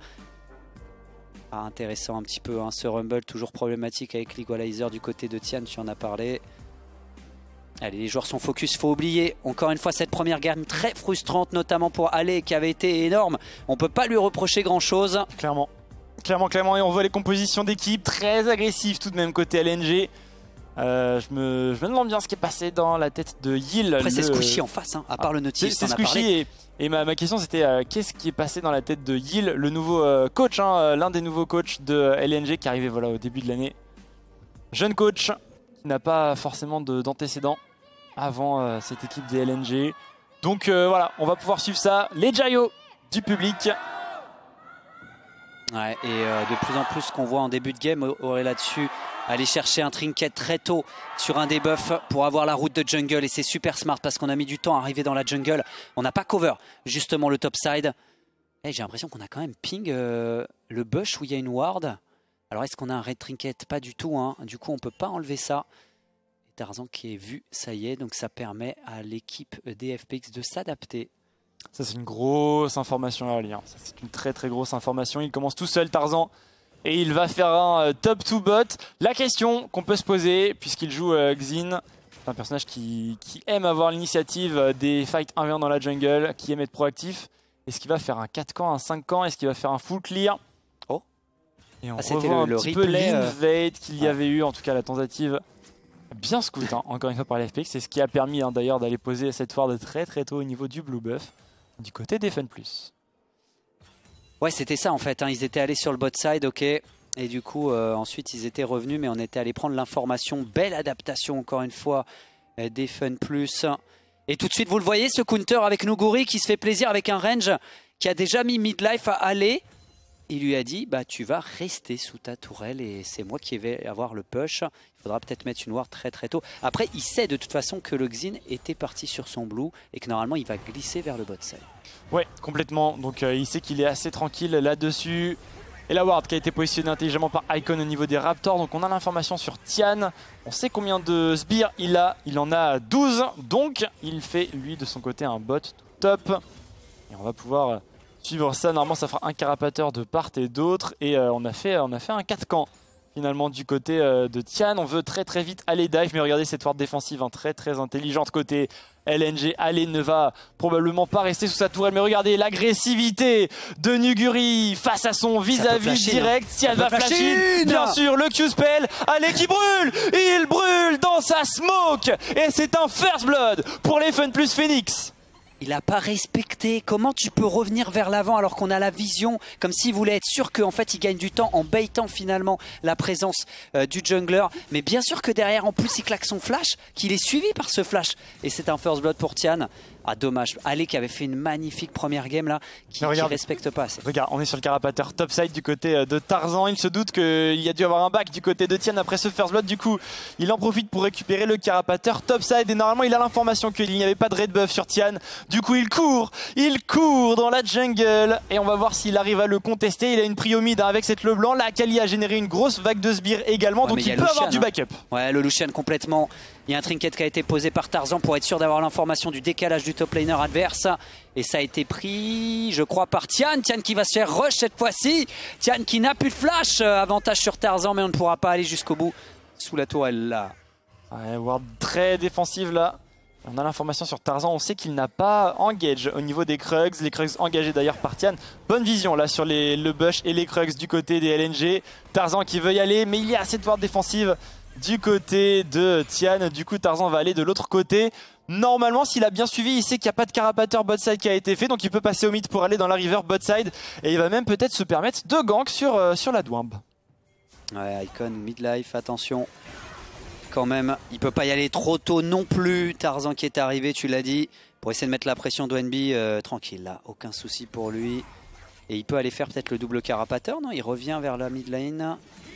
Ah, intéressant un petit peu hein, ce Rumble, toujours problématique avec l'Equalizer du côté de Tian, tu en as parlé. Allez, les joueurs sont focus, faut oublier encore une fois cette première game très frustrante, notamment pour Ale qui avait été énorme. On peut pas lui reprocher grand chose. Clairement, et on voit les compositions d'équipe très agressives tout de même côté LNG. Je me demande bien ce qui est passé dans la tête de Yil. Après c'est Squishy en face, hein, à part le Nautilus. C'est Squishy et ma question c'était qu'est-ce qui est passé dans la tête de Yil, le nouveau coach, hein, l'un des nouveaux coachs de LNG qui arrivait voilà, au début de l'année. Jeune coach qui n'a pas forcément d'antécédents avant cette équipe des LNG. Donc voilà, on va pouvoir suivre ça. Les Jayo du public. Ouais, et de plus en plus ce qu'on voit en début de game, aurait là-dessus aller chercher un trinket très tôt sur un debuff pour avoir la route de jungle. Et c'est super smart parce qu'on a mis du temps à arriver dans la jungle. On n'a pas cover justement le top side. Hey, j'ai l'impression qu'on a quand même ping le bush où il y a une ward. Alors est-ce qu'on a un red trinket? Pas du tout, hein. Du coup on peut pas enlever ça. Et Tarzan qui est vu, ça y est. Donc ça permet à l'équipe des FPX de s'adapter. Ça c'est une grosse information à lire. C'est une très très grosse information. Il commence tout seul Tarzan et il va faire un top 2 bot. La question qu'on peut se poser puisqu'il joue Xin, c'est un personnage qui aime avoir l'initiative des fights 1v1 dans la jungle, qui aime être proactif. Est-ce qu'il va faire un 4 camps, un 5 camps? Est-ce qu'il va faire un full clear? Oh. Et on revoit un petit peu l'invade qu'il y avait eu, en tout cas la tentative bien scout, hein, encore une fois par les FPX. C'est ce qui a permis hein, d'ailleurs d'aller poser cette ward très très tôt au niveau du blue buff. Du côté des Fun Plus. Ouais, c'était ça en fait. Hein. Ils étaient allés sur le bot side, ok. Et du coup, ensuite, ils étaient revenus, mais on était allé prendre l'information. Belle adaptation, encore une fois, des Fun Plus. Et tout de suite, vous le voyez, ce counter avec Nuguri qui se fait plaisir avec un range qui a déjà mis midlife à aller. Il lui a dit, bah, tu vas rester sous ta tourelle et c'est moi qui vais avoir le push. Il faudra peut-être mettre une ward très très tôt. Après, il sait de toute façon que le Xin était parti sur son blue et que normalement, il va glisser vers le bot side. Ouais, complètement. Donc, il sait qu'il est assez tranquille là-dessus. Et la ward qui a été positionnée intelligemment par Icon au niveau des Raptors. Donc, on a l'information sur Tian. On sait combien de sbires il a. Il en a 12. Donc, il fait, lui, de son côté, un bot top. Et on va pouvoir suivre ça. Normalement, ça fera un carapateur de part et d'autre. Et on a fait un 4 camps finalement du côté de Tian. On veut très très vite aller dive. Mais regardez cette ward défensive hein, très très intelligente côté LNG. Ale ne va probablement pas rester sous sa tourelle. Mais regardez l'agressivité de Nuguri face à son vis-à-vis direct. Tian va flasher. Bien sûr, le Q-spell. Ale qui brûle. Il brûle dans sa smoke. Et c'est un first blood pour les Fun Plus Phoenix. Il n'a pas respecté. Comment tu peux revenir vers l'avant alors qu'on a la vision, comme s'il voulait être sûr qu'en fait il gagne du temps en baitant finalement la présence du jungler. Mais bien sûr que derrière en plus il claque son flash, qu'il est suivi par ce flash. Et c'est un first blood pour Tian. Ah dommage, Ale qui avait fait une magnifique première game là, qui respecte pas. Regarde, on est sur le carapateur topside du côté de Tarzan. Il se doute qu'il y a dû avoir un back du côté de Tian après ce first blood. Du coup, il en profite pour récupérer le carapateur topside. Et normalement, il a l'information qu'il n'y avait pas de red buff sur Tian. Du coup, il court dans la jungle. Et on va voir s'il arrive à le contester. Il a une prio mid avec cette Leblanc. La Akali a généré une grosse vague de sbires également. Donc il peut avoir du backup. Ouais, le Lucian complètement. Il y a un trinket qui a été posé par Tarzan pour être sûr d'avoir l'information du décalage du top laner adverse. Et ça a été pris, je crois, par Tian. Tian qui va se faire rush cette fois-ci. Tian qui n'a plus de flash. Avantage sur Tarzan, mais on ne pourra pas aller jusqu'au bout. Sous la tourelle là. Ouais, ward très défensive là. On a l'information sur Tarzan. On sait qu'il n'a pas engage au niveau des Krugs. Les Krugs engagés d'ailleurs par Tian. Bonne vision là sur le Bush et les Krugs du côté des LNG. Tarzan qui veut y aller, mais il y a assez de ward défensive du côté de Tian. Du coup, Tarzan va aller de l'autre côté. Normalement, s'il a bien suivi, il sait qu'il n'y a pas de carapateur bot side qui a été fait. Donc il peut passer au mid pour aller dans la river bot side. Et il va même peut-être se permettre de gank sur la Dwamb. Ouais, Icon, midlife, attention. Quand même, il peut pas y aller trop tôt non plus. Tarzan qui est arrivé, tu l'as dit, pour essayer de mettre la pression d'ONB. Tranquille, là, aucun souci pour lui. Et il peut aller faire peut-être le double carapateur, non? Il revient vers la mid lane.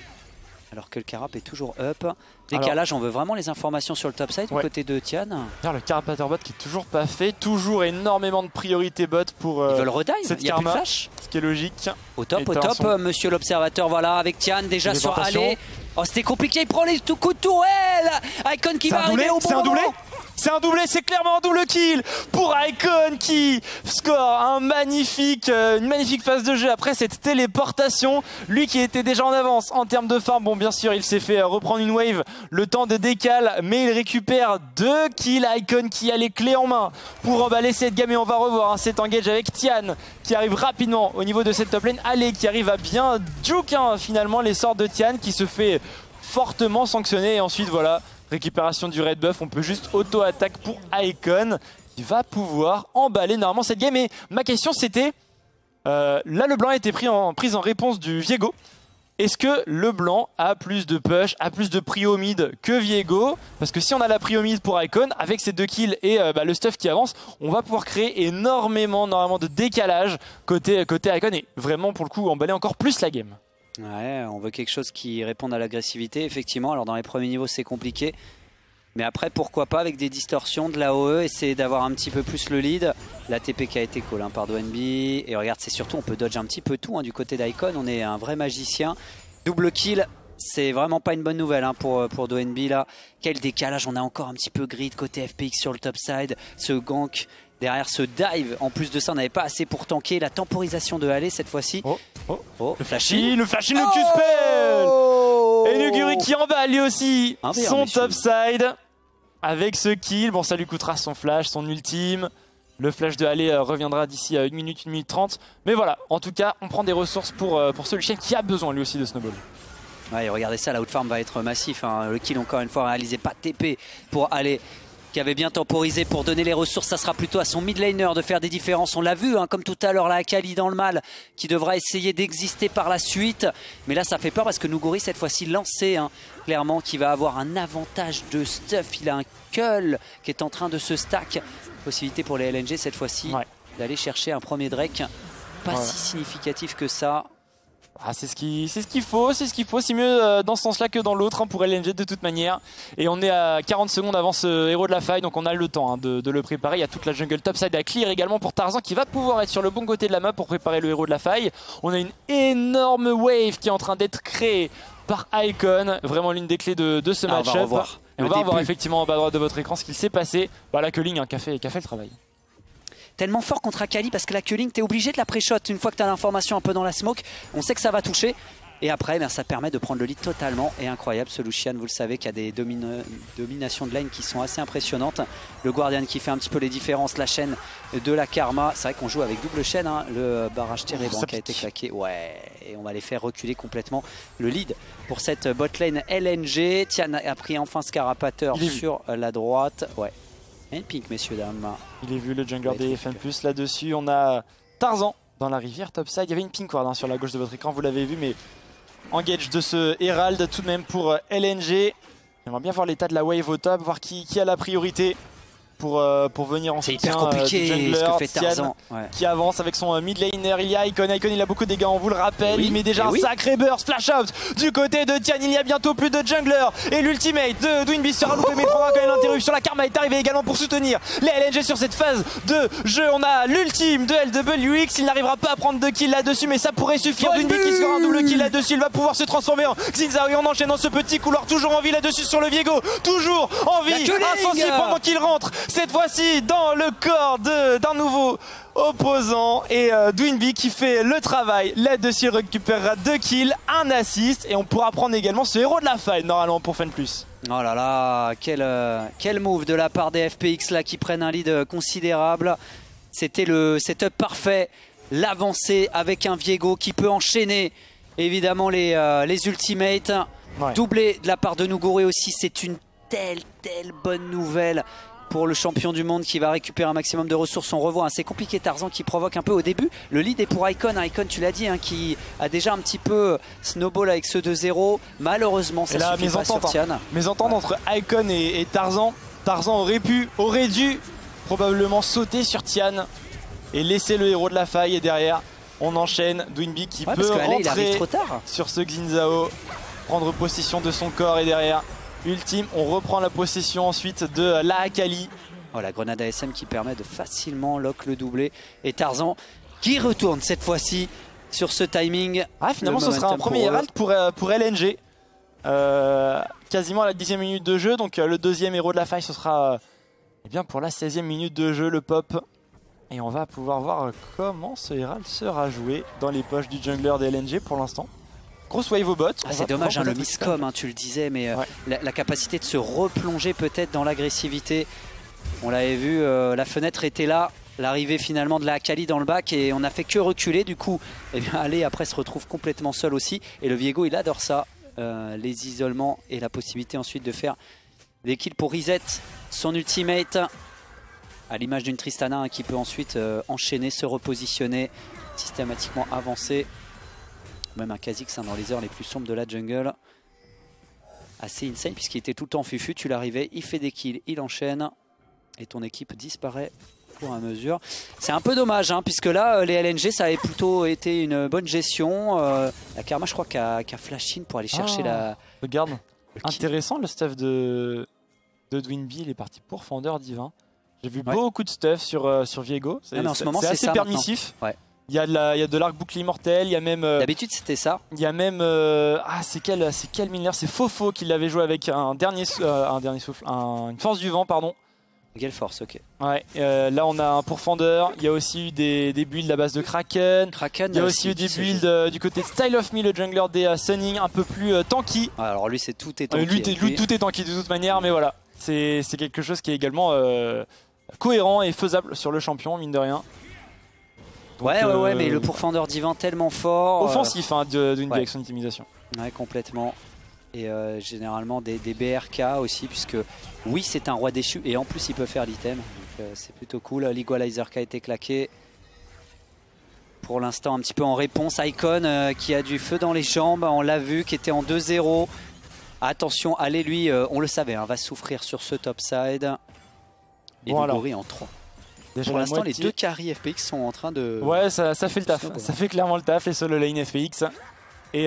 Alors que le carap est toujours up. Décalage, on veut vraiment les informations sur le top side du côté de Tian. Le carapateur bot qui est toujours pas fait. Toujours énormément de priorité bot pour ils veulent redive, cette il y a karma, plus de flash. ce qui est logique. Au top, monsieur l'observateur, voilà, avec Tian déjà sur Ale. Oh, c'était compliqué, il prend les coups de tourelle. Icon qui va arriver au bon moment. C'est un doublé, c'est clairement un double kill pour Icon qui score une magnifique phase de jeu après cette téléportation. Lui qui était déjà en avance en termes de farm. Bon, bien sûr, il s'est fait reprendre une wave, le temps de décale, mais il récupère 2 kills. Icon qui a les clés en main pour emballer cette game et on va revoir cet engage avec Tian qui arrive rapidement au niveau de cette top lane. Ale qui arrive à bien juke finalement les sorts de Tian qui se fait fortement sanctionner et ensuite voilà. Récupération du red buff, on peut juste auto-attaque pour Icon qui va pouvoir emballer normalement cette game. Et ma question c'était, là le blanc a été pris en réponse du Viego. Est-ce que le blanc a plus de push, a plus de prio mid que Viego? Parce que si on a la prio mid pour Icon, avec ces 2 kills et le stuff qui avance, on va pouvoir créer énormément de décalage côté Icon et vraiment pour le coup emballer encore plus la game. Ouais, on veut quelque chose qui réponde à l'agressivité, effectivement. Alors dans les premiers niveaux c'est compliqué. Mais après pourquoi pas avec des distorsions, de l'AOE, essayer d'avoir un petit peu plus le lead. La TP qui a été call par DoNB. Et regarde, c'est surtout on peut dodge un petit peu tout du côté d'Icon. On est un vrai magicien. Double kill, c'est vraiment pas une bonne nouvelle pour DoNB là. Quel décalage, on a encore un petit peu grid côté FPX sur le top side. Ce gank. Derrière ce dive, en plus de ça, on n'avait pas assez pour tanker. La temporisation de Ale cette fois-ci. Le flash-in, le Q-spell. Et Nuguri qui emballe lui aussi son top side avec ce kill. Bon, ça lui coûtera son flash, son ultime. Le flash de Ale reviendra d'ici 1 minute 30. Mais voilà, en tout cas, on prend des ressources pour ce Lucien qui a besoin lui aussi de snowball. Ouais, regardez ça, la outfarm va être massif. Le kill encore une fois réalisé, pas de TP pour Ale. Qui avait bien temporisé pour donner les ressources, ça sera plutôt à son mid laner de faire des différences. On l'a vu, comme tout à l'heure, la Akali dans le mal, qui devra essayer d'exister par la suite. Mais là, ça fait peur parce que Nuguri, cette fois-ci, lancé, clairement, qui va avoir un avantage de stuff. Il a un cull qui est en train de se stack. Possibilité pour les LNG, cette fois-ci, d'aller chercher un premier Drake. Pas si significatif que ça. C'est ce qu'il faut, c'est mieux dans ce sens-là que dans l'autre pour LNG de toute manière. Et on est à 40 secondes avant ce héros de la faille, donc on a le temps de le préparer. Il y a toute la jungle topside à clear également pour Tarzan qui va pouvoir être sur le bon côté de la map pour préparer le héros de la faille. On a une énorme wave qui est en train d'être créée par Icon, vraiment l'une des clés de ce match-up. Et on va voir effectivement en bas à droite de votre écran ce qu'il s'est passé. La Culling qui a fait le travail. Tellement fort contre Akali parce que la Culling, t'es obligé de la pré-shot une fois que t'as l'information un peu dans la smoke. On sait que ça va toucher. Et après, ça permet de prendre le lead totalement. Et incroyable, ce Lucian, vous le savez, qui a des dominations de lane qui sont assez impressionnantes. Le Guardian qui fait un petit peu les différences, la chaîne de la Karma. C'est vrai qu'on joue avec double chaîne, le barrage Téréban qui a été claqué. Ouais, et on va les faire reculer complètement le lead pour cette bot lane LNG. Tian a pris enfin ce carapateur sur la droite. Ouais. Et pink, messieurs, dames. Il est vu le jungler des FM+. Là-dessus, on a Tarzan dans la rivière topside. Il y avait une pink ward sur la gauche de votre écran, vous l'avez vu, mais engage de ce Herald tout de même pour LNG. J'aimerais bien voir l'état de la wave au top, voir qui a la priorité pour venir en C'est soutien hyper compliqué du jungler, ce que fait Tian, Tarzan. Ouais. qui avance avec son mid laner. Il y a Icon, il a beaucoup de dégâts, on vous le rappelle. Oui, il met déjà un sacré burst, flash out du côté de Tian. Il y a bientôt plus de jungler et l'ultimate de Dwinby sera loupé, mais il prendra quand même l'interruption. La karma est arrivée également pour soutenir les LNG sur cette phase de jeu. On a l'ultime de LWX, il n'arrivera pas à prendre de kill là-dessus, mais ça pourrait suffire. Dwinby qui score un double kill là-dessus, il va pouvoir se transformer en Zinzao en enchaînant ce petit couloir. Toujours en vie là-dessus sur le Viego, toujours en vie, insensible pendant qu'il rentre cette fois-ci dans le corps d'un nouveau opposant, et Dwinby qui fait le travail là-dessus, récupérera 2 kills, 1 assist, et on pourra prendre également ce héros de la faille normalement pour Fan Plus. Oh là là, quel move de la part des FPX là qui prennent un lead considérable. C'était le setup parfait, l'avancée avec un Viego qui peut enchaîner évidemment les ultimates. Doublé de la part de Nuguri aussi, c'est une telle bonne nouvelle pour le champion du monde qui va récupérer un maximum de ressources. On revoit, hein, c'est compliqué, Tarzan qui provoque un peu au début. Le lead est pour Icon, Icon tu l'as dit, hein, qui a déjà un petit peu snowball avec ce 2-0. Malheureusement ça suffit pas sur Tian. Mes ententes entre Icon et Tarzan. Tarzan aurait dû probablement sauter sur Tian et laisser le héros de la faille, et derrière on enchaîne. Dwinby qui peut rentrer trop tard sur ce Zinzao, prendre possession de son corps, et derrière ultime, on reprend la possession ensuite de la Akali. Oh, la grenade ASM qui permet de facilement lock le doublé, et Tarzan qui retourne cette fois-ci sur ce timing. Ah, finalement ce sera un premier Herald pour LNG, quasiment à la 10e minute de jeu. Donc le deuxième héros de la faille, ce sera eh bien pour la 16e minute de jeu, le pop. Et on va pouvoir voir comment ce Herald sera joué dans les poches du jungler des LNG pour l'instant. Grosse wave au bot. Ah, c'est dommage, hein, le miscom, hein, tu le disais, mais la capacité de se replonger peut-être dans l'agressivité. On l'avait vu, la fenêtre était là, l'arrivée finalement de la Akali dans le bac, et on n'a fait que reculer. Du coup, eh bien, Ali après se retrouve complètement seul aussi. Et le Viego, il adore ça, les isolements et la possibilité ensuite de faire des kills pour reset son ultimate. À l'image d'une Tristana, hein, qui peut ensuite enchaîner, se repositionner, systématiquement avancer. Même un Kha'Zix, hein, dans les heures les plus sombres de la jungle. Assez insane puisqu'il était tout le temps fufu, tu l'arrivais, il fait des kills, il enchaîne. Et ton équipe disparaît au fur et à mesure. C'est un peu dommage, hein, puisque là, les LNG, ça avait plutôt été une bonne gestion. La Karma, je crois, qui a flash in pour aller chercher la... Regarde, intéressant le stuff de Dwinby, il est parti pour Fendeur Divin. J'ai vu beaucoup de stuff sur Viego, c'est assez permissif. Ouais. Il y a de l'arc boucle immortel, il y a même... D'habitude c'était ça. Il y a même... c'est quel miner? C'est Fofo qui l'avait joué avec un dernier souffle, une force du vent, pardon. Quelle force, ok. Ouais, là on a un pourfendeur, il y a aussi eu des builds à base de Kraken. Il y a aussi eu des builds du côté de Style of Me, le jungler des Sunning, un peu plus tanky. Alors lui tout est tanky. Tout est tanky de toute manière, mais voilà. C'est quelque chose qui est également cohérent et faisable sur le champion, mine de rien. Donc, ouais, mais le pourfendeur divin tellement fort. Offensif d'une direction d'optimisation. Ouais, complètement. Et généralement des BRK aussi, puisque oui, c'est un roi déchu et en plus il peut faire l'item. Donc c'est plutôt cool. L'Equalizer qui a été claqué. Pour l'instant, un petit peu en réponse. Icon qui a du feu dans les jambes, on l'a vu, qui était en 2-0. Attention, allez, lui, on le savait, hein, va souffrir sur ce topside. Et Nuguri en 3. Déjà pour l'instant, les deux carries FPX sont en train de... Ouais, ça fait le taf. Ça fait clairement le taf, les solo lane FPX. Et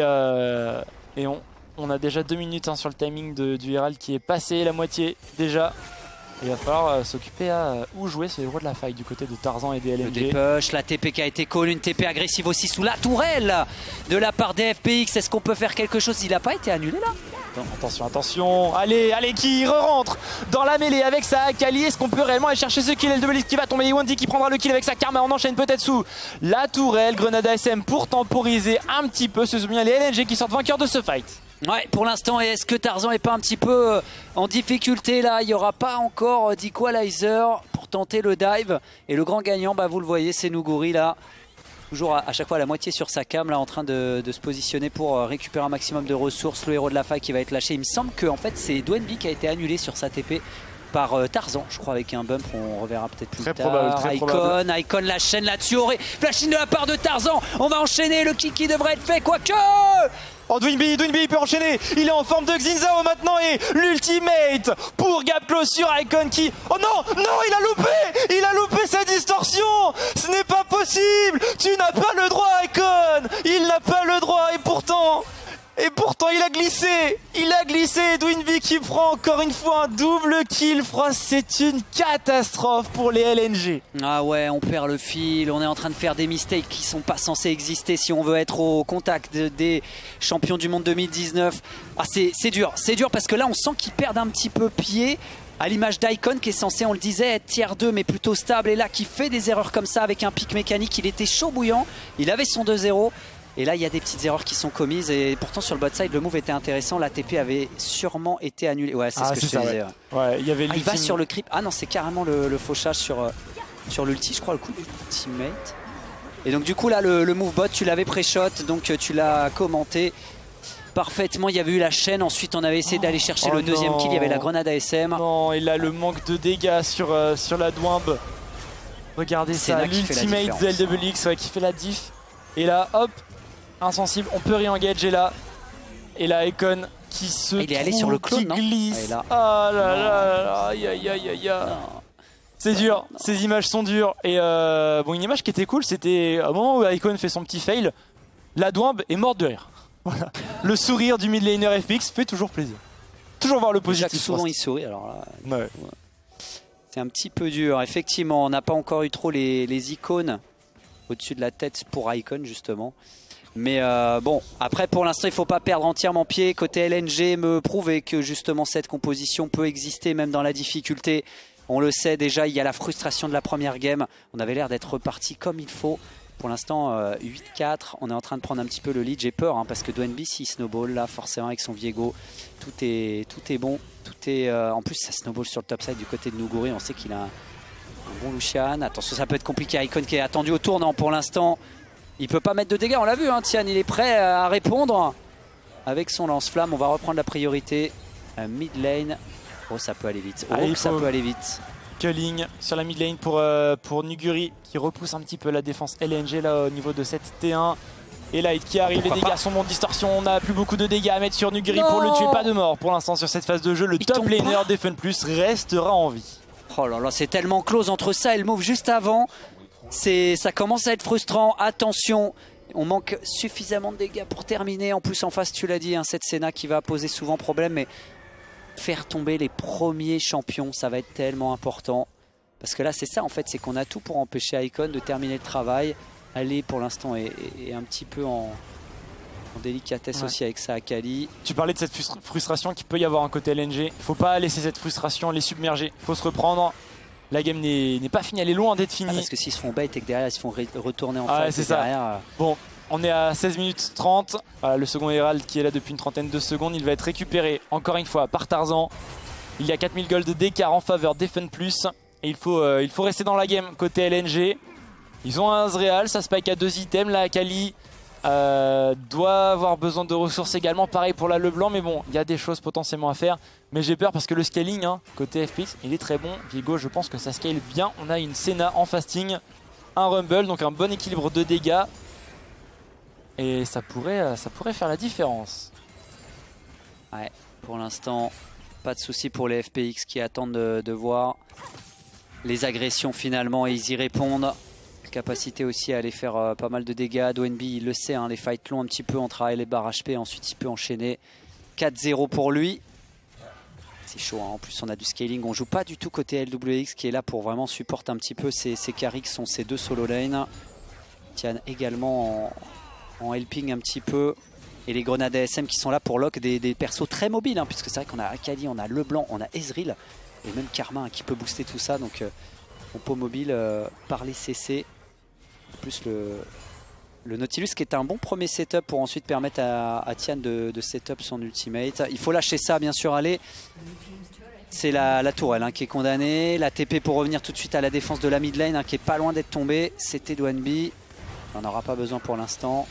on a déjà 2 minutes, hein, sur le timing du Herald qui est passé, la moitié déjà. Il va falloir s'occuper à où jouer ce héros de la faille du côté de Tarzan et des LNG. Le dépush, la TP qui a été call, une TP agressive aussi sous la tourelle de la part des FPX. Est-ce qu'on peut faire quelque chose? Il n'a pas été annulé là? Attention, allez, qui re-rentre dans la mêlée avec sa Akali. Est-ce qu'on peut réellement aller chercher ce kill? LWX qui va tomber, Iwanti qui prendra le kill avec sa Karma. On enchaîne peut-être sous la tourelle. Grenade ASM pour temporiser un petit peu. Ce sont bien les LNG qui sortent vainqueurs de ce fight. Ouais, pour l'instant, est-ce que Tarzan est pas un petit peu en difficulté là? Il n'y aura pas encore d'Equalizer pour tenter le dive. Et le grand gagnant, bah, vous le voyez, c'est Nuguri là. Toujours à chaque fois à la moitié sur sa cam là, en train de se positionner pour récupérer un maximum de ressources. Le héros de la faille qui va être lâché. Il me semble que en fait c'est Dwinby qui a été annulé sur sa TP. par Tarzan, je crois, avec un bump, on reverra peut-être plus Très tard. probable, très probable. Icon la chaîne là-dessus, flashing de la part de Tarzan, on va enchaîner, le kiki devrait être fait, quoique. Oh, Dwinby il peut enchaîner, il est en forme de Xinzao maintenant et l'ultimate pour gap close sur Icon qui... Oh non, il a loupé sa distorsion. Ce n'est pas possible, tu n'as pas le droit Icon, il n'a pas le droit et pourtant il a glissé, Dwinby qui prend encore une fois un double kill, c'est une catastrophe pour les LNG. Ah ouais, on perd le fil, on est en train de faire des mistakes qui sont pas censés exister si on veut être au contact des champions du monde 2019. Ah c'est dur parce que là on sent qu'ils perdent un petit peu pied. À l'image d'Icon qui est censé, on le disait, être tier 2 mais plutôt stable, et là qui fait des erreurs comme ça avec un pic mécanique, il était chaud bouillant, il avait son 2-0. Et là, il y a des petites erreurs qui sont commises. Et pourtant, sur le bot side, le move était intéressant. L'ATP avait sûrement été annulé. Ouais, c'est ce que je te disais. Ouais, il y avait il va sur le creep. Ah non, c'est carrément le fauchage sur l'ulti. Je crois le coup d'ultimate. Et donc, du coup, là, le move bot, tu l'avais pré-shot. Donc, tu l'as commenté parfaitement. Il y avait eu la chaîne. Ensuite, on avait essayé d'aller chercher le deuxième kill. Il y avait la grenade ASM. Non, et là, le manque de dégâts sur la Douimbe. Regardez ça, l'ultimate de LWX qui fait la diff. Et là, hop. Insensible, on peut re-engage et là Icon qui se il est allé sur le clone, glisse. Ah là là, aïe aïe aïe aïe. C'est dur, ces images sont dures. Et bon, une image qui était cool, c'était au moment où Icon fait son petit fail, la Douimbe est morte de rire. Voilà. Le sourire du mid laner FPX fait toujours plaisir. Toujours voir le positif. Souvent il sourit, alors là. Ouais. C'est un petit peu dur, effectivement. On n'a pas encore eu trop les icônes au-dessus de la tête pour Icon, justement. Mais bon, après pour l'instant il ne faut pas perdre entièrement pied. Côté LNG, me prouver que justement cette composition peut exister même dans la difficulté. On le sait déjà, il y a la frustration de la première game. On avait l'air d'être reparti comme il faut. Pour l'instant 8-4, on est en train de prendre un petit peu le lead. J'ai peur parce que Dwinby s'il snowball là forcément avec son Viego, tout est bon. En plus ça snowball sur le top side du côté de Nuguri. On sait qu'il a un bon Lucian. Attention, ça peut être compliqué. Icon qui est attendu au tournant pour l'instant. Il peut pas mettre de dégâts, on l'a vu, Tian, il est prêt à répondre avec son lance-flamme. On va reprendre la priorité mid lane. Oh, ça peut aller vite. Ça peut aller vite. Culling sur la mid lane pour Nuguri qui repousse un petit peu la défense LNG là au niveau de cette T1. Et Light qui arrive, les dégâts sont bons de distorsion. On n'a plus beaucoup de dégâts à mettre sur Nuguri pour le tuer. Pas de mort pour l'instant sur cette phase de jeu. Le top laner Defend Plus restera en vie. Oh là là, c'est tellement close entre ça et le move juste avant. Ça commence à être frustrant. Attention, on manque suffisamment de dégâts pour terminer. En plus en face, tu l'as dit, cette Senna qui va poser souvent problème. Mais faire tomber les premiers champions, ça va être tellement important. Parce que là c'est ça en fait, c'est qu'on a tout pour empêcher Icon de terminer le travail. Ali pour l'instant est un petit peu en délicatesse aussi avec ça Akali. Tu parlais de cette frustration qu'il peut y avoir un côté LNG. Il faut pas laisser cette frustration les submerger. Il faut se reprendre. La game n'est pas finie, elle est loin d'être finie. Parce que s'ils se font bait et que derrière ils se font retourner en face derrière. Bon, on est à 16 minutes 30. Voilà, le second Herald qui est là depuis une trentaine de secondes. Il va être récupéré encore une fois par Tarzan. Il y a 4000 gold d'écart en faveur Defend Plus. Et il faut rester dans la game côté LNG. Ils ont un Azreal, ça spike à 2 items. Là, Akali doit avoir besoin de ressources également. Pareil pour la Leblanc, mais bon, il y a des choses potentiellement à faire. Mais j'ai peur parce que le scaling, côté FPX, il est très bon. Viego, je pense que ça scale bien. On a une Senna en fasting, un Rumble, donc un bon équilibre de dégâts. Et ça pourrait faire la différence. Ouais, pour l'instant, pas de souci pour les FPX qui attendent de voir les agressions finalement et ils y répondent. Capacité aussi à aller faire pas mal de dégâts. Dwinby il le sait, les fights longs un petit peu, on travaille les barres HP, ensuite il peut enchaîner. 4-0 pour lui. C'est chaud, en plus on a du scaling, on joue pas du tout côté LWX qui est là pour vraiment supporter un petit peu ces carries qui sont ces deux solo lane. Tian également en helping un petit peu. Et les grenades ASM qui sont là pour lock des persos très mobiles, puisque c'est vrai qu'on a Akali, on a Leblanc, on a Ezreal et même Karma qui peut booster tout ça. Donc on peut mobile par les CC. En plus le Nautilus qui est un bon premier setup pour ensuite permettre à Tian de setup son ultimate. Il faut lâcher ça bien sûr, allez. C'est la tourelle qui est condamnée. La TP pour revenir tout de suite à la défense de la mid lane qui est pas loin d'être tombée. C'était Dwinby. On n'en aura pas besoin pour l'instant.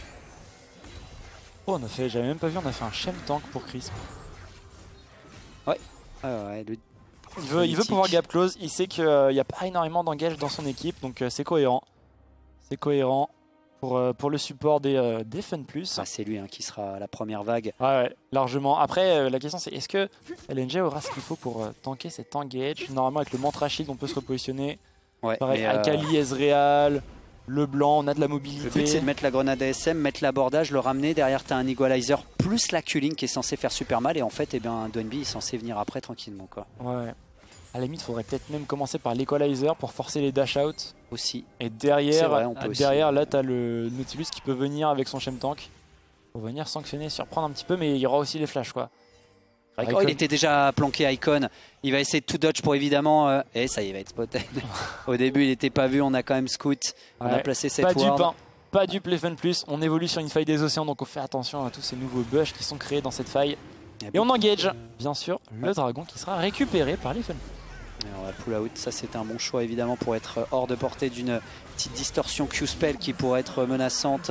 Oh, j'avais même pas vu, on a fait un Shem Tank pour Crisp. Ouais, Il veut pouvoir gap close. Il sait qu'il n'y a pas énormément d'engage dans son équipe, donc c'est cohérent. C'est cohérent pour le support des Fun Plus. C'est lui qui sera à la première vague. Ouais, largement. Après, la question c'est est-ce que LNG aura ce qu'il faut pour tanker cet engage? Normalement, avec le Mantra Shield, on peut se repositionner. Ouais, pareil, Akali, Ezreal, le blanc, on a de la mobilité. Le but c'est de mettre la grenade ASM, mettre l'abordage, le ramener. Derrière, tu as un Equalizer plus la Q-Link qui est censé faire super mal. Et en fait, Doinby est censé venir après tranquillement, quoi. Ouais. À la limite, il faudrait peut-être même commencer par l'Equalizer pour forcer les dash out. Aussi. Et derrière, vrai, là, tu as le Nautilus qui peut venir avec son Shem Tank. Pour venir sanctionner, surprendre un petit peu, mais il y aura aussi les flashs, quoi. Oh, il était déjà planqué, Icon. Il va essayer de tout dodge pour évidemment. Et ça y est, il va être spotted. Au début, il n'était pas vu. On a quand même Scout. On a placé cette ward. Pas dupe les Fun Plus. On évolue sur une faille des océans, donc on fait attention à tous ces nouveaux bush qui sont créés dans cette faille. Et on engage, bien sûr, le dragon qui sera récupéré par les Fun Plus. Alors, la pull out, ça c'est un bon choix évidemment pour être hors de portée d'une petite distorsion Q-Spell qui pourrait être menaçante.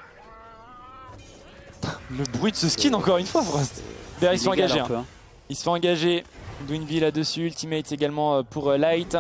Le bruit de ce skin encore une fois, Frost. D'ailleurs, il se fait engager. Il se fait engager. Doinby là-dessus. Ultimate également pour Light.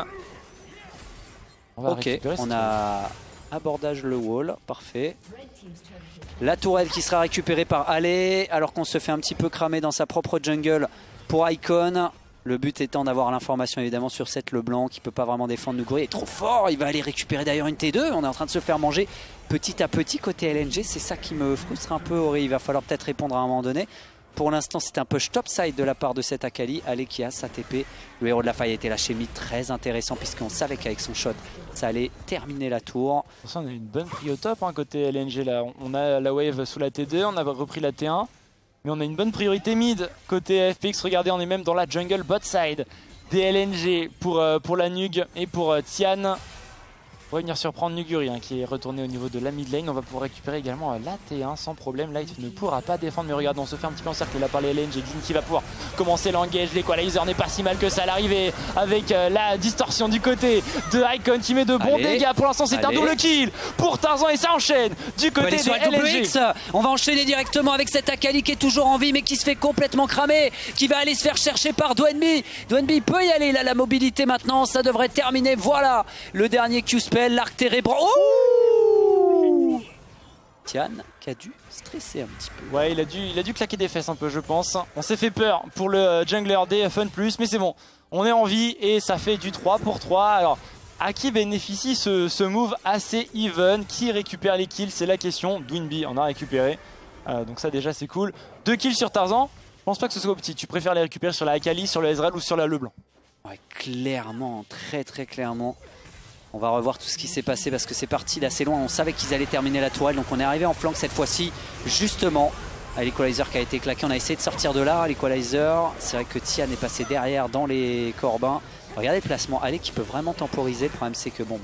On a abordage le wall. Parfait. La tourelle qui sera récupérée par Ale. Alors qu'on se fait un petit peu cramer dans sa propre jungle pour Icon. Le but étant d'avoir l'information évidemment sur cette Leblanc qui peut pas vraiment défendre Nuguri. Il est trop fort. Il va aller récupérer d'ailleurs une T2. On est en train de se faire manger petit à petit côté LNG. C'est ça qui me frustre un peu, Ori. Il va falloir peut-être répondre à un moment donné. Pour l'instant, c'est un push topside de la part de cet Akali. Ale qui a sa TP. Le héros de la faille a été lâché mid, très intéressant puisqu'on savait qu'avec son shot, ça allait terminer la tour. On a une bonne prio top côté LNG là. On a la wave sous la T2, on a repris la T1. Mais on a une bonne priorité mid côté FPX. Regardez, on est même dans la jungle bot side des LNG pour la Nug et pour Tian. On va venir surprendre Nuguri qui est retourné au niveau de la mid lane. On va pouvoir récupérer également la T1 sans problème. Light ne pourra pas défendre, mais regardez, on se fait un petit peu encercler là par les LNG. Jin qui va pouvoir commencer l'engage. L'Equalizer n'est pas si mal que ça à l'arrivée avec la distorsion du côté de Icon qui met de bons dégâts. Pour l'instant, c'est un double kill pour Tarzan et ça enchaîne du côté des LNG. On va enchaîner directement avec cet Akali qui est toujours en vie mais qui se fait complètement cramer, qui va aller se faire chercher par Doinby. Doinby peut y aller, il a la mobilité maintenant, ça devrait terminer. Voilà le dernier Q-Spell. L'arc Térébrant. Oh, Tian qui a dû stresser un petit peu. Ouais, il a dû claquer des fesses un peu, je pense. On s'est fait peur pour le jungler des Fun Plus, mais c'est bon. On est en vie et ça fait du 3 pour 3. Alors, à qui bénéficie ce move assez even? Qui récupère les kills? C'est la question. Doinby en a récupéré. Donc ça déjà c'est cool. 2 kills sur Tarzan. Je pense pas que ce soit petit. Tu préfères les récupérer sur la Akali, sur le Ezreal ou sur la Leblanc? Ouais, clairement, très très clairement. On va revoir tout ce qui s'est passé parce que c'est parti d'assez loin. On savait qu'ils allaient terminer la tourelle. Donc on est arrivé en flank cette fois-ci. Justement, à l'Equalizer qui a été claqué. On a essayé de sortir de là. L'Equalizer, c'est vrai que Tian est passé derrière dans les corbins. Regardez le placement. Allez qui peut vraiment temporiser. Le problème c'est que bon,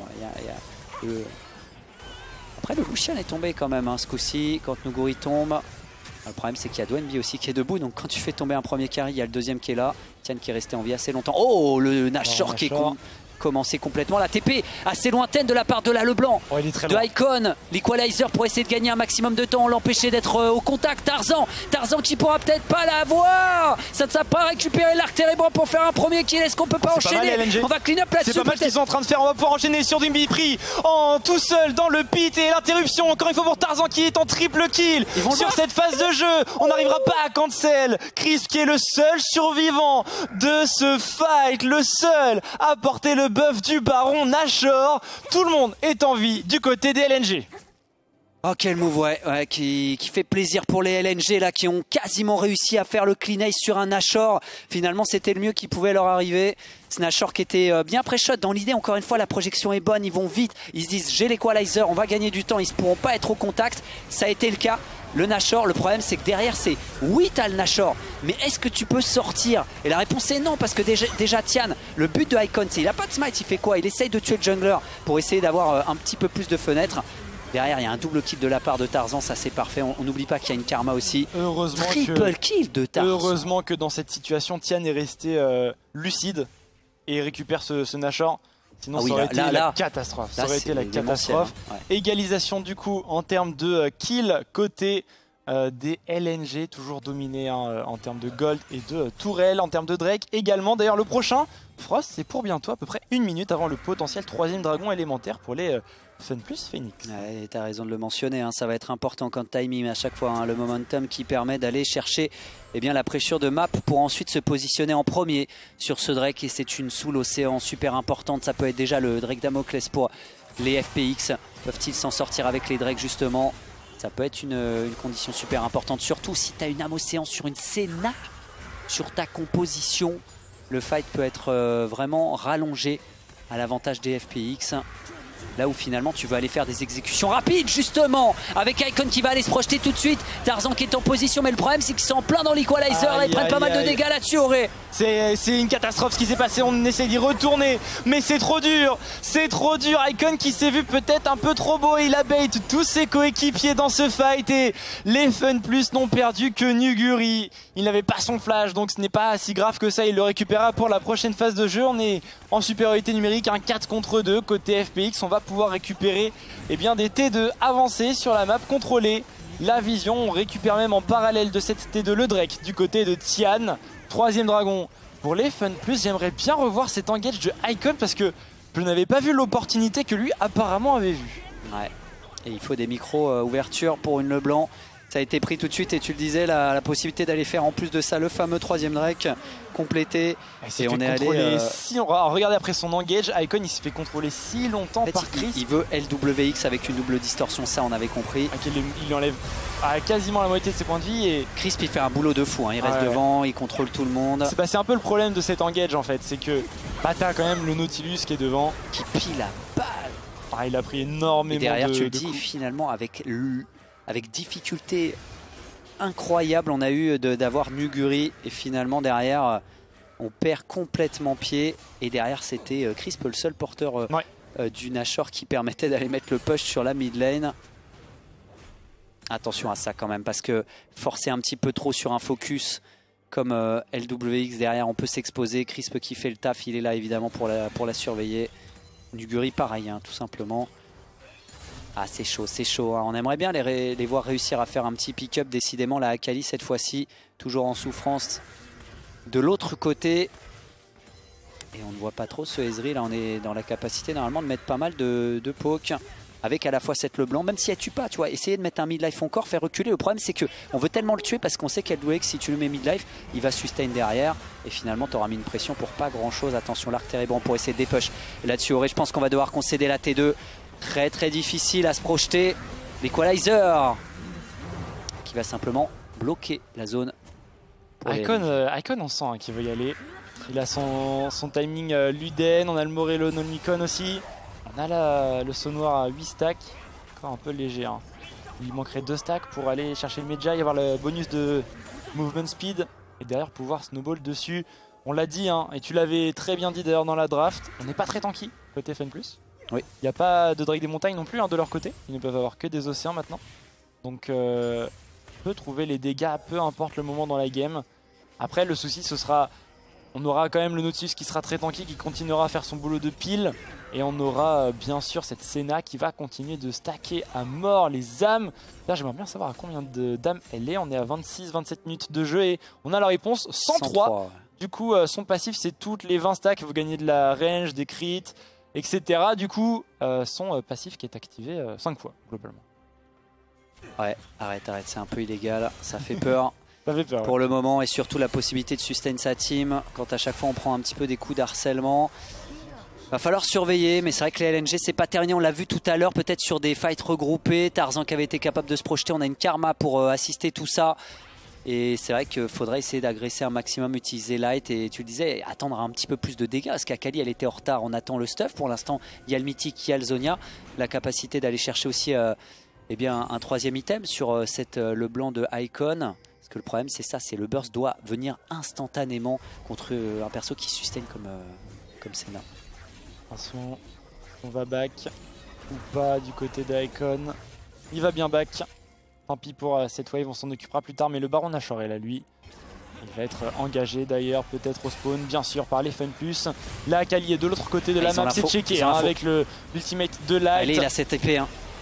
après le Lucian est tombé quand même ce coup-ci. Quand Nuguri tombe. Le problème c'est qu'il y a Doinby aussi qui est debout. Donc quand tu fais tomber un premier carry, il y a le deuxième qui est là. Tian qui est resté en vie assez longtemps. Oh, le Nashor qui est commencé complètement. La TP assez lointaine de la part de la Leblanc, de Icon. L'Equalizer pour essayer de gagner un maximum de temps, l'empêcher d'être au contact. Tarzan qui pourra peut-être pas l'avoir. Ça ne sera pas récupéré l'arc Térébrant pour faire un premier kill. Est-ce qu'on peut pas enchaîner? On va clean up là-dessus. C'est pas mal ce qu'ils sont en train de faire. On va pouvoir enchaîner sur Doinby pris en tout seul dans le pit et l'interruption. Encore une fois pour Tarzan qui est en triple kill sur cette phase de jeu. On n'arrivera pas à cancel. Crisp qui est le seul survivant de ce fight, le seul à porter le buff du baron Nashor. Tout le monde est en vie du côté des LNG. Oh quel move, qui fait plaisir pour les LNG là qui ont quasiment réussi à faire le clean ace sur un Nashor. Finalement c'était le mieux qui pouvait leur arriver. Ce Nashor qui était bien pré-shot dans l'idée, encore une fois la projection est bonne, ils vont vite, ils se disent j'ai l'Equalizer, on va gagner du temps, ils ne pourront pas être au contact. Ça a été le cas. Le Nashor, le problème c'est que derrière c'est oui t'as le Nashor, mais est-ce que tu peux sortir? Et la réponse est non, parce que déjà Tian, le but de Icon c'est il a pas de smite, il fait quoi? Il essaye de tuer le jungler pour essayer d'avoir un petit peu plus de fenêtres. Derrière, il y a un double kill de la part de Tarzan, ça c'est parfait. On n'oublie pas qu'il y a une karma aussi. Heureusement triple kill de Tarzan. Heureusement que dans cette situation, Tian est resté lucide et récupère ce Nashor. Sinon, ça aurait été la catastrophe. Ça aurait été la catastrophe. Égalisation du coup en termes de kill côté des LNG, toujours dominés en termes de gold et de tourelle, en termes de Drake également. D'ailleurs, le prochain, Frost, c'est pour bientôt, à peu près 1 minute avant le potentiel 3e dragon élémentaire pour les Fun Plus Phoenix. Ouais, t'as raison de le mentionner, hein, ça va être important quand timing à chaque fois, hein, le momentum qui permet d'aller chercher la pression de map pour ensuite se positionner en premier sur ce Drake, et c'est une sous l'océan super importante. Ça peut être déjà le Drake Damoclès pour les FPX. Peuvent-ils s'en sortir avec les Drakes justement? Ça peut être une condition super importante, surtout si tu as une âme océan sur une Senna, sur ta composition. Le fight peut être vraiment rallongé à l'avantage des FPX. Là où finalement tu vas aller faire des exécutions rapides justement, avec Icon qui va aller se projeter tout de suite. Tarzan qui est en position, mais le problème c'est qu'ils sont en plein dans l'equalizer. Ils prennent pas mal de dégâts là-dessus, Auré. C'est une catastrophe ce qui s'est passé, on essaie d'y retourner, mais c'est trop dur. Icon qui s'est vu peut-être un peu trop beau, et il a bait tous ses coéquipiers dans ce fight, et les Fun Plus n'ont perdu que Nuguri. Il n'avait pas son flash, donc ce n'est pas si grave que ça, il le récupérera pour la prochaine phase de jeu. On est en supériorité numérique, un 4 contre 2 côté FPX. On va pouvoir récupérer des T2 avancés sur la map, contrôler la vision. On récupère même en parallèle de cette T2 le Drake du côté de Tian. 3e dragon pour les Fun Plus. J'aimerais bien revoir cet engage de Icon parce que je n'avais pas vu l'opportunité que lui apparemment avait vue. Ouais. Et il faut des micro-ouvertures pour une Leblanc. Ça a été pris tout de suite, et tu le disais, la possibilité d'aller faire en plus de ça le fameux 3e Drake complété. Et on est allé regardez après son engage, Icon il s'est fait contrôler si longtemps par Chris. Il veut LWX avec une double distorsion, ça on avait compris. Il enlève quasiment la moitié de ses points de vie, et Crisp il fait un boulot de fou, hein. Il reste devant, il contrôle tout le monde. C'est un peu le problème de cet engage en fait, c'est que t'as quand même le Nautilus qui est devant, qui pile la balle. Il a pris énormément de coups. Et derrière tu le dis finalement avec difficulté incroyable, on a eu d'avoir Nuguri, et finalement derrière on perd complètement pied, et derrière c'était Crisp le seul porteur du Nashor qui permettait d'aller mettre le push sur la mid lane. Attention à ça quand même, parce que forcer un petit peu trop sur un focus comme LWX derrière, on peut s'exposer. Crisp qui fait le taf, il est là évidemment pour la surveiller. Nuguri pareil, hein, tout simplement. Ah c'est chaud, hein. On aimerait bien les voir réussir à faire un petit pick-up. Décidément la Akali cette fois-ci, toujours en souffrance de l'autre côté. Et on ne voit pas trop ce Ezreal, là on est dans la capacité normalement de mettre pas mal de poke. Avec à la fois cette Leblanc, même si elle tue pas, tu vois, essayer de mettre un midlife encore, faire reculer. Le problème c'est que on veut tellement le tuer parce qu'on sait qu'Eldwex, si tu le mets midlife, il va sustain derrière, et finalement tu auras mis une pression pour pas grand chose. Attention, l'arc terrible pour essayer de dépush. Là-dessus, Auré, je pense qu'on va devoir concéder la T2. Très très difficile à se projeter. L'Equalizer qui va simplement bloquer la zone. Icon on sent qu'il veut y aller. Il a son timing Luden, on a le Morello Nolmicon aussi. On a le saut noir à 8 stacks, encore un peu léger, hein. Il manquerait 2 stacks pour aller chercher le Medjay, avoir le bonus de movement speed, et derrière pouvoir snowball dessus. On l'a dit, hein, et tu l'avais très bien dit d'ailleurs dans la draft, on n'est pas très tanky côté Fun Plus. Oui. Il n'y a pas de Drake des montagnes non plus, hein, de leur côté. Ils ne peuvent avoir que des océans maintenant. Donc on peut trouver les dégâts, peu importe le moment dans la game. Après le souci ce sera, on aura quand même le Nautilus qui sera très tanky, qui continuera à faire son boulot de pile. Et on aura bien sûr cette Senna qui va continuer de stacker à mort les âmes. Là j'aimerais bien savoir à combien d'âmes elle est. On est à 26-27 minutes de jeu et on a la réponse 103. Ouais. Du coup son passif c'est toutes les 20 stacks, vous gagnez de la range, des crits, etc. Du coup son passif qui est activé 5 fois globalement. Ouais, arrête, c'est un peu illégal, ça fait peur. Ça fait peur, pour le moment, et surtout la possibilité de sustain sa team quand à chaque fois on prend un petit peu des coups d'harcèlement. Va falloir surveiller, mais c'est vrai que les LNG c'est pas terminé, on l'a vu tout à l'heure, peut-être sur des fights regroupés. Tarzan qui avait été capable de se projeter, on a une Karma pour assister tout ça. Et c'est vrai qu'il faudrait essayer d'agresser un maximum, utiliser Light, et tu le disais, attendre un petit peu plus de dégâts, parce qu'Akali elle était en retard, on attend le stuff. Pour l'instant il y a le Mythique, il y a le Zonia, la capacité d'aller chercher aussi un 3e item sur cette Leblanc de Icon. Parce que le problème c'est ça, c'est le burst doit venir instantanément contre un perso qui sustain comme Senna. Attention, on va back ou pas du côté d'Icon. Il va bien back. Tant pis pour cette wave, on s'en occupera plus tard. Mais le Baron Nashor est là, lui. Il va être engagé d'ailleurs, peut-être au spawn, bien sûr, par les Fun Plus. Là, Akali est de l'autre côté de la map, c'est checké avec l'ultimate de Light. Allez, il a cette épée. Hein.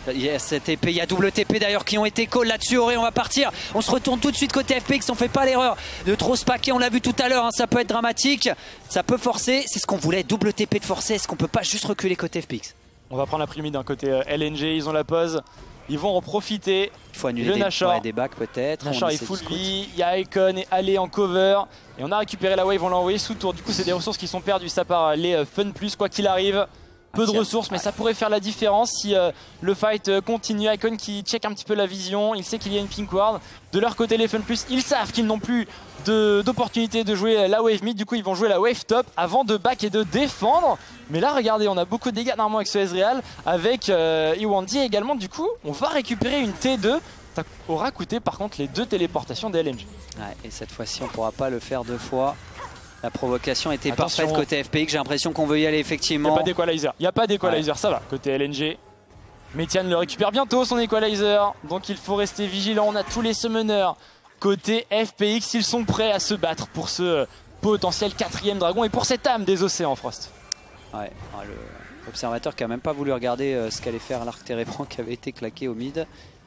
Il y a cette épée, il y a double TP d'ailleurs qui ont été call là-dessus. Auré, on va partir. On se retourne tout de suite côté FPX. On fait pas l'erreur de trop se paquer. On l'a vu tout à l'heure, hein, ça peut être dramatique. Ça peut forcer. C'est ce qu'on voulait. Double TP de forcer. Est-ce qu'on peut pas juste reculer côté FPX? On va prendre la prime d'un côté LNG. Ils ont la pause. Ils vont en profiter. Il faut annuler des bacs peut-être. Nashor est full vie. Il y a Icon et Allé en cover. Et on a récupéré la wave. On l'a envoyé sous tour. Du coup, c'est des ressources qui sont perdues. Ça part les Fun Plus, quoi qu'il arrive. Peu de ressources, mais ça pourrait faire la différence si le fight continue. Icon qui check un petit peu la vision, il sait qu'il y a une pink ward. De leur côté, les Fun Plus, ils savent qu'ils n'ont plus d'opportunité de jouer la wave mid. Du coup, ils vont jouer la wave top avant de back et de défendre. Mais là, regardez, on a beaucoup de dégâts normalement avec ce Ezreal, avec Iwandi également. Du coup, on va récupérer une T2. Ça aura coûté par contre les 2 téléportations des LNG. Ouais, et cette fois-ci, on ne pourra pas le faire 2 fois. La provocation était parfaite côté FPX, j'ai l'impression qu'on veut y aller effectivement. Il n'y a pas d'équalizer, il n'y a pas d'équalizer, ça va côté LNG. Metian le récupère bientôt son equalizer, donc il faut rester vigilant. On a tous les summoners côté FPX, ils sont prêts à se battre pour ce potentiel 4e dragon et pour cette âme des océans, Frost. Ouais, l'observateur qui a même pas voulu regarder ce qu'allait faire l'arc Térébrand qui avait été claqué au mid.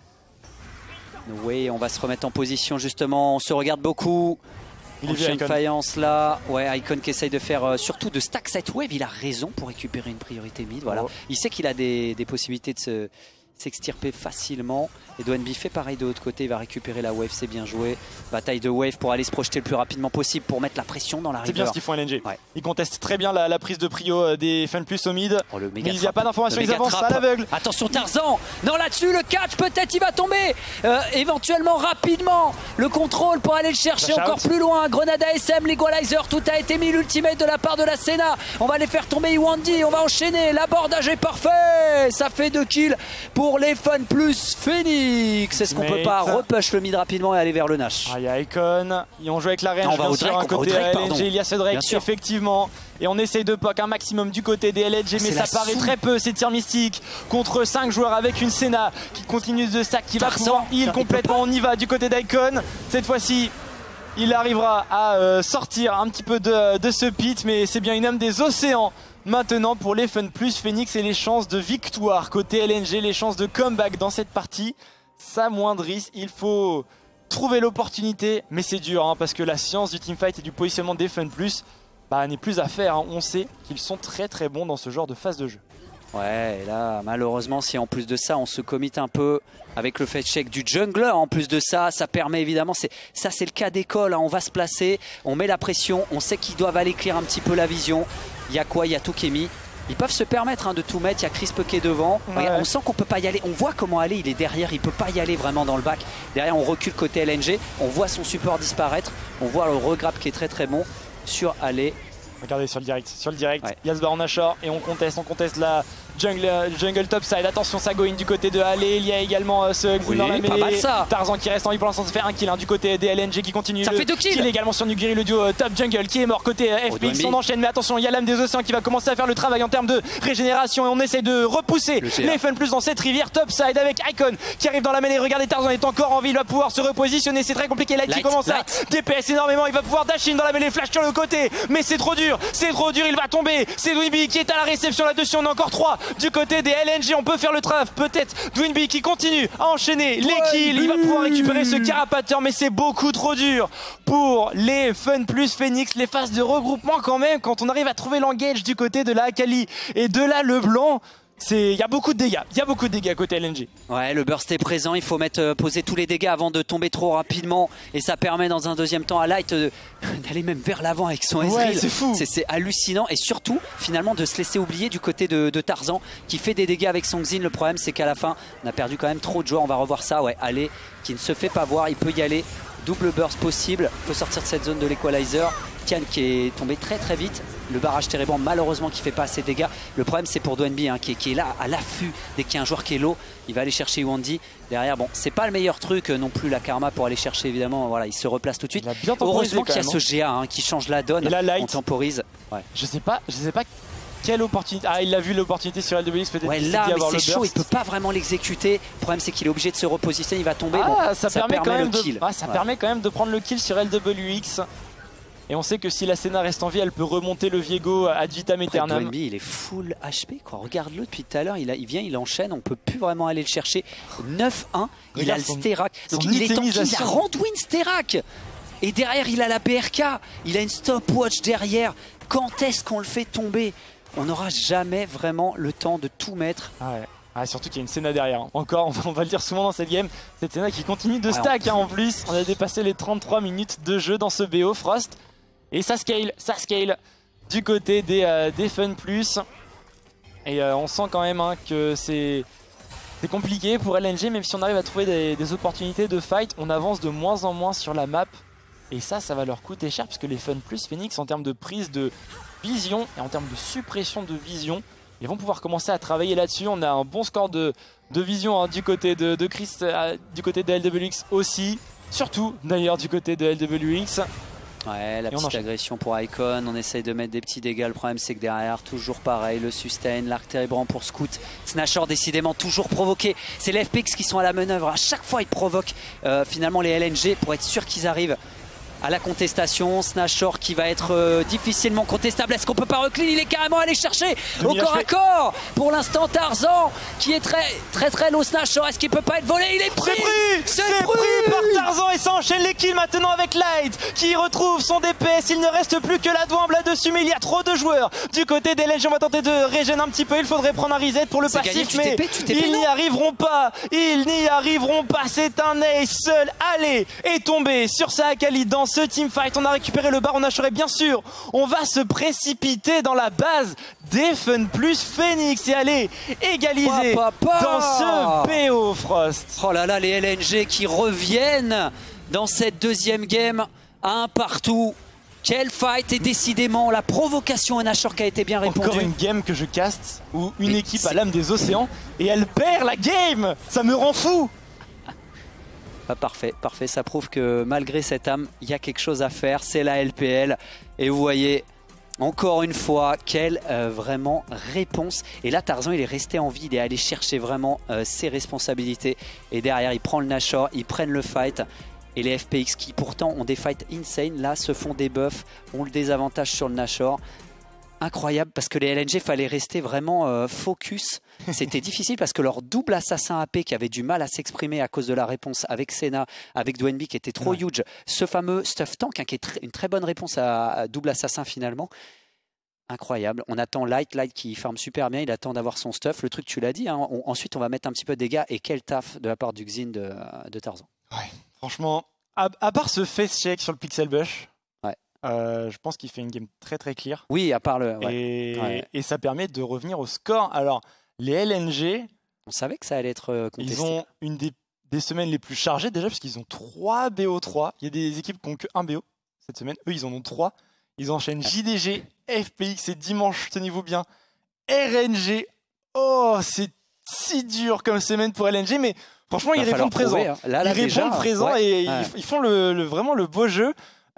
Oui, on va se remettre en position justement, on se regarde beaucoup. Il est une faïence là, ouais, Icon qui essaye de faire surtout de stack cette wave, il a raison pour récupérer une priorité mid, voilà. Il sait qu'il a des possibilités de s'extirper facilement. Et Doenby fait pareil de l'autre côté, il va récupérer la wave, c'est bien joué. Bataille de wave pour aller se projeter le plus rapidement possible pour mettre la pression dans la river. C'est bien ce qu'ils font LNG. Ouais. Ils contestent très bien la prise de prio des Fun Plus au mid. Mais il n'y a pas d'information, ils avancent à l'aveugle. Attention Tarzan, non là-dessus le catch, peut-être il va tomber éventuellement rapidement. Le contrôle pour aller le chercher encore plus loin. Grenade ASM, l'equalizer, tout a été mis, l'ultimate de la part de la Senna. On va les faire tomber Iwandi, on va enchaîner, l'abordage est parfait. Ça fait 2 kills pour les Fun Plus Phoenix. Est-ce qu'on peut pas repush le mid rapidement et aller vers le Nash? Il y a Icon, ils ont joué avec la range, on va au Drake, côté LNG, il y a ce Drake effectivement. Et on essaye de poke un maximum du côté des LNG, mais ça paraît très peu, ces tirs mystiques contre 5 joueurs avec une Senna qui continue de stack, qui va pouvoir heal complètement. On y va du côté d'Icon, cette fois-ci il arrivera à sortir un petit peu de ce pit, mais c'est bien une âme des océans maintenant pour les Fun Plus Phoenix et les chances de victoire côté LNG, les chances de comeback dans cette partie s'amoindrissent. Il faut trouver l'opportunité, mais c'est dur hein, parce que la science du teamfight et du positionnement des Fun Plus n'est plus à faire. Hein. On sait qu'ils sont très très bons dans ce genre de phase de jeu. Ouais, et là malheureusement si en plus de ça on se commit un peu avec le fetch check du jungler, en plus de ça, ça permet évidemment, ça c'est le cas d'école, hein, on va se placer, on met la pression, on sait qu'ils doivent aller clear un petit peu la vision. Il y a quoi? Il y a tout qui est mis. Ils peuvent se permettre hein, de tout mettre, il y a Crisp qui est devant. Ouais. Regarde, on sent qu'on peut pas y aller, on voit comment aller, il est derrière, il peut pas y aller vraiment dans le back. Derrière on recule côté LNG, on voit son support disparaître, on voit le regrab qui est très très bon sur aller. Regardez sur le direct, il y a ce baron Nashor et on conteste la jungle top side. Attention, ça go in du côté de Allé. Il y a également ce Xin dans la mêlée. Tarzan qui reste en vie pour l'instant, ça fait un kill hein, du côté des LNG qui continue. Ça fait 2 kills. Kill également sur Nuguri, le duo top jungle qui est mort côté FPX. On enchaîne, mais attention, il y a l'âme des océans qui va commencer à faire le travail en termes de régénération et on essaie de repousser les Fun Plus dans cette rivière top side avec Icon qui arrive dans la mêlée. Regardez, Tarzan est encore en vie, il va pouvoir se repositionner. C'est très compliqué. Light qui commence à DPS énormément. Il va pouvoir dash in dans la mêlée, flash sur le côté, mais c'est trop dur, il va tomber. C'est Doenby qui est à la réception là-dessus. On a encore 3 du côté des LNG, on peut faire le traf, peut-être. Doenby qui continue à enchaîner les kills, il va pouvoir récupérer ce carapateur, mais c'est beaucoup trop dur pour les Fun Plus Phoenix. Les phases de regroupement quand même, quand on arrive à trouver l'engage du côté de la Akali et de la Leblanc, il y a beaucoup de dégâts, côté LNG. Ouais, le burst est présent, il faut poser tous les dégâts avant de tomber trop rapidement et ça permet dans un deuxième temps à Light d'aller même vers l'avant avec son Ezreal. Ouais, c'est fou. C'est hallucinant et surtout finalement de se laisser oublier du côté de Tarzan qui fait des dégâts avec son Xin. Le problème c'est qu'à la fin on a perdu quand même trop de joueurs, on va revoir ça. Ouais, Allé qui ne se fait pas voir, il peut y aller. Double burst possible, il faut sortir de cette zone de l'equalizer. Tian qui est tombé très très vite. Le barrage Térébrand malheureusement qui fait pas assez de dégâts. Le problème c'est pour Doenby hein, qui est là à l'affût. Dès qu'il y a un joueur qui est low, il va aller chercher Iwandi. Derrière, bon, c'est pas le meilleur truc non plus la Karma pour aller chercher évidemment. Voilà, il se replace tout de suite. Heureusement qu'il y a ce GA hein, qui change la donne. Et là, Light, on temporise. Ouais. Je sais pas quelle opportunité. Ah, il a vu l'opportunité sur LWX peut-être. Ouais, là, mais c'est chaud, il peut pas vraiment l'exécuter. Le problème, c'est qu'il est obligé de se repositionner, il va tomber. Ah, bon, ça permet quand même de prendre le kill sur LWX. Et on sait que si la Senna reste en vie, elle peut remonter le Viego ad vitam aeternam. Doinby, il est full HP, quoi. Regarde-le depuis tout à l'heure, il vient, il enchaîne, on peut plus vraiment aller le chercher. 9-1, il a le Sterak. Donc il est tanky, il a Randwin Sterak. Et derrière, il a la BRK, il a une stopwatch derrière. Quand est-ce qu'on le fait tomber? On n'aura jamais vraiment le temps de tout mettre. Surtout qu'il y a une Senna derrière. Encore, on va le dire souvent dans cette game, cette Senna qui continue de stack en plus. On a dépassé les 33 minutes de jeu dans ce BO Frost. Et ça scale du côté des Fun Plus. Et on sent quand même que c'est compliqué pour LNG, même si on arrive à trouver des opportunités de fight, on avance de moins en moins sur la map. Et ça va leur coûter cher, parce que les Fun Plus Phoenix, en termes de prise de vision et en termes de suppression de vision, ils vont pouvoir commencer à travailler là-dessus. On a un bon score de vision du côté de Chris, du côté de LWX aussi, surtout d'ailleurs du côté de LWX. Ouais, la petite agression pour Icon, on essaye de mettre des petits dégâts, le problème c'est que derrière, toujours pareil, le sustain, l'arc térébrant pour Scout, Snatcher décidément toujours provoqué, c'est les FPX qui sont à la manœuvre, à chaque fois ils provoquent finalement les LNG pour être sûr qu'ils arrivent à la contestation. Snatcher qui va être difficilement contestable. Est-ce qu'on peut pas reclean? Il est carrément allé chercher au corps à corps. Pour l'instant, Tarzan qui est très low. Snatcher, est-ce qu'il peut pas être volé? Il est pris. C'est pris par Tarzan et ça enchaîne les kills maintenant avec Light qui retrouve son DPS. Il ne reste plus que la douane là-dessus, mais il y a trop de joueurs du côté des LNG. On va tenter de régénérer un petit peu. Il faudrait prendre un reset pour le passif, mais ils n'y arriveront pas. Ils n'y arriveront pas. C'est un ace seul. Allez, est tombé sur sa Akali dans ce teamfight. On a récupéré le Baron Nashor et bien sûr, on va se précipiter dans la base des Fun Plus Phoenix et aller égaliser dans ce BO Frost. Oh là là, les LNG qui reviennent dans cette deuxième game à un partout. Quel fight! Et décidément, la provocation à Nashor qui a été bien répondue. Encore une game que je caste où une équipe à l'âme des océans et elle perd la game. Ça me rend fou. Parfait, ça prouve que malgré cette âme, il y a quelque chose à faire, c'est la LPL. Et vous voyez, encore une fois, quelle vraiment réponse. Et là, Tarzan, il est resté en vie, il est allé chercher vraiment ses responsabilités. Et derrière, il prend le Nashor, ils prennent le fight. Et les FPX qui pourtant ont des fights insane, là, se font des buffs, ont le désavantage sur le Nashor. Incroyable, parce que les LNG fallait rester vraiment focus. C'était difficile parce que leur double assassin AP qui avait du mal à s'exprimer à cause de la réponse avec Senna, avec Doinby qui était trop huge, ce fameux stuff tank qui est une très bonne réponse à double assassin finalement. Incroyable, on attend Light qui farme super bien, il attend d'avoir son stuff. Le truc, tu l'as dit, ensuite on va mettre un petit peu de dégâts. Et quel taf de la part du Xin de Tarzan. Ouais, franchement, à part ce face check sur le Pixel Bush, je pense qu'il fait une game très clear. Oui, à part le... Et ça permet de revenir au score. Alors, les LNG... On savait que ça allait être contesté. Ils ont une des semaines les plus chargées déjà, parce qu'ils ont 3 BO3. Il y a des équipes qui n'ont que 1 BO cette semaine. Eux, ils en ont 3. Ils enchaînent JDG, FPX et dimanche, tenez-vous bien, RNG. Oh, c'est si dur comme semaine pour LNG, mais franchement, ils répondent présent. Ils répondent présent et ils font vraiment le beau jeu.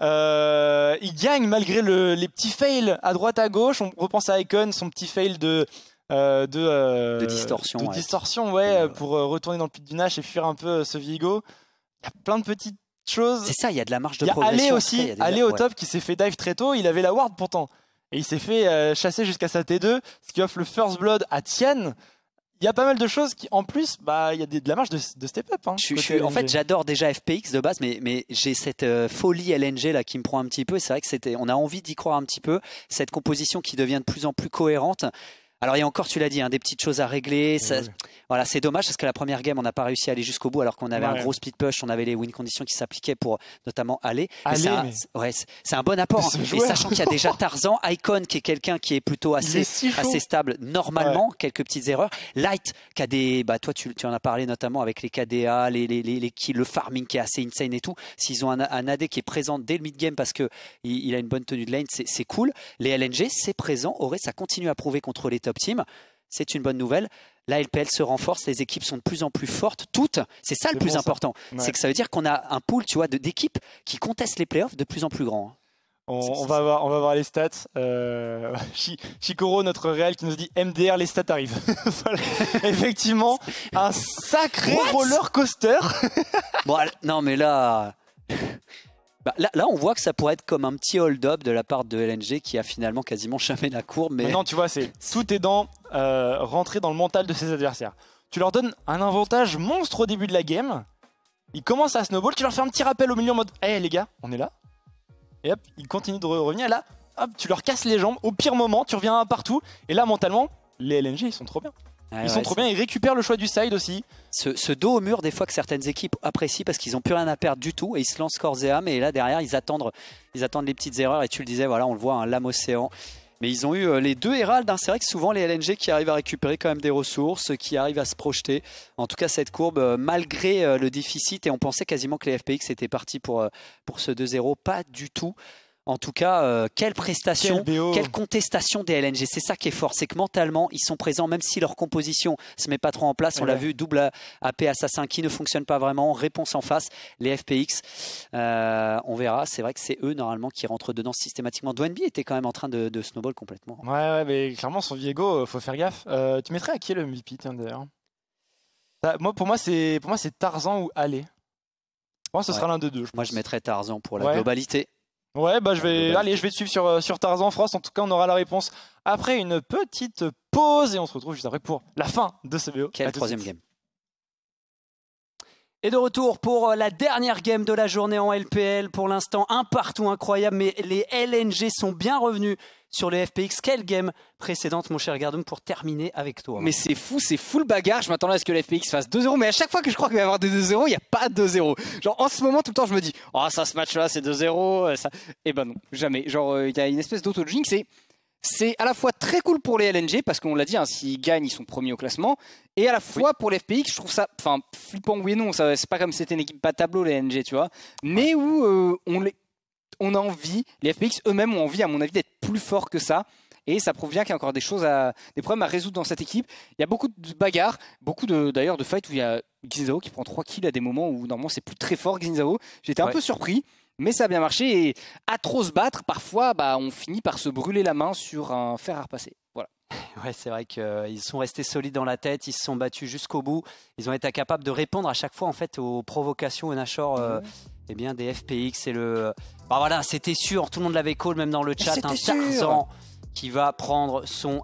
Il gagne malgré les petits fails à droite à gauche. On repense à Icon, son petit fail de distorsion, pour retourner dans le pit du Nash et fuir un peu ce Viego. Il y a plein de petites choses. C'est ça, il y a de la marge de progression. Il y a Ale aussi, Ale au top qui s'est fait dive très tôt. Il avait la ward pourtant et il s'est fait chasser jusqu'à sa T2, ce qui offre le first blood à Tian. Il y a pas mal de choses qui, en plus, il y a de la marge de step up. En fait, j'adore déjà FPX de base, mais j'ai cette folie LNG là qui me prend un petit peu. C'est vrai que on a envie d'y croire un petit peu. Cette composition qui devient de plus en plus cohérente. Alors il y a encore, tu l'as dit, des petites choses à régler. Voilà, c'est dommage parce que la première game, on n'a pas réussi à aller jusqu'au bout alors qu'on avait un gros split push, on avait les win conditions qui s'appliquaient pour notamment aller. C'est un bon apport. Et sachant qu'il y a déjà Tarzan, Icon qui est quelqu'un qui est plutôt assez stable normalement, quelques petites erreurs. Light qui a des, toi tu en as parlé notamment avec les KDA, le farming qui est assez insane et tout. S'ils ont un AD qui est présent dès le mid game parce que il a une bonne tenue de lane, c'est cool. Les LNG, c'est présent. Auré, ça continue à prouver contre les top teams. C'est une bonne nouvelle. La LPL se renforce, les équipes sont de plus en plus fortes, toutes. C'est ça le plus important. C'est que ça veut dire qu'on a un pool, tu vois, d'équipes qui contestent les playoffs de plus en plus grand. On va voir les stats. Chikoro, notre réel, qui nous dit MDR, les stats arrivent. Voilà. Effectivement, un sacré roller coaster. Non, mais là. Là, on voit que ça pourrait être comme un petit hold-up de la part de LNG qui a finalement quasiment jamais la courbe. Mais maintenant, tu vois, tout est dans rentrer dans le mental de ses adversaires. Tu leur donnes un avantage monstre au début de la game. Ils commencent à snowball. Tu leur fais un petit rappel au milieu en mode « Hey les gars, on est là ». Et hop, ils continuent de revenir. Et là, hop, tu leur casses les jambes. Au pire moment, tu reviens un partout. Et là, mentalement, les LNG, ils sont trop bien. Ils sont trop bien, ils récupèrent le choix du side aussi. Ce dos au mur, des fois que certaines équipes apprécient parce qu'ils n'ont plus rien à perdre du tout et ils se lancent corps et âme. Et là, derrière, ils attendent les petites erreurs. Et tu le disais, voilà, on le voit, un lame océan. Mais ils ont eu les deux Herald. C'est vrai que souvent, les LNG qui arrivent à récupérer quand même des ressources, qui arrivent à se projeter. En tout cas, cette courbe, malgré le déficit, et on pensait quasiment que les FPX étaient partis pour ce 2-0, pas du tout. En tout cas, quelle prestation, quelle contestation des LNG. C'est ça qui est fort, c'est que mentalement, ils sont présents, même si leur composition ne se met pas trop en place. On l'a vu, double AP Assassin qui ne fonctionne pas vraiment, réponse en face. Les FPX, on verra. C'est vrai que c'est eux, normalement, qui rentrent dedans systématiquement. Dwenby était quand même en train de snowball complètement. Ouais, mais clairement, son Viego, faut faire gaffe. Tu mettrais à qui le MVP, tiens, d'ailleurs? Pour moi, c'est Tarzan ou Ale. Pour moi, ce sera l'un de deux. Moi, je mettrais Tarzan pour la globalité. Ouais, je vais te suivre sur Tarzan Frost. En tout cas, on aura la réponse après une petite pause et on se retrouve juste après pour la fin de ce BO. Quel troisième game. Et de retour pour la dernière game de la journée en LPL. Pour l'instant, un partout incroyable, mais les LNG sont bien revenus sur les FPX. Quelle game précédente, mon cher Gardoum, pour terminer avec toi? Mais c'est fou, c'est full bagarre. Je m'attendais à ce que les FPX fasse 2-0, mais à chaque fois que je crois qu'il va y avoir des 2-0, il n'y a pas de 2-0. Genre en ce moment, tout le temps, je me dis, oh, ça, ce match-là, c'est 2-0. Ça... Et ben non, jamais. Genre, il y a une espèce d'auto-jinx. C'est à la fois très cool pour les LNG, parce qu'on l'a dit, hein, s'ils gagnent, ils sont premiers au classement. Et à la fois pour les FPX, je trouve ça flippant, oui et non. C'est pas comme si c'était une équipe pas tableau, les LNG, tu vois. Mais où on a envie, les FPX eux-mêmes ont envie, à mon avis, d'être plus forts que ça. Et ça prouve bien qu'il y a encore des problèmes à résoudre dans cette équipe. Il y a beaucoup de bagarres, d'ailleurs de fights où il y a Xin qui prend 3 kills à des moments où normalement c'est plus très fort Xin. J'étais un peu surpris, mais ça a bien marché. Et à trop se battre, parfois on finit par se brûler la main sur un fer à repasser. Voilà. Ouais, c'est vrai qu'ils sont restés solides dans la tête, ils se sont battus jusqu'au bout. Ils ont été capables de répondre à chaque fois en fait aux provocations au Nashor des FPX. Et voilà, c'était sûr, tout le monde l'avait call, même dans le chat. Un Tarzan qui va prendre son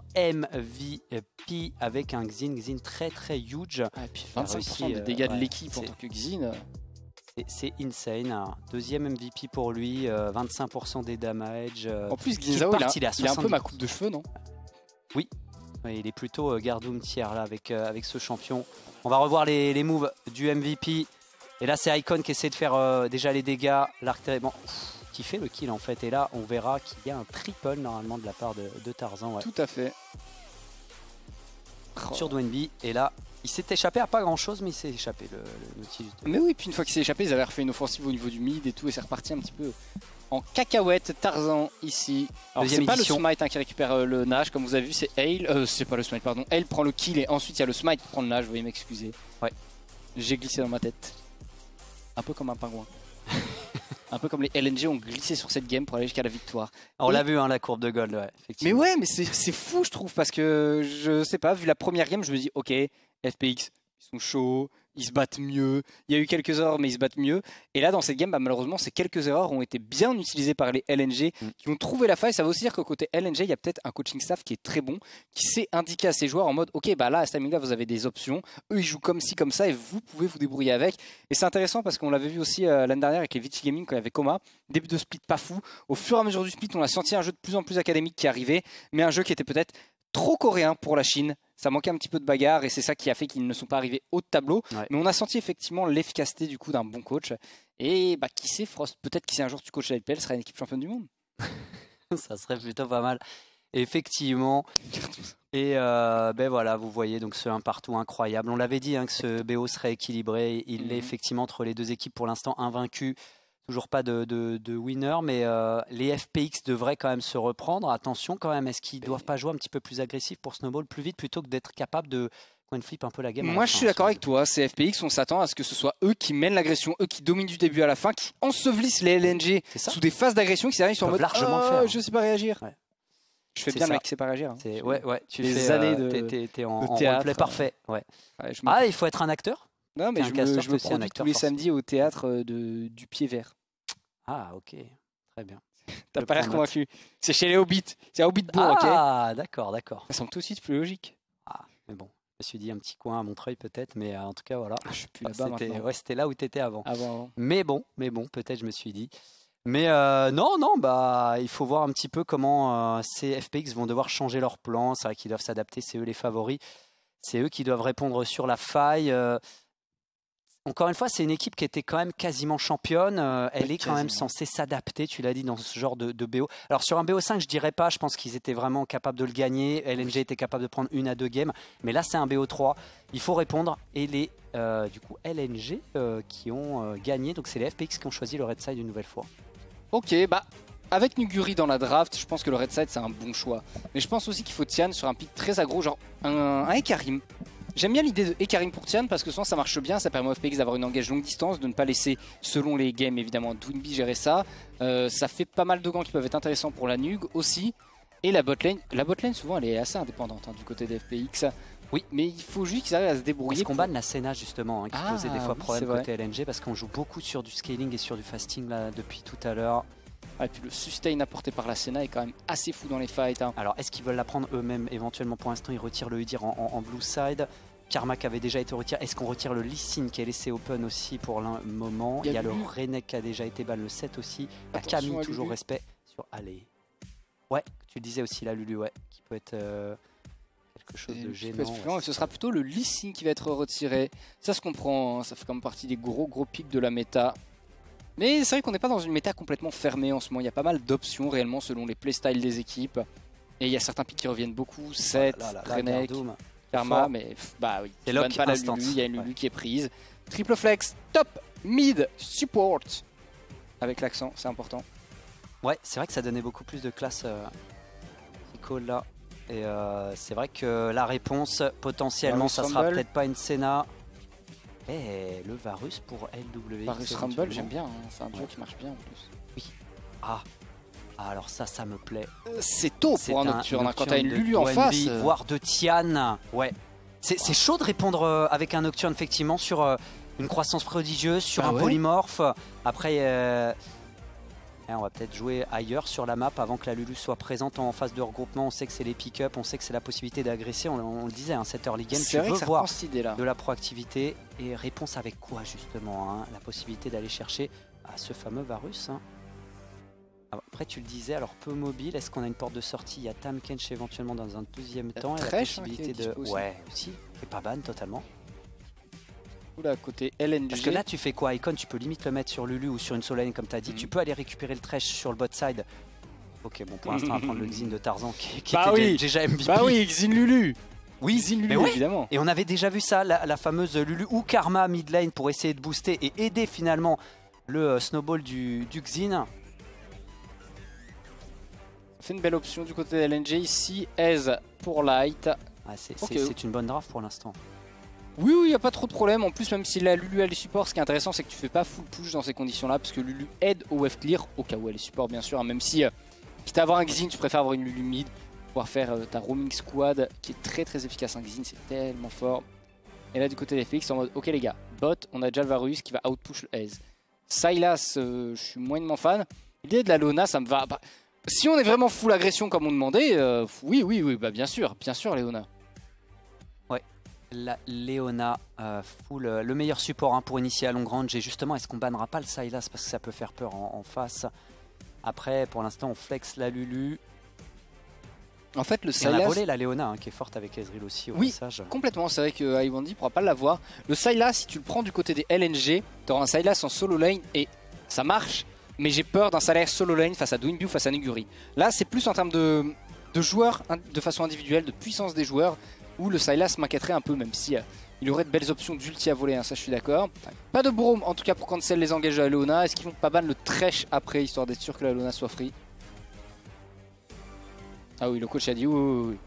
MVP avec un Xin très très huge. Et puis 25% de dégâts de l'équipe en tant que Xin. C'est insane. Deuxième MVP pour lui, 25% des damage. En plus, Xin il a un peu ma coupe de cheveux, non? Oui, il est plutôt Gardoum tiers là avec ce champion. On va revoir les moves du MVP. Et là, c'est Icon qui essaie de faire déjà les dégâts. L'arc qui fait le kill en fait. Et là, on verra qu'il y a un triple normalement de la part de Tarzan. Ouais. Tout à fait. Sur Dwenby. Et là, il s'est échappé à pas grand chose, mais il s'est échappé le Nautilus. Mais oui, puis une fois qu'il s'est échappé, ils avaient refait une offensive au niveau du mid et tout. Et c'est reparti un petit peu en cacahuète. Tarzan ici. Alors c'est pas le smite qui récupère le Nash, comme vous avez vu, c'est Ale. C'est pas le smite, pardon. Ale prend le kill et ensuite il y a le smite qui prend le Nash. Veuillez m'excuser. Ouais. J'ai glissé dans ma tête. Un peu comme un pingouin. Un peu comme les LNG ont glissé sur cette game pour aller jusqu'à la victoire. On l'a vu, hein, la courbe de gold, ouais, effectivement. Mais ouais, mais c'est fou, je trouve, parce que je sais pas, vu la première game, je me dis, ok, FPX, ils sont chauds, ils se battent mieux. Il y a eu quelques erreurs, mais ils se battent mieux. Et là, dans cette game, malheureusement, ces quelques erreurs ont été bien utilisées par les LNG qui ont trouvé la faille. Ça veut aussi dire que côté LNG, il y a peut-être un coaching staff qui est très bon, qui sait indiquer à ses joueurs en mode, ok, là, à ce timing-là, vous avez des options. Eux, ils jouent comme ci, comme ça, et vous pouvez vous débrouiller avec. Et c'est intéressant parce qu'on l'avait vu aussi l'année dernière avec les Vici Gaming quand il y avait Coma. Début de split pas fou. Au fur et à mesure du split, on a senti un jeu de plus en plus académique qui arrivait, mais un jeu qui était peut-être trop coréen pour la Chine. Ça manquait un petit peu de bagarre et c'est ça qui a fait qu'ils ne sont pas arrivés haut de tableau. Ouais. Mais on a senti effectivement l'efficacité du coup d'un bon coach. Et qui sait, Frost, peut-être que si un jour tu coaches la LPL, sera une équipe championne du monde. Ça serait plutôt pas mal. Effectivement. Et voilà, vous voyez donc ce 1 partout incroyable. On l'avait dit que ce BO serait équilibré. Il est effectivement entre les deux équipes pour l'instant invaincus. Toujours pas de winner, mais les FPX devraient quand même se reprendre. Attention quand même, est-ce qu'ils doivent pas jouer un petit peu plus agressif pour snowball plus vite plutôt que d'être capable de coin flip un peu la game? Moi je suis d'accord avec toi, ces FPX, on s'attend à ce que ce soit eux qui mènent l'agression, eux qui dominent du début à la fin, qui ensevelissent les LNG sous des phases d'agression qui sont en mode largement faire. Je sais pas réagir. Ouais. Je fais bien le mec qui sait pas réagir. Hein. Ouais, tu des fais années t'es en roleplay parfait. Ouais. Il faut être un acteur. Non mais je me prends tous les samedis au théâtre du Pied Vert. Ah, ok. Très bien. T'as Je pas l'air prends convaincu. C'est chez les Hobbits. C'est un Hobbit bon, ok. Ah, d'accord, d'accord. Ça semble tout de suite plus logique. Ah, mais bon, je me suis dit un petit coin à Montreuil peut-être, mais en tout cas, voilà. Je suis plus Enfin, là-bas c'était maintenant. ouais, c'était là où tu étais avant. Avant. Mais bon, peut-être je me suis dit. Mais non, bah, il faut voir un petit peu comment ces FPX vont devoir changer leur plan. C'est vrai qu'ils doivent s'adapter, c'est eux les favoris. C'est eux qui doivent répondre sur la faille. Encore une fois, c'est une équipe qui était quand même quasiment championne. Elle est quand même censée s'adapter, tu l'as dit, dans ce genre de BO. Alors sur un BO5, je dirais pas, je pense qu'ils étaient vraiment capables de le gagner. LNG était capable de prendre 1 à 2 games. Mais là, c'est un BO3. Il faut répondre. Et les du coup LNG qui ont gagné, donc c'est les FPX qui ont choisi le Red Side une nouvelle fois. Ok, bah avec Nuguri dans la draft, je pense que le Red Side c'est un bon choix. Mais je pense aussi qu'il faut Tian sur un pick très aggro, genre un Ekarim. J'aime bien l'idée de Ekarim pour Tian parce que souvent ça marche bien, ça permet au FPX d'avoir une engage longue distance, de ne pas laisser, selon les games évidemment, Dwinby gérer ça. Ça fait pas mal de gants qui peuvent être intéressants pour la Nug aussi. Et la botlane souvent elle est assez indépendante du côté des FPX. Oui, mais il faut juste qu'ils arrivent à se débrouiller. Parce qu'on banne la Senna justement, qui posait des fois oui, problème côté LNG parce qu'on joue beaucoup sur du scaling et sur du fasting là depuis tout à l'heure. Et puis le sustain apporté par la Senna est quand même assez fou dans les fights. Alors est-ce qu'ils veulent la prendre eux-mêmes éventuellement? Pour l'instant ils retirent le Udyr en blue side. Karmak avait déjà été retiré. Est-ce qu'on retire le Lee Sin qui est laissé open aussi pour le moment? Il y a le Renek qui a déjà été ban, le 7 aussi. La Camille toujours respect sur Allez. Ouais, tu le disais aussi la Lulu, ouais, qui peut être quelque chose de gênant. Ce sera plutôt le Lee Sin qui va être retiré. Ça se comprend, ça fait comme partie des gros pics de la méta. Mais c'est vrai qu'on n'est pas dans une méta complètement fermée en ce moment. Il y a pas mal d'options réellement selon les playstyles des équipes. Et il y a certains pics qui reviennent beaucoup. 7, Renek, Karma, mais bah oui. C'est lock pas la instant. Lulu, il y a une Lulu qui est prise. Triple flex, top, mid, support. Avec l'accent, c'est important. Ouais, c'est vrai que ça donnait beaucoup plus de classe qui call là. Et c'est vrai que la réponse, potentiellement, ça sera peut-être pas une Senna. Et le Varus pour LW. Varus Rumble, j'aime bien, c'est un duo qui marche bien en plus. Oui. Alors ça me plaît. C'est tôt pour un Nocturne, quand t'as une Lulu en face. Voire de Tian. Ouais. C'est chaud de répondre avec un Nocturne, effectivement, sur une croissance prodigieuse, sur un polymorphe. Après, on va peut-être jouer ailleurs sur la map avant que la Lulu soit présente en phase de regroupement. On sait que c'est les pick-up, on sait que c'est la possibilité d'agresser. On le disait, cette early game, tu veux voir de la proactivité. Et réponse avec quoi, justement, la possibilité d'aller chercher ce fameux Varus. Après, tu le disais, alors peu mobile, est-ce qu'on a une porte de sortie? Il y a Tamkench éventuellement dans un deuxième temps. Et la possibilité de. Ouais, aussi. Et pas ban totalement. Oula, côté LNG. Parce que là, tu fais quoi? Icon, tu peux limite le mettre sur Lulu ou sur une Solane, comme tu as dit. Tu peux aller récupérer le Thresh sur le bot side. Ok, bon, pour l'instant, on va prendre le Xin de Tarzan qui était déjà MVP. Bah oui, Xin Lulu. Oui, Xin Lulu, évidemment. Et on avait déjà vu ça, la fameuse Lulu ou Karma mid lane pour essayer de booster et aider finalement le snowball du Xin. Fait une belle option du côté de LNG ici. Ez pour Light. C'est une bonne draft pour l'instant. Oui, il n'y a pas trop de problème. En plus, même si la Lulu elle est support, ce qui est intéressant, c'est que tu fais pas full push dans ces conditions-là, parce que Lulu aide au wave clear, au cas où elle est support, bien sûr. Même si, quitte à avoir un Xin, tu préfères avoir une Lulu mid, pouvoir faire ta roaming squad, qui est très très efficace. Un Xin, c'est tellement fort. Et là, du côté des FX, en mode, ok les gars, bot, on a déjà le Varus qui va outpush le Ez. Sylas, je suis moyennement fan. L'idée de la Leona, ça me va. Bah, si on est vraiment full agression comme on demandait, oui, bah bien sûr, Leona. Ouais, la Leona, full, le meilleur support pour initier à long range. Et justement, est-ce qu'on bannera pas le Sylas parce que ça peut faire peur en face? Après, pour l'instant, on flex la Lulu. En fait, le Sylas... Sylas... on a volé la Leona, qui est forte avec Ezreal aussi au passage. Complètement. C'est vrai que Ivandi ne pourra pas l'avoir. Le Sylas, si tu le prends du côté des LNG, tu auras un Sylas en solo lane et ça marche. Mais j'ai peur d'un salaire solo lane face à Dwinby ou face à Nuguri. Là, c'est plus en termes de joueurs, de façon individuelle, de puissance des joueurs, où le Sylas m'inquiéterait un peu, même si il aurait de belles options d'ulti à voler, ça je suis d'accord. Pas de Braum, en tout cas pour cancel les engages de la Leona. Est-ce qu'ils vont pas ban le Thresh après, histoire d'être sûr que la Leona soit free? Ah oui, le coach a dit oui.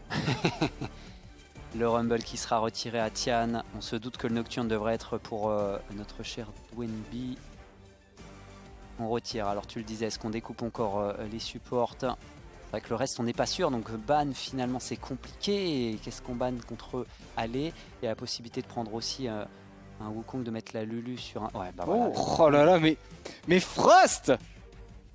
Le Rumble qui sera retiré à Tian. On se doute que le Nocturne devrait être pour notre cher Dwinby. On retire, alors tu le disais, est-ce qu'on découpe encore les supports? C'est vrai que le reste on n'est pas sûr, donc ban finalement c'est compliqué. Qu'est-ce qu'on banne contre Allez? Il y a la possibilité de prendre aussi un Wukong, de mettre la Lulu sur un... Ouais, bah voilà. Oh là là, mais Frost!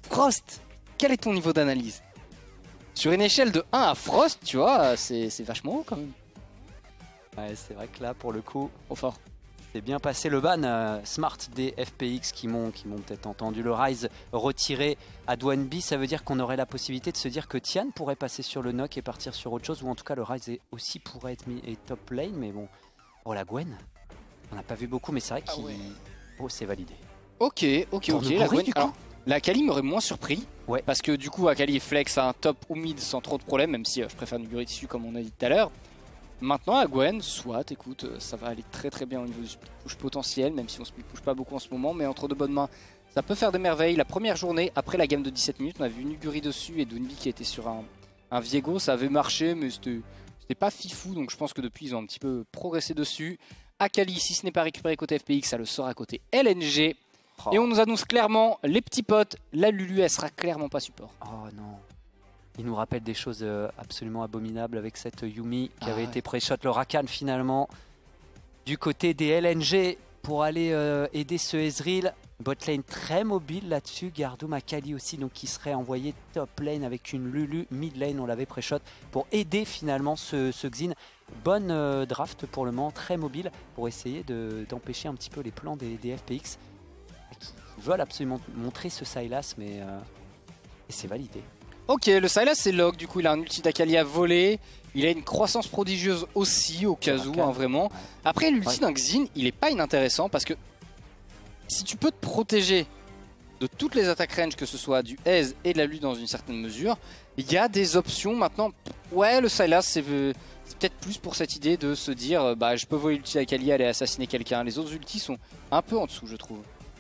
Frost, quel est ton niveau d'analyse? Sur une échelle de 1 à Frost, tu vois, c'est vachement haut quand même. Ouais, c'est vrai que là, pour le coup, Trop fort. c'est bien passé le ban Smart des FPX qui m'ont peut-être entendu. Le Rise retiré à Dwanby, ça veut dire qu'on aurait la possibilité de se dire que Tian pourrait passer sur le knock et partir sur autre chose, ou en tout cas le Rise aussi pourrait être mis et top lane, mais bon. Oh la Gwen, on n'a pas vu beaucoup, mais c'est vrai qu'il... Oh, c'est validé. Ok, la Gwen, alors, la Akali m'aurait moins surpris, parce que du coup Akali flex à un top ou mid sans trop de problème, même si je préfère Nuguri dessus comme on a dit tout à l'heure. Maintenant à Gwen, soit, écoute, ça va aller très très bien au niveau du split push potentiel, même si on split push pas beaucoup en ce moment, mais entre de bonnes mains, ça peut faire des merveilles. La première journée, après la game de 17 minutes, on a vu Nuguri dessus et Dwanby qui était sur un Viego, ça avait marché, mais c'était pas fifou, donc je pense que depuis ils ont un petit peu progressé dessus. Akali, si ce n'est pas récupéré côté FPX, ça le sera côté LNG. Et on nous annonce clairement, les petits potes, la Lulu, elle sera clairement pas support. Oh non. Il nous rappelle des choses absolument abominables avec cette Yuumi qui avait été pré-shot le Rakan finalement. Du côté des LNG pour aller aider ce Ezreal. Botlane très mobile là-dessus. Gardoum Akali aussi, donc qui serait envoyé top lane avec une Lulu. Mid lane, on l'avait pré-shot pour aider finalement ce Xin. Bonne draft pour le moment, très mobile pour essayer d'empêcher un petit peu les plans des FPX. Qui veulent absolument montrer ce Sylas, mais et c'est validé. Ok, le Sylas c'est log, du coup il a un ulti d'Akali à voler, il a une croissance prodigieuse aussi au cas où, vraiment. Après l'ulti d'un Xin, il est pas inintéressant parce que si tu peux te protéger de toutes les attaques range, que ce soit du Ez et de la Lulu dans une certaine mesure, il y a des options maintenant. Ouais, le Sylas c'est peut-être plus pour cette idée de se dire bah je peux voler l'ulti d'Akali, aller assassiner quelqu'un. Les autres ultis sont un peu en dessous, je trouve.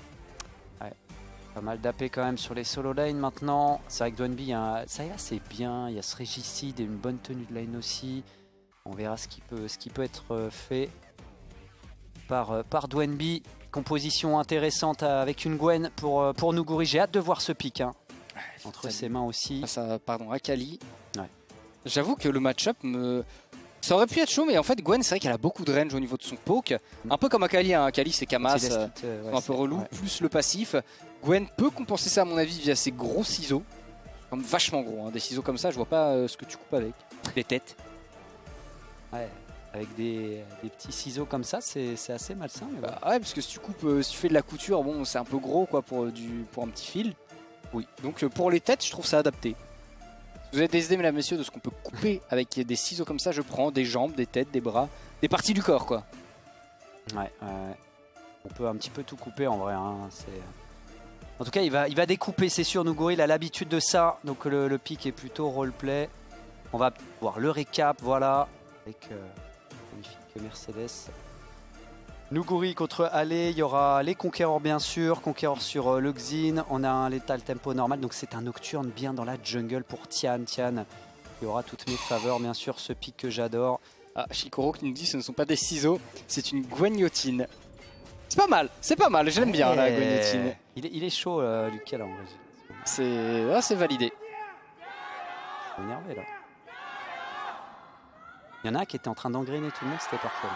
Pas mal d'AP quand même sur les solo lane maintenant. C'est vrai que Dwanby, ça c'est bien. Il y a ce régicide et une bonne tenue de lane aussi. On verra ce qui peut être fait par Dwanby. Composition intéressante avec une Gwen pour Nuguri. J'ai hâte de voir ce pic entre ses mains aussi. Pardon, Akali. Ouais. J'avoue que le match-up ça aurait pu être chaud, mais en fait Gwen c'est vrai qu'elle a beaucoup de range au niveau de son poke. Un peu comme Akali, Akali c'est Kamas, un peu relou, plus le passif. Gwen peut compenser ça à mon avis via ses gros ciseaux. Comme vachement gros, des ciseaux comme ça, je vois pas ce que tu coupes avec. Des têtes. Ouais, avec des petits ciseaux comme ça, c'est assez malsain. Mais ouais, parce que si tu coupes, si tu fais de la couture, bon c'est un peu gros quoi pour un petit fil. Oui, donc pour les têtes je trouve ça adapté. Si vous avez des idées, mesdames, messieurs, de ce qu'on peut couper avec des ciseaux comme ça, je prends des jambes, des têtes, des bras, des parties du corps, quoi. Ouais, on peut un petit peu tout couper en vrai. En tout cas, il va découper, c'est sûr. Nuguri, il a l'habitude de ça, donc le pic est plutôt roleplay. On va voir le récap, voilà, avec magnifique Mercedes. Nuguri contre Ale, il y aura les conquérants bien sûr, conquérants sur le Xin, on a un létal tempo normal, donc c'est un nocturne bien dans la jungle pour Tian, qui aura toutes mes faveurs bien sûr, ce pic que j'adore. Ah, Shikoro qui nous dit ce ne sont pas des ciseaux, c'est une guignotine. C'est pas mal, j'aime bien la guignotine. Il est chaud Lucas là en vrai. C'est validé. Je suis énervé là. Il y en a un qui était en train d'engrainer tout le monde, c'était parfait.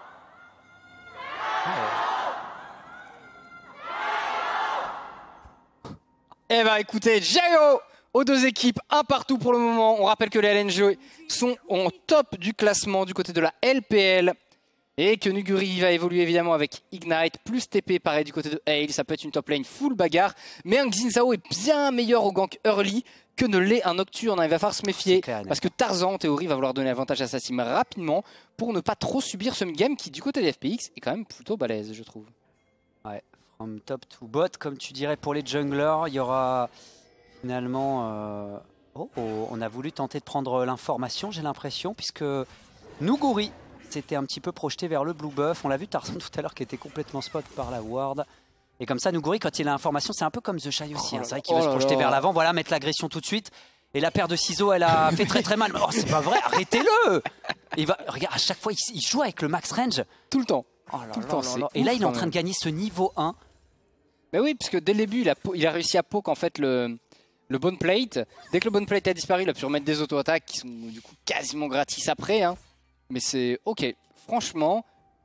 Eh ben écoutez, Jayo aux deux équipes, un partout pour le moment. On rappelle que les LNG sont en top du classement du côté de la LPL. Et que Nuguri va évoluer évidemment avec Ignite, plus TP pareil du côté de Hale. Ça peut être une top lane full bagarre. Mais un Xin Zhao est bien meilleur au gank early que ne l'est un Nocturne. Il va falloir se méfier parce que Tarzan en théorie va vouloir donner avantage à sa team rapidement pour ne pas trop subir ce game qui du côté des FPX est quand même plutôt balèze, je trouve. Ouais, from top to bot comme tu dirais pour les junglers, il y aura finalement on a voulu tenter de prendre l'information, j'ai l'impression, puisque Nuguri s'était un petit peu projeté vers le blue buff. On l'a vu Tarzan tout à l'heure qui était complètement spot par la ward. Et comme ça, Nuguri, quand il a l'information, c'est un peu comme The Shy aussi. C'est vrai qu'il veut se projeter vers l'avant, voilà, mettre l'agression tout de suite. Et la paire de ciseaux, elle a fait très très mal. Oh, c'est pas vrai, arrêtez-le. Regarde, à chaque fois, il joue avec le max range. Tout le temps. Tout le temps. Et là, il est en train de gagner ce niveau 1. Mais oui, puisque dès le début, il a réussi à poke en fait le bone plate. Dès que le bone plate a disparu, il a pu remettre des auto-attaques qui sont du coup quasiment gratis après. Mais c'est ok. Franchement,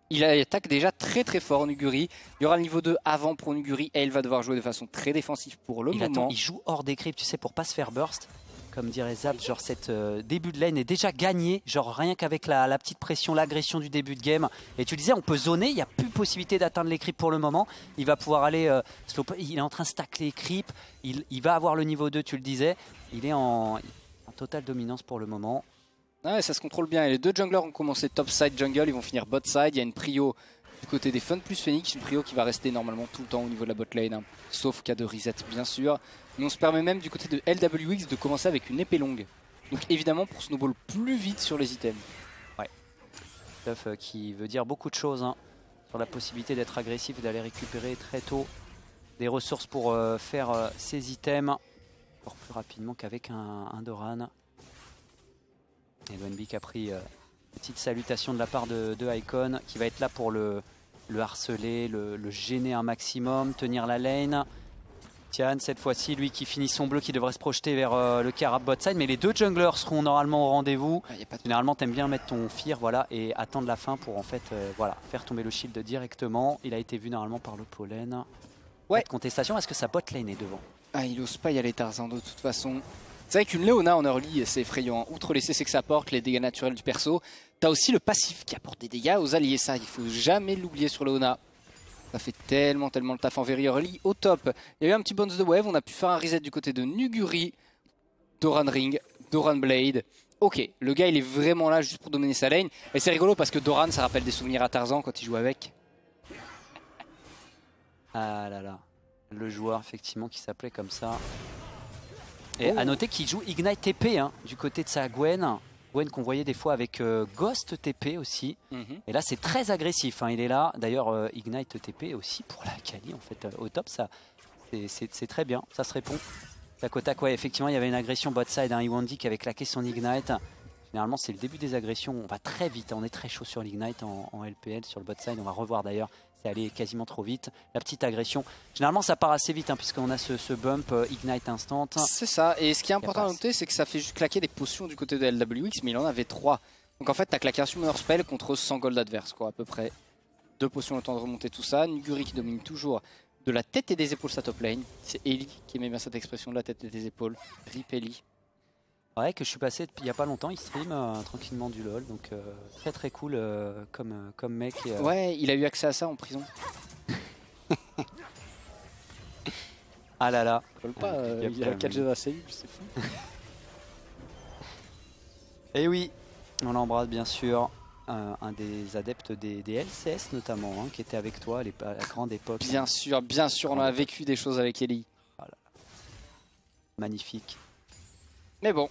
Il attaque déjà très fort Nuguri. Il y aura le niveau 2 avant pour Nuguri et il va devoir jouer de façon très défensive pour le moment. Il joue hors des creeps, tu sais, pour pas se faire burst. Comme dirait Zap, genre cette début de lane est déjà gagné, genre rien qu'avec la petite pression, l'agression du début de game. Et tu disais, on peut zoner, il n'y a plus possibilité d'atteindre les creeps pour le moment. Il va pouvoir aller, il est en train de stack les creeps, il va avoir le niveau 2, tu le disais. Il est en totale dominance pour le moment. Ouais, ça se contrôle bien. Et les deux junglers ont commencé top side jungle, ils vont finir bot side. Il y a une prio du côté des Fun plus Phoenix, une prio qui va rester normalement tout le temps au niveau de la bot lane, hein, sauf cas de reset bien sûr. Mais on se permet même du côté de LWX de commencer avec une épée longue. Donc évidemment pour snowball plus vite sur les items. Ouais. Stuff qui veut dire beaucoup de choses hein, sur la possibilité d'être agressif et d'aller récupérer très tôt des ressources pour faire ses items encore plus rapidement qu'avec un Doran. Et Wenby qui a pris une petite salutation de la part de Icon qui va être là pour le harceler, le gêner un maximum, tenir la lane. Tian cette fois-ci, lui qui finit son bleu, qui devrait se projeter vers le carab bot side, mais les deux junglers seront normalement au rendez-vous. Généralement t'aimes bien mettre ton fear voilà, et attendre la fin pour en fait voilà, faire tomber le shield directement. Il a été vu normalement par le pollen. Ouais. Pas de contestation, est-ce que sa bot lane est devant? Ah, il ose pas y aller Tarzan de toute façon. C'est vrai qu'une Leona en early c'est effrayant. Outre les CC que ça apporte, les dégâts naturels du perso, t'as aussi le passif qui apporte des dégâts aux alliés. Ça, il faut jamais l'oublier sur Leona. Ça fait tellement le taf en very early. Au top, il y a eu un petit bonus de wave. On a pu faire un reset du côté de Nuguri, Doran Ring, Doran Blade. Ok, le gars il est vraiment là juste pour dominer sa lane. Et c'est rigolo parce que Doran ça rappelle des souvenirs à Tarzan quand il joue avec. Ah là là, le joueur effectivement qui s'appelait comme ça. Et à noter qu'il joue Ignite TP hein, du côté de sa Gwen. Gwen qu'on voyait des fois avec Ghost TP aussi. Et là c'est très agressif, hein, il est là. D'ailleurs Ignite TP aussi pour la Kali en fait au top, ça c'est très bien, ça se répond. Tac au tac, ouais effectivement il y avait une agression bot side, hein, Iwandi qui avait claqué son Ignite. Généralement c'est le début des agressions, on va très vite, on est très chaud sur l'Ignite en LPL sur le bot side, on va revoir d'ailleurs. C'est allé quasiment trop vite. La petite agression, généralement ça part assez vite hein, puisqu'on a ce bump Ignite instant. C'est ça, et ce qui est important à noter c'est que ça fait juste claquer des potions du côté de LWX, mais il en avait 3. Donc en fait t'as claqué un summoner spell contre 100 gold adverse quoi à peu près. 2 potions le temps de remonter tout ça. Nuguri qui domine toujours de la tête et des épaules sa top lane. C'est Ellie qui aimait bien cette expression de la tête et des épaules. Rip Ellie. Ouais, que je suis passé il n'y a pas longtemps, il stream tranquillement du LoL, donc très cool comme mec. Ouais, il a eu accès à ça en prison. Ah là là. Il a 4G dans la cellule, c'est fou. Et oui, on l'embrasse bien sûr, un des adeptes des LCS notamment, hein, qui était avec toi à la grande époque. Bien sûr, on a vécu des choses avec Ellie. Voilà. Magnifique. Mais bon.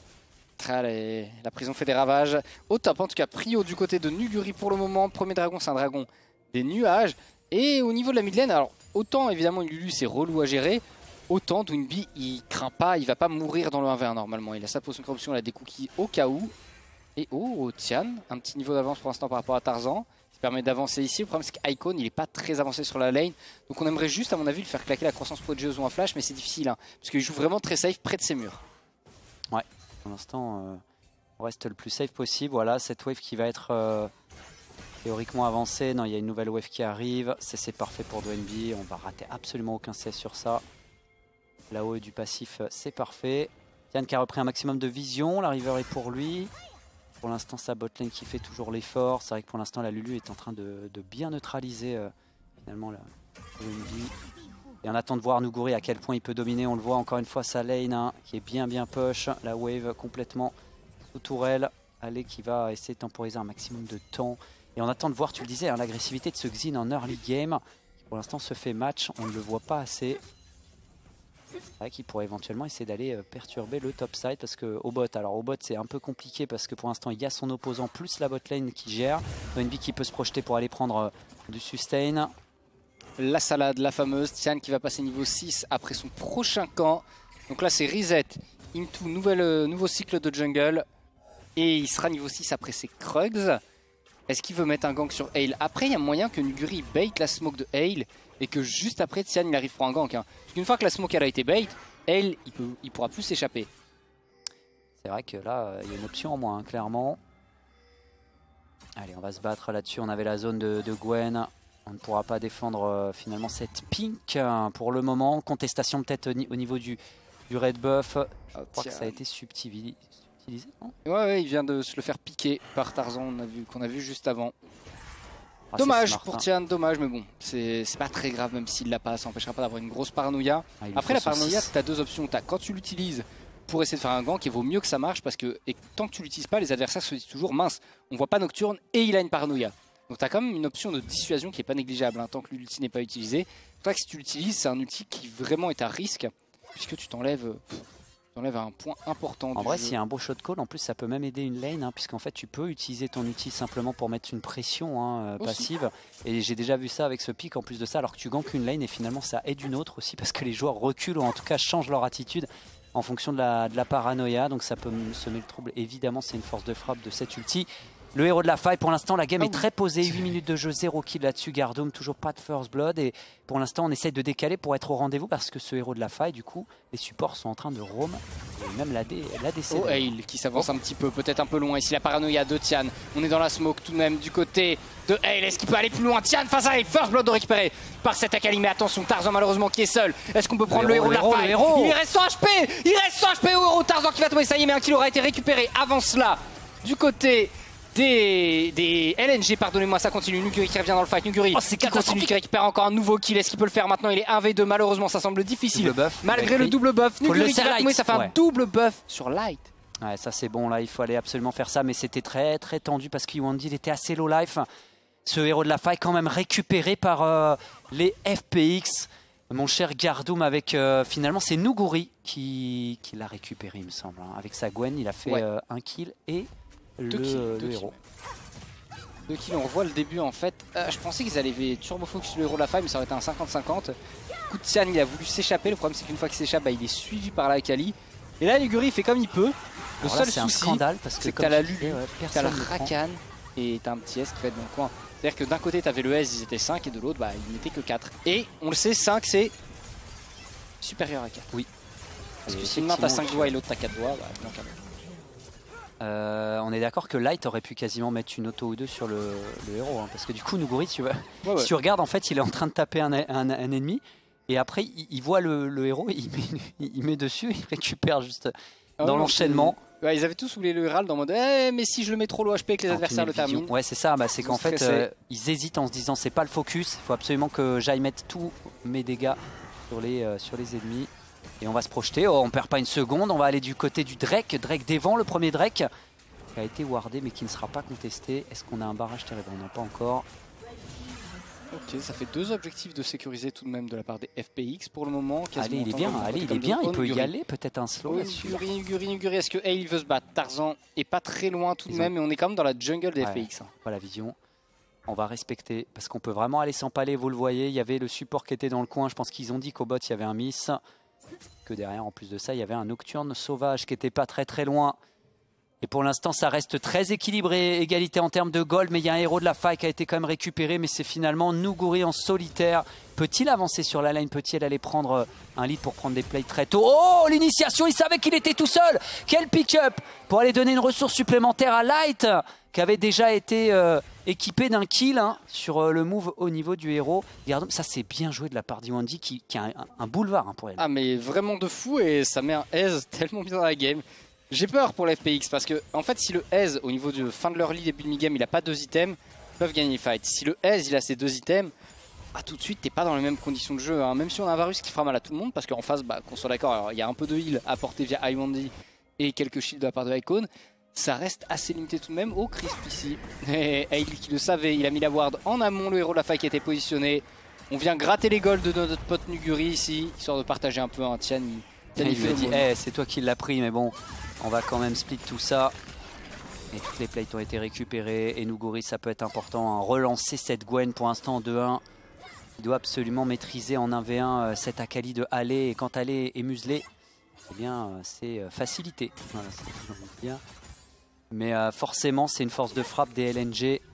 La prison fait des ravages. Au top, en tout cas, prio du côté de Nuguri pour le moment. Premier dragon, c'est un dragon des nuages. Et au niveau de la mid lane, alors autant évidemment Lulu c'est relou à gérer, autant Dwinby il craint pas, il va pas mourir dans le 1v1 normalement. Il a sa potion de corruption, il a des cookies au cas où. Et oh, Tian, un petit niveau d'avance pour l'instant par rapport à Tarzan. Ça permet d'avancer ici. Le problème c'est qu'Icon il est pas très avancé sur la lane. Donc on aimerait juste à mon avis le faire claquer la croissance prodigieuse ou un flash, mais c'est difficile hein, parce qu'il joue vraiment très safe près de ses murs. Ouais. Pour l'instant, on reste le plus safe possible. Voilà, cette wave qui va être théoriquement avancée. Non, il y a une nouvelle wave qui arrive. C'est parfait pour Dwinby. On va rater absolument aucun CS sur ça. Là-haut du passif, c'est parfait. Tian qui a repris un maximum de vision. La river est pour lui. Pour l'instant, sa botlane qui fait toujours l'effort. C'est vrai que pour l'instant, la Lulu est en train de bien neutraliser finalement la Dwinby. Et on attend de voir Nuguri à quel point il peut dominer. On le voit encore une fois sa lane hein, qui est bien push. La wave complètement sous tourelle. Ale qui va essayer de temporiser un maximum de temps. Et on attend de voir, tu le disais, hein, l'agressivité de ce Xin en early game. Qui pour l'instant se fait match. On ne le voit pas assez. C'est vrai qu'il pourrait éventuellement essayer d'aller perturber le top side. Parce que au bot, alors au bot c'est un peu compliqué. Parce que pour l'instant il y a son opposant plus la bot lane qui gère. Dwinby qui peut se projeter pour aller prendre du sustain. La salade, la fameuse, Tian qui va passer niveau 6 après son prochain camp. Donc là c'est reset into nouveau cycle de jungle. Et il sera niveau 6 après ses Krugs. Est-ce qu'il veut mettre un gank sur Hale? Après il y a moyen que Nuguri bait la smoke de Hale. Et que juste après Tian il arrive pour un gank hein. Parce qu'une fois que la smoke elle a été bait, Hale il pourra plus s'échapper. C'est vrai que là il y a une option en moins hein, clairement. Allez, on va se battre là-dessus. On avait la zone de Gwen. On ne pourra pas défendre finalement cette pink pour le moment. Contestation peut-être au niveau du red buff. Je crois que ça a été subtilisé. Ouais, il vient de se le faire piquer par Tarzan, qu'on a vu juste avant. Dommage smart, pour Tian, dommage, mais bon, c'est pas très grave, même s'il l'a pas, ça n'empêchera pas d'avoir une grosse paranoïa. Après la paranoïa, tu as deux options. Quand tu l'utilises pour essayer de faire un gank, il vaut mieux que ça marche parce que tant que tu l'utilises pas, les adversaires se disent toujours mince, on voit pas Nocturne et il a une paranoïa. Donc tu as quand même une option de dissuasion qui est pas négligeable tant que l'ulti n'est pas utilisé. C'est vrai que si tu l'utilises, c'est un outil qui vraiment est à risque puisque tu t'enlèves un point important. En vrai, s'il y a un beau shot call, en plus ça peut même aider une lane, puisqu'en fait tu peux utiliser ton outil simplement pour mettre une pression passive. Et j'ai déjà vu ça avec ce pic en plus de ça, alors que tu gankes une lane et finalement ça aide une autre aussi, parce que les joueurs reculent ou en tout cas changent leur attitude en fonction de la paranoïa. Donc ça peut semer le trouble. Évidemment, c'est une force de frappe de cet ulti. Le héros de la faille, pour l'instant la game est très posée, 8 minutes de jeu, 0 kill là-dessus, Gardoum toujours pas de first blood et pour l'instant on essaye de décaler pour être au rendez-vous parce que ce héros de la faille, du coup les supports sont en train de roam et même l'ADC. Oh, Hale qui s'avance un petit peu, peut-être un peu loin, ici la paranoïa de Tian, on est dans la smoke tout de même du côté de Hale, est-ce qu'il peut aller plus loin? Tian face à Hale, first blood de récupérer par cette Akali, mais attention Tarzan malheureusement qui est seul, est-ce qu'on peut prendre le héros de la faille? Il reste 100 HP, il reste 100 HP au héros, Tarzan qui va tomber, ça y est, mais un kill aura été récupéré avant cela du côté des LNG, pardonnez-moi, ça continue. Nuguri qui revient dans le fight. Nuguri qui continue, qui récupère encore un nouveau kill. Est-ce qu'il peut le faire maintenant? Il est 1v2, malheureusement ça semble difficile. Malgré le double buff, Nuguri qui va tomber, ça fait un double buff sur Light. Ouais, ça c'est bon là, il faut aller absolument faire ça, mais c'était très très tendu parce qu'Iwandi il était assez low life. Ce héros de la faille quand même récupéré par les FPX. Mon cher Gardoum avec finalement c'est Nuguri qui l'a récupéré il me semble. Avec sa Gwen il a fait un kill et le héros. 2 kills, on revoit le début en fait. Je pensais qu'ils allaient turbo focus sur le héros de la faille, mais ça aurait été un 50-50. Coup de Tian, il a voulu s'échapper. Le problème c'est qu'une fois qu'il s'échappe, il est suivi par la Akali. Et là, Nuguri fait comme il peut. Le seul souci, c'est que t'as la Lulu, t'as la Rakan et t'as un petit S qui va être dans le coin. C'est-à-dire que d'un côté, t'avais le S, ils étaient 5 et de l'autre, ils n'étaient que 4. Et on le sait, 5 c'est supérieur à 4. Oui. Parce que si une main t'as 5 doigts et l'autre t'as 4 doigts, on est d'accord que Light aurait pu quasiment mettre une auto ou deux sur le héros, parce que du coup Nuguri, si tu regardes, en fait il est en train de taper un ennemi et après il voit le héros, il met dessus, il récupère juste dans l'enchaînement. Ouais, ils avaient tous oublié le Herald en mode mais si je le mets trop low HP et que les adversaires le terminent. Ouais, c'est ça, c'est qu'en fait ils hésitent en se disant c'est pas le focus, il faut absolument que j'aille mettre tous mes dégâts sur les ennemis. Et on va se projeter, on perd pas une seconde, on va aller du côté du Drake, Devant, le premier Drake qui a été wardé mais qui ne sera pas contesté. Est-ce qu'on a un barrage terrible? Non, pas encore. Ok, ça fait 2 objectifs de sécuriser tout de même de la part des FPX pour le moment. Allez, il est bien, il peut y aller, peut-être un slow là-dessus. Nuguri, est-ce que Hale veut se battre? Tarzan est pas très loin tout de même, mais on est quand même dans la jungle des FPX. Voilà, vision. On va respecter, parce qu'on peut vraiment aller s'empaler, vous le voyez, il y avait le support qui était dans le coin, je pense qu'ils ont dit qu'au bot il y avait un miss. Que derrière, en plus de ça, il y avait un Nocturne sauvage qui était pas très très loin. Et pour l'instant, ça reste très équilibré, égalité en termes de gold, mais il y a un héros de la faille qui a été quand même récupéré, mais c'est finalement Nuguri en solitaire. Peut-il avancer sur la line? Peut-il aller prendre un lead pour prendre des plays très tôt? Oh, l'initiation, il savait qu'il était tout seul. Quel pick-up pour aller donner une ressource supplémentaire à Light, qui avait déjà été équipé d'un kill sur le move au niveau du héros. Regardons, ça c'est bien joué de la part d'Iwandi qui a un boulevard pour elle. Ah mais vraiment de fou, et ça met un aise tellement bien dans la game. J'ai peur pour l'FPX parce que en fait si le aise au niveau de fin de leur lead début de mi-game il a pas 2 items, ils peuvent gagner les fights. Si le aise il a ces 2 items, tout de suite t'es pas dans les mêmes conditions de jeu. Même si on a un Varus qui fera mal à tout le monde, parce qu'en face qu'on soit d'accord, il y a un peu de heal apporté via Iwandi et quelques shields de la part de Icon. Ça reste assez limité tout de même. Oh, Crisp ici. Et Hale qui le savait, il a mis la ward en amont, le héros de la faille qui a été positionné. On vient gratter les golds de notre pote Nuguri ici, histoire de partager un peu un Tian. Il lui a dit, c'est toi qui l'as pris, mais bon, on va quand même split tout ça. Et toutes les plates ont été récupérées. Et Nuguri, ça peut être important, relancer cette Gwen pour l'instant en 2-1. Il doit absolument maîtriser en 1v1 cette Akali de Hale. Et quand Hale est muselé, eh bien, c'est facilité. Voilà, c'est bien. Mais forcément, c'est une force de frappe des LNG. Et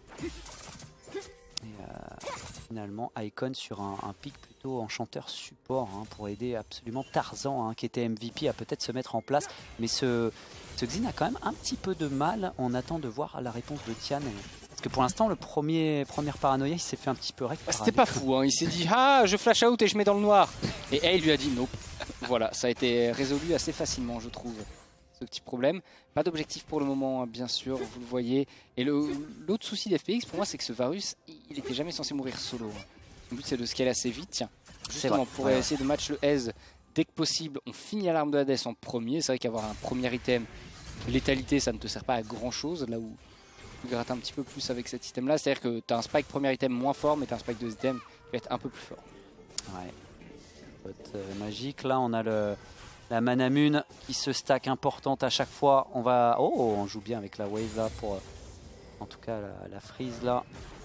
finalement, Icon sur un pic plutôt enchanteur support pour aider absolument Tarzan, qui était MVP, à peut-être se mettre en place. Mais ce Xin a quand même un petit peu de mal. On attend de voir la réponse de Tian. Parce que pour l'instant, le première paranoïa, il s'est fait un petit peu rec. C'était pas fou, hein. Il s'est dit ah je flash out et je mets dans le noir. Et elle lui a dit nope. Voilà, ça a été résolu assez facilement je trouve, ce petit problème. Pas d'objectif pour le moment, hein, bien sûr, vous le voyez. Et l'autre souci d'FPX pour moi c'est que ce Varus, il était jamais censé mourir solo. Son but c'est de scaler assez vite, tiens. Justement pour essayer de match le aise dès que possible, on finit à l'arme de Hades en premier. C'est vrai qu'avoir un premier item, létalité ça ne te sert pas à grand chose, là où tu grattes un petit peu plus avec cet item là, c'est-à-dire que tu as un spike premier item moins fort mais tu as un spike deuxième item qui va être un peu plus fort. Ouais. Magique, là on a la Manamune qui se stack importante à chaque fois. On joue bien avec la wave là pour en tout cas la freeze là.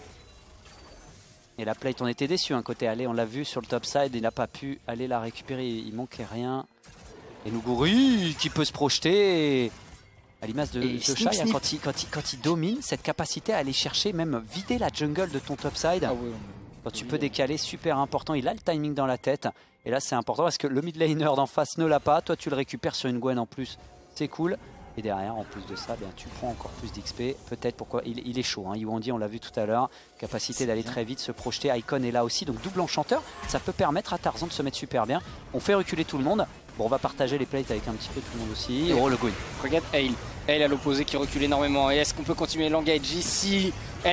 Et la plate, on était déçus, côté aller, on l'a vu sur le top side, il n'a pas pu aller la récupérer, il manquait rien. Et Nuguri qui peut se projeter. À l'image de Shai, quand il domine, cette capacité à aller chercher, même vider la jungle de ton topside, quand tu peux décaler, super important. Il a le timing dans la tête. Et là, c'est important parce que le mid laner d'en face ne l'a pas. Toi, tu le récupères sur une Gwen en plus. C'est cool. Et derrière, en plus de ça, tu prends encore plus d'XP. Peut-être pourquoi il est chaud. Yuandi, on l'a vu tout à l'heure. Capacité d'aller très vite, se projeter. Icon est là aussi. Donc double enchanteur. Ça peut permettre à Tarzan de se mettre super bien. On fait reculer tout le monde. Bon, on va partager les plates avec un petit peu tout le monde aussi. Oh, le Gwen. Regarde Aile à l'opposé qui recule énormément. Et est-ce qu'on peut continuer l'engage ici?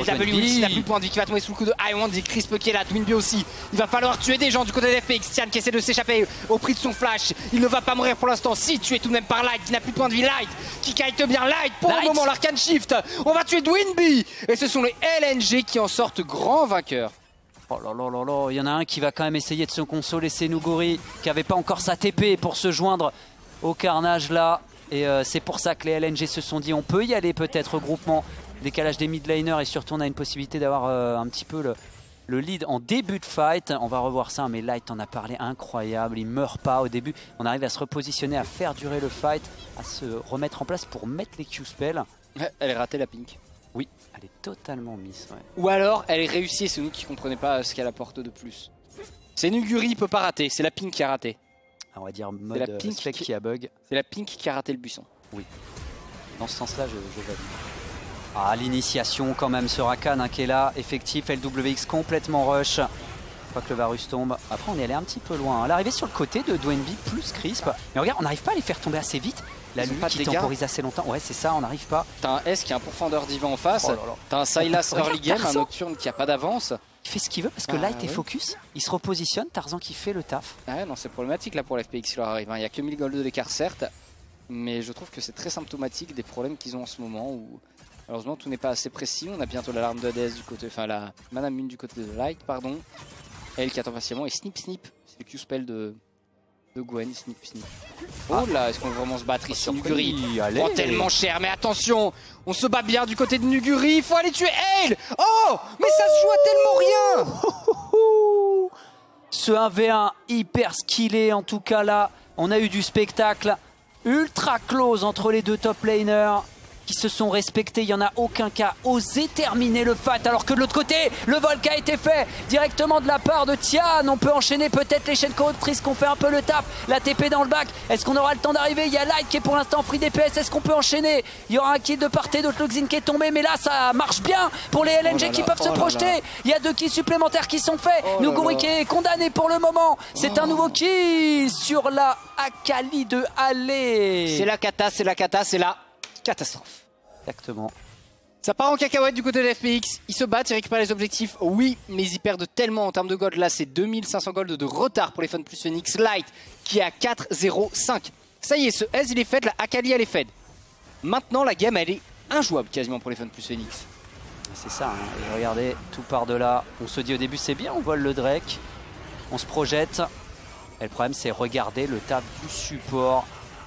LW n'a plus de point de vie qui va tomber sous le coup de Yuandi. Crisp qui est là, Twinbee aussi. Il va falloir tuer des gens du côté d'FPX. Tian qui essaie de s'échapper au prix de son flash. Il ne va pas mourir pour l'instant. Si tué tout de même par Light qui n'a plus de point de vie. Light qui kite bien. Light pour le moment, l'arcane shift. On va tuer Twinbee. Et ce sont les LNG qui en sortent grands vainqueurs. Oh là là là là, il y en a un qui va quand même essayer de se consoler, c'est Nuguri qui n'avait pas encore sa TP pour se joindre au carnage là. Et c'est pour ça que les LNG se sont dit on peut y aller peut-être, regroupement, décalage des mid laners et surtout on a une possibilité d'avoir un petit peu le lead en début de fight. On va revoir ça, mais Light en a parlé, incroyable, il meurt pas au début. On arrive à se repositionner, à faire durer le fight, à se remettre en place pour mettre les Q-spells. Elle est ratée la pink. Oui, elle est totalement miss. Ouais. Ou alors elle est réussie et c'est nous qui ne comprenons pas ce qu'elle apporte de plus. C'est Nuguri, il peut pas rater, c'est la pink qui a raté. On va dire mode spec qui a bug. C'est la pink qui a raté le buisson. Oui. Dans ce sens-là, je valide. Ah, l'initiation quand même, ce Rakan qui est là, effectif, LWX complètement rush. Pas que le Varus tombe. Après, on est allé un petit peu loin. L'arrivée sur le côté de Dwenby plus Crisp. Mais regarde, on n'arrive pas à les faire tomber assez vite. La Lulu qui temporise assez longtemps. Ouais, c'est ça, on n'arrive pas. T'as un S qui a un pourfendeur diva en face. Oh, t'as un Sylas early game, un Nocturne qui a pas d'avance. Il fait ce qu'il veut parce que Light est focus. Il se repositionne. Tarzan qui fait le taf. Ouais, non, c'est problématique là pour l'FPX qui leur arrive. Il n'y a que 1000 gold d'écart, certes. Mais je trouve que c'est très symptomatique des problèmes qu'ils ont en ce moment où malheureusement tout n'est pas assez précis. On a bientôt l'alarme de Hades du côté, enfin la Manamune du côté de Light, pardon. Elle qui attend patiemment et snip snip, c'est le Q-spell de Gwen, snip snip. Oh là, est-ce qu'on va vraiment se battre ici? Nuguri prend tellement cher, mais attention, on se bat bien du côté de Nuguri, il faut aller tuer Aile. Oh, mais ça se joue à tellement rien. Ce 1v1 hyper skillé en tout cas là, on a eu du spectacle ultra close entre les deux top laners qui se sont respectés. Il n'y en a aucun qui a osé terminer le fight, alors que de l'autre côté, le volk a été fait directement de la part de Tian. On peut enchaîner peut-être les chaînes corruptrices qui ont fait un peu le taf. La TP dans le bac, est-ce qu'on aura le temps d'arriver? Il y a Light qui est pour l'instant free DPS, est-ce qu'on peut enchaîner? Il y aura un kill de part et d'autre, Luxin qui est tombé, mais là ça marche bien pour les LNG qui peuvent se projeter. Il y a 2 kills supplémentaires qui sont faits. Nuguri qui est condamné pour le moment. C'est un nouveau kill sur la Akali de Allé. C'est la cata, c'est la cata, c'est la catastrophe. Exactement. Ça part en cacahuète du côté de FPX. Ils se battent, ils récupèrent les objectifs. Oui, mais ils y perdent tellement en termes de gold. Là, c'est 2500 gold de retard pour les Fun plus Phoenix. Light qui est à 4-0-5. Ça y est, ce S il est fait, la Akali elle est faite. Maintenant, la game elle est injouable quasiment pour les Fun plus Phoenix. C'est ça, hein. Et regardez, tout part de là. On se dit au début c'est bien, on vole le Drake. On se projette. Et le problème c'est regarder le taf du support.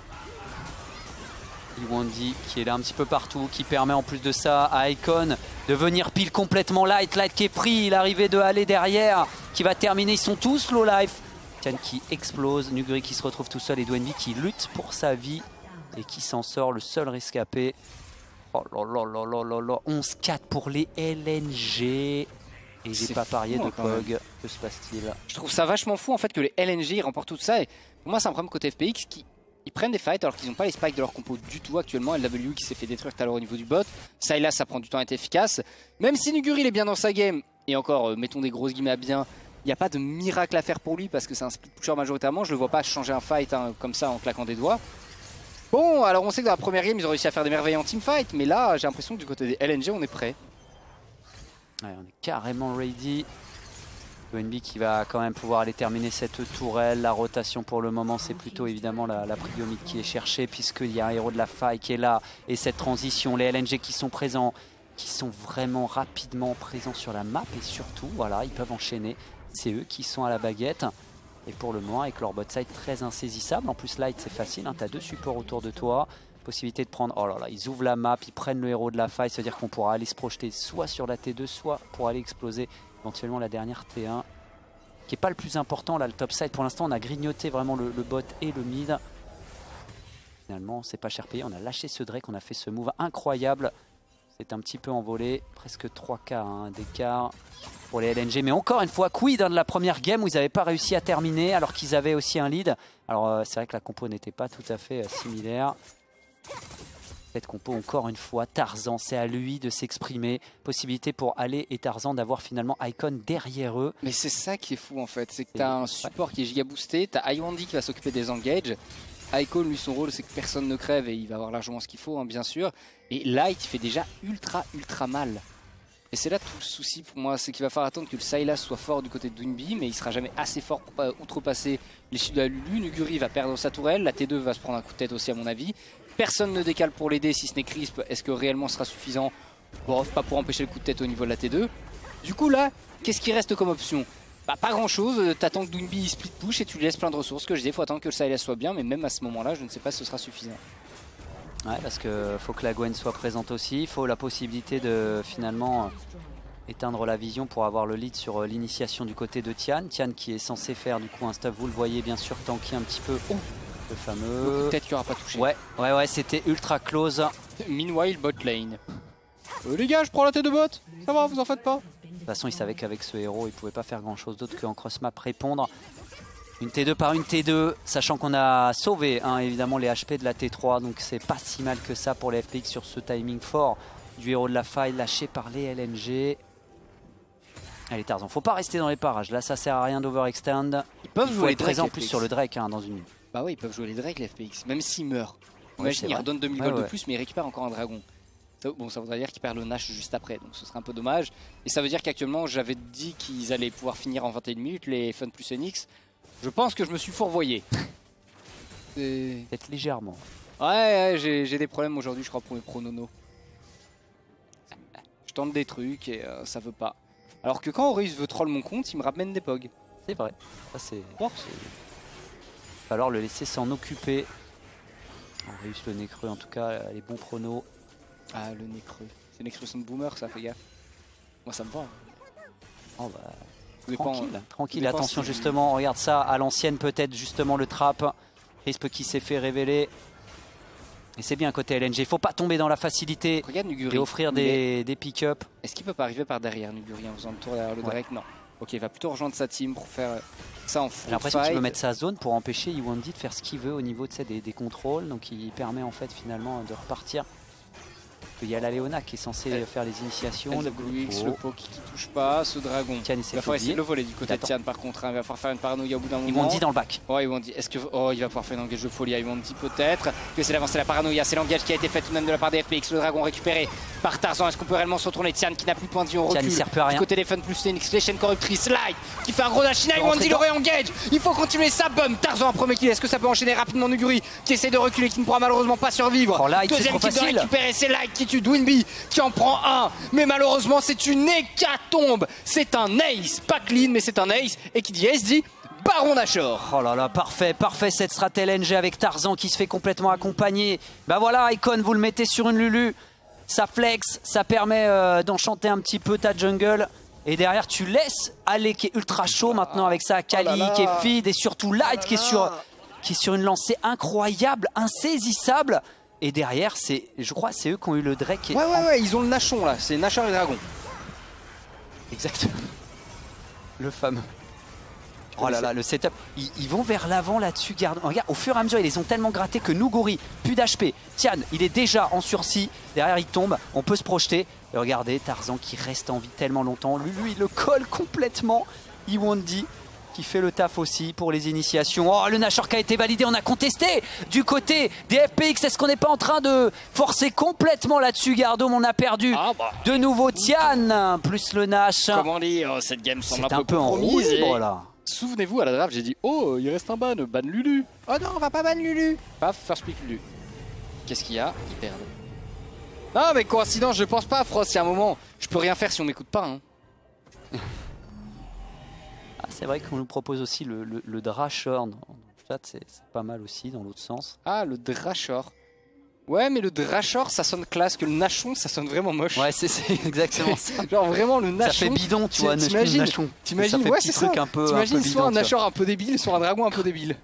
Yuandi qui est là un petit peu partout, qui permet en plus de ça à Icon de venir pile complètement Light. Light qui est pris, l'arrivée de Allé derrière qui va terminer, ils sont tous low life. Tian qui explose, Nuguri qui se retrouve tout seul et Dwenby qui lutte pour sa vie et qui s'en sort, le seul rescapé. Oh là là là là là là, 11-4 pour les LNG. Et j'ai pas parié de Pog, que se passe-t-il? Je trouve ça vachement fou en fait que les LNG remportent tout ça et pour moi c'est un problème côté FPX qui... prennent des fights alors qu'ils n'ont pas les spikes de leur compo du tout actuellement. LW qui s'est fait détruire tout à l'heure au niveau du bot. Sylas, ça prend du temps à être efficace. Même si Nuguri il est bien dans sa game, et encore, mettons des grosses guillemets à bien, il n'y a pas de miracle à faire pour lui parce que c'est un split pusher majoritairement. Je le vois pas changer un fight hein, comme ça en claquant des doigts. Bon, alors on sait que dans la première game, ils ont réussi à faire des merveilles en teamfight, mais là, j'ai l'impression que du côté des LNG, on est prêt. Ouais, on est carrément ready. ONB qui va quand même pouvoir aller terminer cette tourelle. La rotation pour le moment, c'est plutôt évidemment la prio mid qui est cherchée puisqu'il y a un héros de la faille qui est là. Et cette transition, les LNG qui sont présents, qui sont vraiment rapidement présents sur la map et surtout, voilà, ils peuvent enchaîner. C'est eux qui sont à la baguette. Et pour le moment, avec leur bot side très insaisissable. En plus, Light, c'est facile, hein, tu as 2 supports autour de toi. Possibilité de prendre, oh là là, ils ouvrent la map, ils prennent le héros de la faille, c'est-à-dire qu'on pourra aller se projeter soit sur la T2, soit pour aller exploser éventuellement la dernière T1, qui n'est pas le plus important là, le top side. Pour l'instant, on a grignoté vraiment le bot et le mid. Finalement, c'est pas cher payé, on a lâché ce Drake, on a fait ce move incroyable. C'est un petit peu envolé, presque 3K hein, d'écart pour les LNG. Mais encore une fois, quid hein, de la première game où ils n'avaient pas réussi à terminer alors qu'ils avaient aussi un lead. Alors c'est vrai que la compo n'était pas tout à fait similaire. Cette compo, encore une fois, Tarzan, c'est à lui de s'exprimer. Possibilité pour Ale et Tarzan d'avoir finalement Icon derrière eux. Mais c'est ça qui est fou en fait, c'est que tu as un support qui est giga boosté, tu as Iwandy qui va s'occuper des engages. Icon, lui, son rôle, c'est que personne ne crève et il va avoir largement ce qu'il faut, hein, bien sûr. Et Light, il fait déjà ultra mal. Et c'est là tout le souci pour moi, c'est qu'il va falloir attendre que le Sylas soit fort du côté de Dwinby, mais il sera jamais assez fort pour pas outrepasser les chiffres de la Lulu. Nuguri va perdre sa tourelle, la T2 va se prendre un coup de tête aussi à mon avis. Personne ne décale pour l'aider si ce n'est Crisp. Est-ce que réellement ce sera suffisant? Bon, pas pour empêcher le coup de tête au niveau de la T2. Du coup là, qu'est-ce qui reste comme option? Bah pas grand chose, t'attends que Dwinby split push et tu lui laisses plein de ressources. Que je dis, faut attendre que le Sylas soit bien, mais même à ce moment-là, je ne sais pas si ce sera suffisant. Ouais, parce que faut que la Gwen soit présente aussi. Il faut la possibilité de finalement éteindre la vision pour avoir le lead sur l'initiation du côté de Tian. Tian qui est censé faire du coup un stuff, vous le voyez bien sûr, tanky un petit peu. Oh, le fameux. Peut-être qu'il n'y aura pas touché. Ouais, c'était ultra close. Meanwhile, bot lane. Les gars, je prends la T2 bot. Ça va, vous en faites pas. De toute façon, il savait qu'avec ce héros, il pouvait pas faire grand chose d'autre qu'en cross-map répondre. Une T2 par une T2, sachant qu'on a sauvé hein, évidemment les HP de la T3, donc c'est pas si mal que ça pour les FPX sur ce timing fort du héros de la faille lâché par les LNG. Allez Tarzan, faut pas rester dans les parages, là ça sert à rien d'overextend. Ils peuvent jouer les Drake présents plus sur le Drake hein, dans une... Bah oui, ils peuvent jouer les Drake les FPX, même s'ils meurent. Imagine, ils redonnent 2000 gold de plus, mais ils récupèrent encore un dragon. Bon, ça voudrait dire qu'ils perdent le Nash juste après, donc ce serait un peu dommage. Et ça veut dire qu'actuellement, j'avais dit qu'ils allaient pouvoir finir en 21 minutes, les Fun plus NX. Je pense que je me suis fourvoyé. Peut-être légèrement. Ouais, j'ai des problèmes aujourd'hui, je crois, pour mes prononos. Je tente des trucs et ça veut pas. Alors que quand Horus veut troll mon compte, il me ramène des pogs. C'est vrai. Ça, c'est... Il va falloir le laisser s'en occuper. Horus, le nez creux, en tout cas, les bons pronos. Ah, le nez creux. C'est une expression de boomer, ça, fais gaffe. Moi, ça me va. Oh bah... Tranquille, tranquille. Attention justement, regarde ça, à l'ancienne peut-être justement le trap. Crisp qui s'est fait révéler. Et c'est bien côté LNG, il faut pas tomber dans la facilité. Regarde Nuguri. Et offrir des pick-up. Est-ce qu'il peut pas arriver par derrière Nuguri en faisant le tour derrière le Drake? Non. Ok, il va plutôt rejoindre sa team pour faire ça en full. J'ai l'impression qu'il veut mettre sa zone pour empêcher Iwandy de faire ce qu'il veut au niveau des contrôles. Donc il permet en fait finalement de repartir. Il y a la Léona qui est censée faire les initiations. Le Poke qui touche pas, ce dragon. Tian, il va falloir essayer de le voler du côté de Tian par contre. Hein. Il va falloir faire une paranoïa au bout d'un moment. Iwandy dans le back. Ouais, Iwandy. Est-ce que. Oh, il va pouvoir faire un engage de folie à Iwandy peut-être. Que c'est l'avance, c'est la paranoïa. C'est l'engage qui a été fait tout de même de la part des FPX. Le dragon récupéré par Tarzan. Est-ce qu'on peut réellement se retourner? Tian qui n'a plus de point de vie. On recule. Tian, il sert peu à rien. Du côté des Fun plus, c'est une chaîne corruptrice. Light qui fait un gros dash. Iwandy le re-engage. Il faut continuer sa bum. Tarzan en premier kill. Est-ce que ça peut enchaîner rapidement Nuguri qui essaie de reculer, qui ne pourra malheureusement pas survivre. Oh, Light, deuxième kill de récupérer. C'est Light qui tue Dwinby qui en prend un, mais malheureusement c'est une hécatombe. C'est un ace, pas clean mais c'est un ace, et qui dit ace dit Baron Nashor. Oh là là, parfait cette strat LNG avec Tarzan qui se fait complètement accompagner. Bah voilà, Icon, vous le mettez sur une Lulu, ça flex, ça permet d'enchanter un petit peu ta jungle. Et derrière tu laisses Ale qui est ultra chaud maintenant avec ça, Kali qui est feed et surtout Light qui est sur une lancée incroyable, insaisissable. Et derrière, je crois c'est eux qui ont eu le Drake. Ouais, ils ont le Nashon là, c'est Nashor et Dragon. Exactement. Le fameux. Oh là là, le setup, ils vont vers l'avant là-dessus. Regarde, au fur et à mesure, ils les ont tellement grattés que Nuguri, plus d'HP. Tian, il est déjà en sursis. Derrière, il tombe. On peut se projeter. Et regardez, Tarzan qui reste en vie tellement longtemps. Lui, il le colle complètement. Iwondi qui fait le taf aussi pour les initiations. Oh, le Nashor qui a été validé, on a contesté du côté des FPX. Est-ce qu'on n'est pas en train de forcer complètement là-dessus, Gardom? On a perdu de nouveau Tian, plus le Nash. Comment dire, cette game semble un peu en roue libre là. Souvenez-vous, à la draft, j'ai dit oh, il reste un ban Lulu. Oh non, on va pas ban Lulu. Paf, first pick Lulu. Qu'est-ce qu'il y a? Ils perdent. Non, mais coïncidence, je pense pas, Frost. Il y a un moment, je peux rien faire si on m'écoute pas. Hein. C'est vrai qu'on nous propose aussi le Drashor. C'est pas mal aussi dans l'autre sens. Ah, le Drashor. Ouais, mais le Drashor, ça sonne classe, que le Nashon, ça sonne vraiment moche. Ouais, c'est exactement ça. Genre vraiment le Nashon. Ça fait bidon, tu vois, t'imagines, ouais, c'est ça. T'imagines soit un Nashor un peu débile, soit un dragon un peu débile.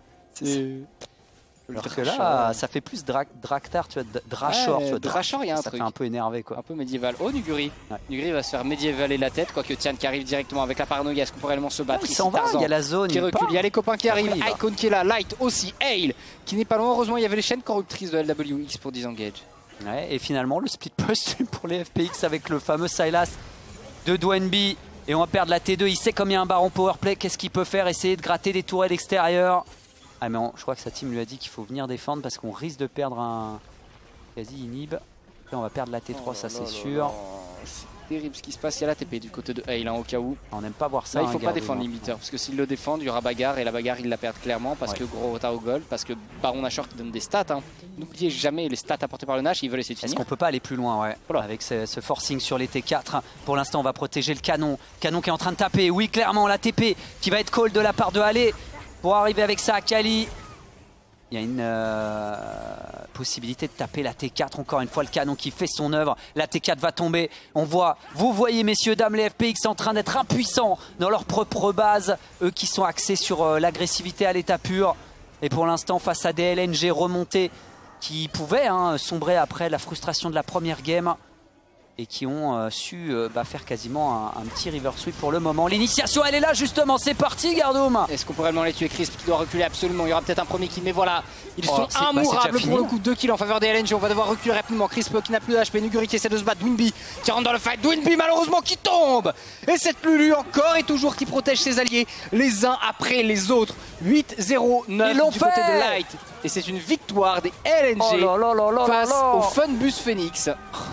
Alors que là, ça fait plus Draktar, tu vois, Drashor. Ouais, Drashor, il y a un truc. Ça fait un peu énervé, quoi. Un peu médiéval. Oh, Nuguri. Ouais. Nuguri va se faire médiévaler la tête, quoique Tian qui arrive directement avec la paranoïa. Est-ce qu'on pourrait réellement se battre? Il s'en va, il y a la zone. Qui recule. Il y a les copains qui arrivent. Icon qui est là. Light aussi. Hale qui n'est pas loin. Heureusement, il y avait les chaînes corruptrices de LWX pour disengage. Ouais, et finalement, le split push pour les FPX avec le fameux Sylas de Dwenby. Et on va perdre la T2. Il sait comme il y a un baron powerplay. Qu'est-ce qu'il peut faire? Essayer de gratter des tourelles extérieures. Ah mais je crois que sa team lui a dit qu'il faut venir défendre parce qu'on risque de perdre un quasi inhib. Après on va perdre la T3, ça c'est sûr. C'est terrible ce qui se passe, il y a la TP du côté de Hale au cas où. On n'aime pas voir ça. Là, il faut pas défendre l'imiteur parce que s'ils le défendent, il y aura bagarre et la bagarre ils la perdent clairement parce que gros retard au gold, parce que Baron Nashor qui donne des stats. Hein. N'oubliez jamais les stats apportées par le Nash, ils veulent essayer de finir. Est-ce qu'on peut pas aller plus loin avec ce forcing sur les T4? Pour l'instant on va protéger le canon. Canon qui est en train de taper, oui clairement la TP qui va être call de la part de Hale pour arriver avec ça à Kali. Il y a une possibilité de taper la T4. Encore une fois, le canon qui fait son œuvre. La T4 va tomber. On voit, vous voyez, messieurs, dames, les FPX en train d'être impuissants dans leur propre base. Eux qui sont axés sur l'agressivité à l'état pur. Et pour l'instant, face à des LNG remontés qui pouvaient sombrer après la frustration de la première game. Et qui ont su faire quasiment un petit river sweep pour le moment. L'initiation, elle est là justement, c'est parti Gardom. Est-ce qu'on pourrait vraiment les tuer? Crisp qui doit reculer absolument, il y aura peut-être un premier kill, mais voilà, ils sont immourables pour le coup, 2 kills en faveur des LNG, on va devoir reculer rapidement. Crisp qui n'a plus d'HP, Nuguri qui essaie de se battre, Dwinby qui rentre dans le fight, Dwinby malheureusement qui tombe. Et cette Lulu encore et toujours qui protège ses alliés, les uns après les autres. 8-0-9 du côté de Light. Et c'est une victoire des LNG face au Funbus Phoenix.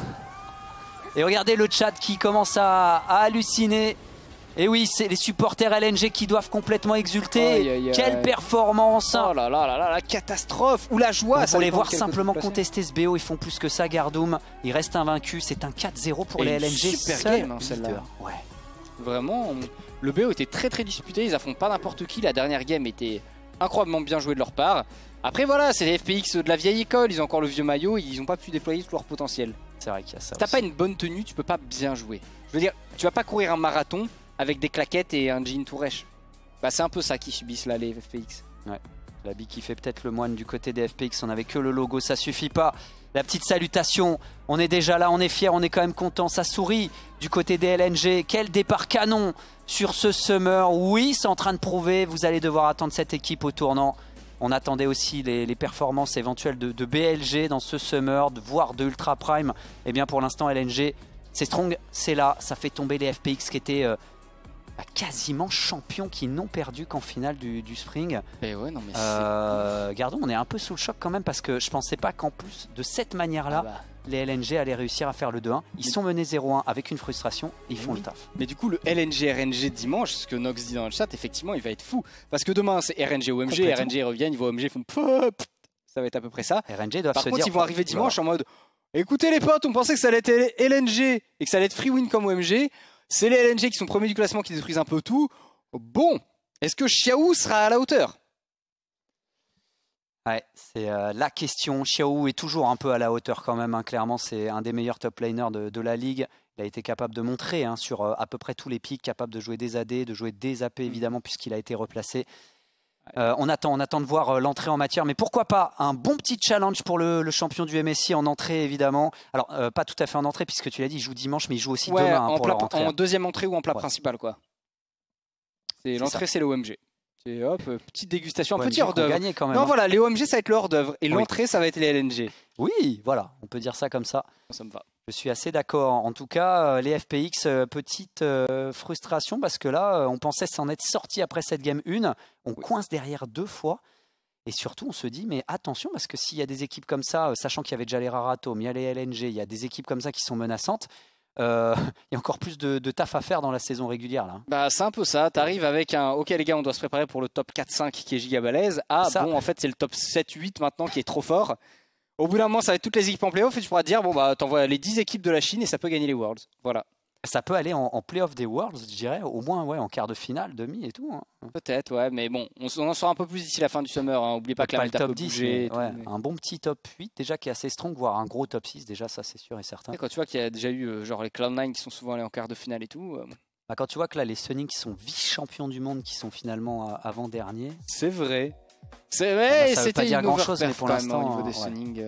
Et regardez le chat qui commence à halluciner. Et oui, c'est les supporters LNG qui doivent complètement exulter. Quelle performance! Oh là là là là, la catastrophe! Ou la joie! Pour les voir simplement contester ce BO, ils font plus que ça, Gardom. Ils restent invaincus. C'est un 4-0 pour les LNG. Super game, celle-là. Ouais. Vraiment, le BO était très très disputé. Ils affrontent pas n'importe qui. La dernière game était incroyablement bien jouée de leur part. Après voilà, c'est les FPX de la vieille école. Ils ont encore le vieux maillot. Ils n'ont pas pu déployer tout leur potentiel. C'est vrai qu'il y a ça. Si t'as pas une bonne tenue, tu peux pas bien jouer. Je veux dire, tu vas pas courir un marathon avec des claquettes et un jean tout rêche. Bah, c'est un peu ça qu'ils subissent là, les FPX. Ouais. L'habit qui fait peut-être le moine du côté des FPX. On avait que le logo, ça suffit pas. La petite salutation, on est déjà là, on est fiers, on est quand même content. Ça sourit du côté des LNG. Quel départ canon sur ce Summer. Oui, c'est en train de prouver. Vous allez devoir attendre cette équipe au tournant. On attendait aussi les performances éventuelles de BLG dans ce Summer, voire de Ultra Prime. Et bien pour l'instant, LNG, c'est strong, c'est là. Ça fait tomber les FPX qui étaient quasiment champions, qui n'ont perdu qu'en finale du Spring. Et ouais, non mais Gardons, on est un peu sous le choc quand même parce que je pensais pas qu'en plus de cette manière-là, les LNG allaient réussir à faire le 2-1. Ils sont menés 0-1 avec une frustration, ils font le taf. Mais du coup, le LNG-RNG dimanche, ce que Nox dit dans le chat, effectivement, il va être fou. Parce que demain, c'est RNG-OMG, RNG reviennent, ils voient OMG, ils font pop. Ça va être à peu près ça. RNG doivent Par se contre, dire, ils vont arriver dimanche en mode écoutez les potes, on pensait que ça allait être LNG et que ça allait être free win comme OMG. C'est les LNG qui sont premiers du classement qui détruisent un peu tout. Bon, est-ce que Xiao sera à la hauteur? Ouais, c'est la question. Xiao est toujours un peu à la hauteur quand même. Clairement, c'est un des meilleurs top laners de la ligue. Il a été capable de montrer sur à peu près tous les pics, capable de jouer des AD, de jouer des AP évidemment puisqu'il a été replacé. On attend de voir l'entrée en matière, mais pourquoi pas un bon petit challenge pour le champion du MSI en entrée évidemment. Alors pas tout à fait en entrée puisque tu l'as dit, il joue dimanche mais il joue aussi demain pour leur entrée. En deuxième entrée ou en plat principal quoi. L'entrée c'est le OMG. Et hop, petite dégustation, un OMG petit hors d'œuvre. gagné quand même. Non, hein. voilà, les OMG, ça va être le hors d'œuvre. Et Oui. l'entrée, ça va être les LNG. Oui, voilà, on peut dire ça comme ça. Ça me va. Je suis assez d'accord. En tout cas, les FPX, petite frustration parce que là, on pensait s'en être sorti après cette game 1. On coince derrière 2 fois. Et surtout, on se dit, mais attention, parce que s'il y a des équipes comme ça, sachant qu'il y avait déjà les Raratom, il y a les LNG, il y a des équipes comme ça qui sont menaçantes, il y a encore plus de taf à faire dans la saison régulière. Là. Bah, c'est un peu ça. T'arrives avec un OK, les gars, on doit se préparer pour le top 4-5 qui est giga balèze. Ah, Ça. bon, en fait, c'est le top 7-8 maintenant qui est trop fort. Au bout d'un moment, ça va être toutes les équipes en playoff et tu pourras te dire, bon, bah, t'envoies les 10 équipes de la Chine et ça peut gagner les Worlds. Voilà. Ça peut aller en playoff des Worlds, je dirais, au moins en quart de finale, demi et tout. Hein. Peut-être, ouais, mais bon, on en saura un peu plus d'ici la fin du summer. Hein. Oubliez pas que la Pas le méta top peut 10, bouger. et mais ouais, tout, mais- un bon petit top 8 déjà qui est assez strong, voire un gros top 6 déjà, ça c'est sûr et certain. Et quand tu vois qu'il y a déjà eu genre les Cloud9 qui sont souvent allés en quart de finale et tout, Bah, quand tu vois que là les Sonic qui sont vice-champions du monde, qui sont finalement avant-derniers, c'est vrai. C'est vrai, ça veut c'était pas dire une grand-chose, overperf mais pour quand même, l'instant, au niveau des ouais. Sunning.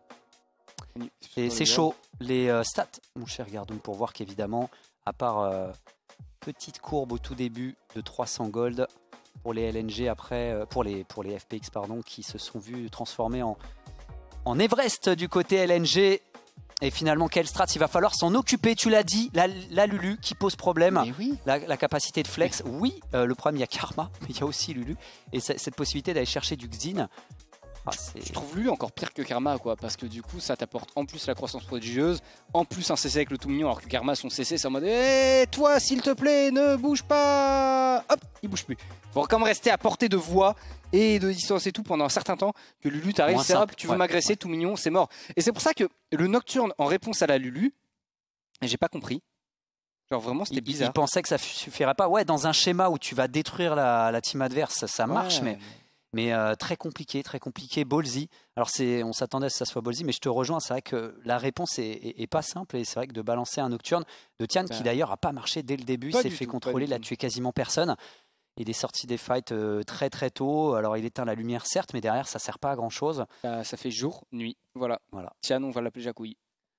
et c'est chaud. Les stats, mon cher Gardon, pour voir qu'évidemment, à part petite courbe au tout début de 300 gold pour les LNG, après pour les FPX pardon, qui se sont vus transformer en Everest du côté LNG. Et finalement, quel strat, il va falloir s'en occuper, tu l'as dit, la Lulu qui pose problème, Mais oui. la capacité de flex, oui, le problème il y a Karma, mais il y a aussi Lulu, et cette possibilité d'aller chercher du Xin. Je trouve Lulu encore pire que Karma, quoi, parce que du coup, ça t'apporte en plus la croissance prodigieuse, en plus un CC avec le tout mignon, alors que Karma, son CC, c'est en mode hé, toi, s'il te plaît, ne bouge pas. Hop, il bouge plus. Faut quand même rester à portée de voix et de distance et tout pendant un certain temps. Que Lulu t'arrive, Moins c'est hop, simple, tu veux ouais, m'agresser, ouais. tout mignon, c'est mort. Et c'est pour ça que le Nocturne, en réponse à la Lulu, j'ai pas compris. Genre vraiment, c'était bizarre. Il pensait que ça suffirait pas. Ouais, dans un schéma où tu vas détruire la team adverse, ça marche, Ouais. mais très compliqué, ballsy. Alors on s'attendait à ce que ça soit ballsy, mais je te rejoins, c'est vrai que la réponse est pas simple, et c'est vrai que de balancer un Nocturne de Tian, qui d'ailleurs a pas marché dès le début, Pas s'est du fait tout, contrôler, pas il a du tout. tué quasiment personne. Il est sorti des fights très très tôt, alors il éteint la lumière certes, mais derrière ça sert pas à grand chose. Ça fait jour, nuit, voilà. Voilà. Tiens, on va l'appeler Jacouille.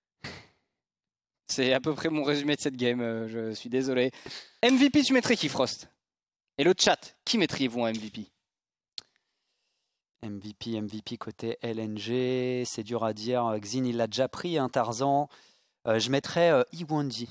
C'est à peu près mon résumé de cette game, je suis désolé. MVP, tu mettrais qui, Frost? Et le chat, qui mettriez-vous en MVP? MVP côté LNG, c'est dur à dire. Xin il l'a déjà pris, hein, Tarzan. Je mettrais Iwandi.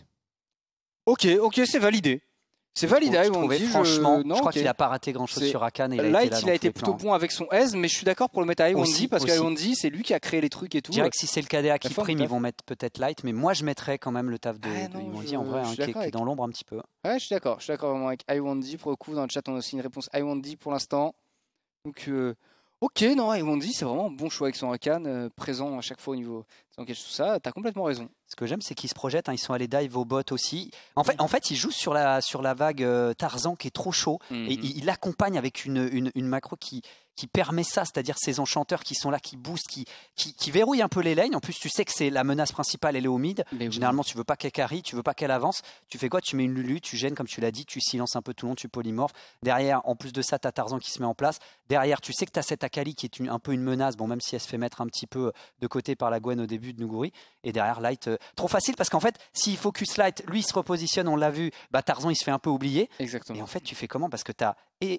Ok, c'est validé. C'est validé, Je trouvais, Iwandi, franchement, non, je crois ok. qu'il n'a pas raté grand chose C'est- sur Rakan. Et Light, là il dans a tous été les plutôt plans. bon avec son aise, mais je suis d'accord pour le mettre à Iwandi Aussi, parce aussi. qu'Iwandi, c'est lui qui a créé les trucs et tout. Je dirais que si c'est le KDA qui La forme prime, du ils taf. vont mettre peut-être Light, mais moi je mettrais quand même le taf de Ah non, Iwandi en vrai, je hein, suis qui est d'accord avec- dans l'ombre un petit peu. Ouais, je suis d'accord vraiment avec Iwandi. Pour le coup, dans le chat, on a aussi une réponse Iwandi pour l'instant. Donc, ok, non, Iwandi, c'est vraiment un bon choix avec son Rakan, présent à chaque fois au niveau des engages, tout ça. T'as complètement raison. Ce que j'aime, c'est qu'ils se projettent, hein, ils sont allés dive au bot aussi. En fait, ils jouent sur la vague Tarzan qui est trop chaud. Mhm. Et il accompagne avec une macro qui permet ça, c'est-à-dire ces enchanteurs qui sont là, qui boostent, qui verrouillent un peu les lanes. En plus, tu sais que c'est la menace principale, elle est au mid. Mais oui. Généralement, tu veux pas qu'elle carry, tu veux pas qu'elle avance. Tu fais quoi? Tu mets une Lulu, tu gênes, comme tu l'as dit, tu silences un peu tout le monde, tu polymorphes. Derrière, en plus de ça, tu as Tarzan qui se met en place. Derrière, tu sais que tu as cette Akali qui est un peu une menace, bon, même si elle se fait mettre un petit peu de côté par la Gwen au début de Nuguri. Et derrière, Light, trop facile parce qu'en fait, s'il focus Light, lui, il se repositionne, on l'a vu, bah, Tarzan, il se fait un peu oublier. Exactement. Et en fait, tu fais comment? Parce que tu as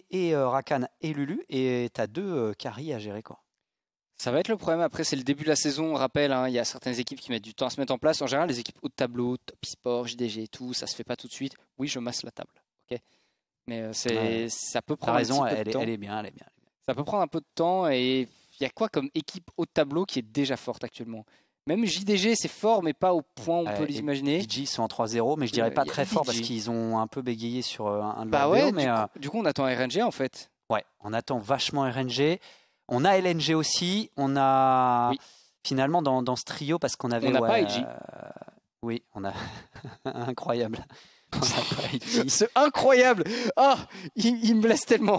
Rakan et Lulu, et tu as deux carries à gérer, quoi. Ça va être le problème. Après, c'est le début de la saison. On rappelle, hein, il y a certaines équipes qui mettent du temps à se mettre en place. En général, les équipes haut de tableau, Top eSport, JDG et tout, ça se fait pas tout de suite. Oui, je masse la table. Ok. Mais Ouais. ça peut T'as prendre raison, un petit peu de temps. elle est bien, elle est bien. Ça peut prendre un peu de temps. Et il y a quoi comme équipe haut de tableau qui est déjà forte actuellement? Même JDG, c'est fort, mais pas au point où on peut Et l'imaginer. BG sont en 3-0, mais je dirais pas Il y a très fort parce BG. qu'ils ont un peu bégayé sur un de Bah leurs ouais, BO, mais du coup, on attend RNG en fait. ouais, on attend vachement RNG. On a LNG aussi. On a Oui. finalement dans ce trio, parce qu'on avait. On n'a pas ouais, IG. Oui, on a. Incroyable. On n'a pas IG. C'est incroyable. Ah, il me blesse tellement.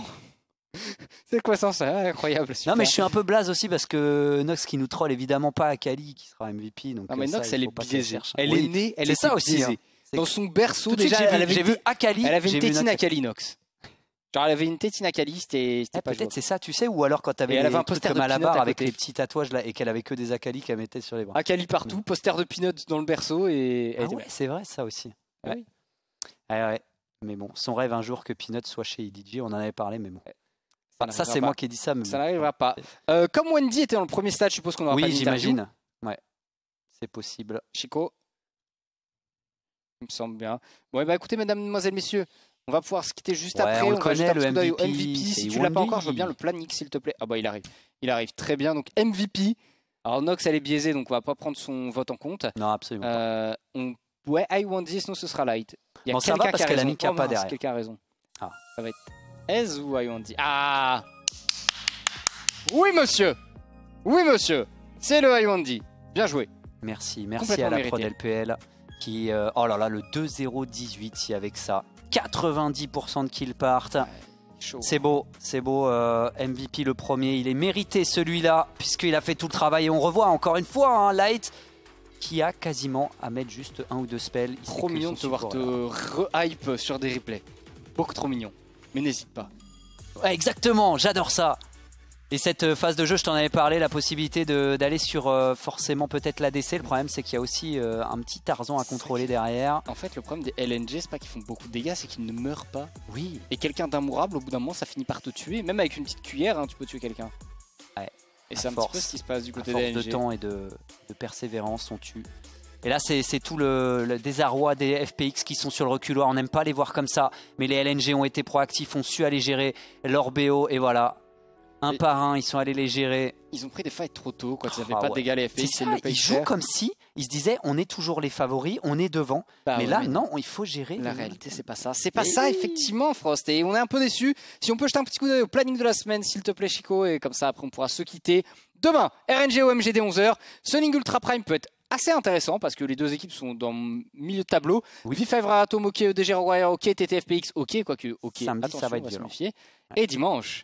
C'est quoi ça? C'est incroyable. Non, mais je super. suis un peu blaze aussi parce que Nox qui nous troll évidemment pas Akali qui sera MVP. Donc Non, mais ça, Nox, il elle faut est pas qu'elle biaisée. cherche. Elle Oui, est née, elle c'est est ça aussi. biaisée. Hein. C'est- Dans son berceau, Tout de suite, déjà, j'ai vu Akali. elle avait j'ai une vu tétine Nox. Akali Nox. Genre, elle avait une tétine Akali, c'était pas Peut-être jouable. c'est ça, tu sais, ou alors quand t'avais Et elle les avait un trucs poster comme de à la Peanut barre à avec côté. les petits tatouages là et qu'elle avait que des Akali qu'elle mettait sur les bras. Akali partout, poster de Peanut dans le berceau et elle Ah était ouais, c'est vrai ça aussi. Ah Ouais. oui. Ouais, ouais. Mais bon, son rêve un jour que Peanut soit chez EDG, on en avait parlé, mais bon. Ça, c'est pas. moi qui ai dit ça. Mais Ça bon. n'arrivera pas. Comme Wendy était dans le premier stade, je suppose qu'on aura pas Oui, d'interview. j'imagine. Ouais, c'est possible. Chico, il me semble bien. Bon, bah écoutez, mesdames, mesdemoiselles, messieurs, on va pouvoir se quitter juste après. On le va connaît, jeter un le petit coup d'œil au MVP. Si tu l'as pas encore, je veux bien le planning, s'il te plaît. Ah bah il arrive. Il arrive très bien. Donc MVP. Alors Nox, elle est biaisée, donc on va pas prendre son vote en compte. Non, absolument pas. Ouais, I want this, sinon ce sera light. Il y a Bon, ça va quelqu'un parce qui a qu'elle a raison. mis Kappa derrière. Quelqu'un a raison. Ah. Ça va être Ez ou I want this. Ah. Oui, monsieur. Oui, monsieur. C'est le I want this. Bien joué. Merci Complètement à la mérité. prod LPL qui, oh là là, le 2-0-18, si avec ça, 90% de kills partent. Chaud. C'est beau, MVP le premier, il est mérité celui-là, puisqu'il a fait tout le travail. Et on revoit encore une fois hein, Light, qui a quasiment à mettre juste 1 ou 2 spells. Il sait Trop que mignon son de te voir support te est là. re-hype sur des replays. Beaucoup trop mignon. Mais n'hésite pas. Ouais, exactement, j'adore ça. Et cette phase de jeu, je t'en avais parlé, la possibilité d'aller sur forcément peut-être l'ADC. Le problème, c'est qu'il y a aussi un petit Tarzan à contrôler derrière. En fait, le problème des LNG, c'est pas qu'ils font beaucoup de dégâts, c'est qu'ils ne meurent pas. Oui. Et quelqu'un d'immourable, au bout d'un moment, ça finit par te tuer. Même avec une petite cuillère, hein, tu peux tuer quelqu'un. Ouais. Et c'est un petit peu ce qui se passe du côté à des force LNG. de temps et de persévérance, on tue. Et là, c'est tout le désarroi des FPX qui sont sur le reculoir. On n'aime pas les voir comme ça. Mais les LNG ont été proactifs, ont su aller gérer leur BO. Et voilà. Un par un, ils sont allés les gérer. Ils ont pris des fights trop tôt quand ils n'avaient Ah pas ouais. de dégâts les FPX. C'est ça, ils jouent comme si ils se disaient on est toujours les favoris, on est devant. Bah mais ouais, là, mais non, il faut gérer. La les- réalité, c'est pas ça. C'est pas Mais ça, oui. effectivement, Frost. Et on est un peu déçus. Si on peut jeter un petit coup d'œil au planning de la semaine, s'il te plaît, Chico. Et comme ça, après, on pourra se quitter. Demain, RNG OMG dès 11h. Sunning Ultra Prime peut être assez intéressant parce que les deux équipes sont dans le milieu de tableau. Oui. V5 Ratom, ok. EDG Roguewire, ok. TTFPX, ok. Quoique, ok. Samedi, attention, ça va être on se violent. méfier. Et dimanche,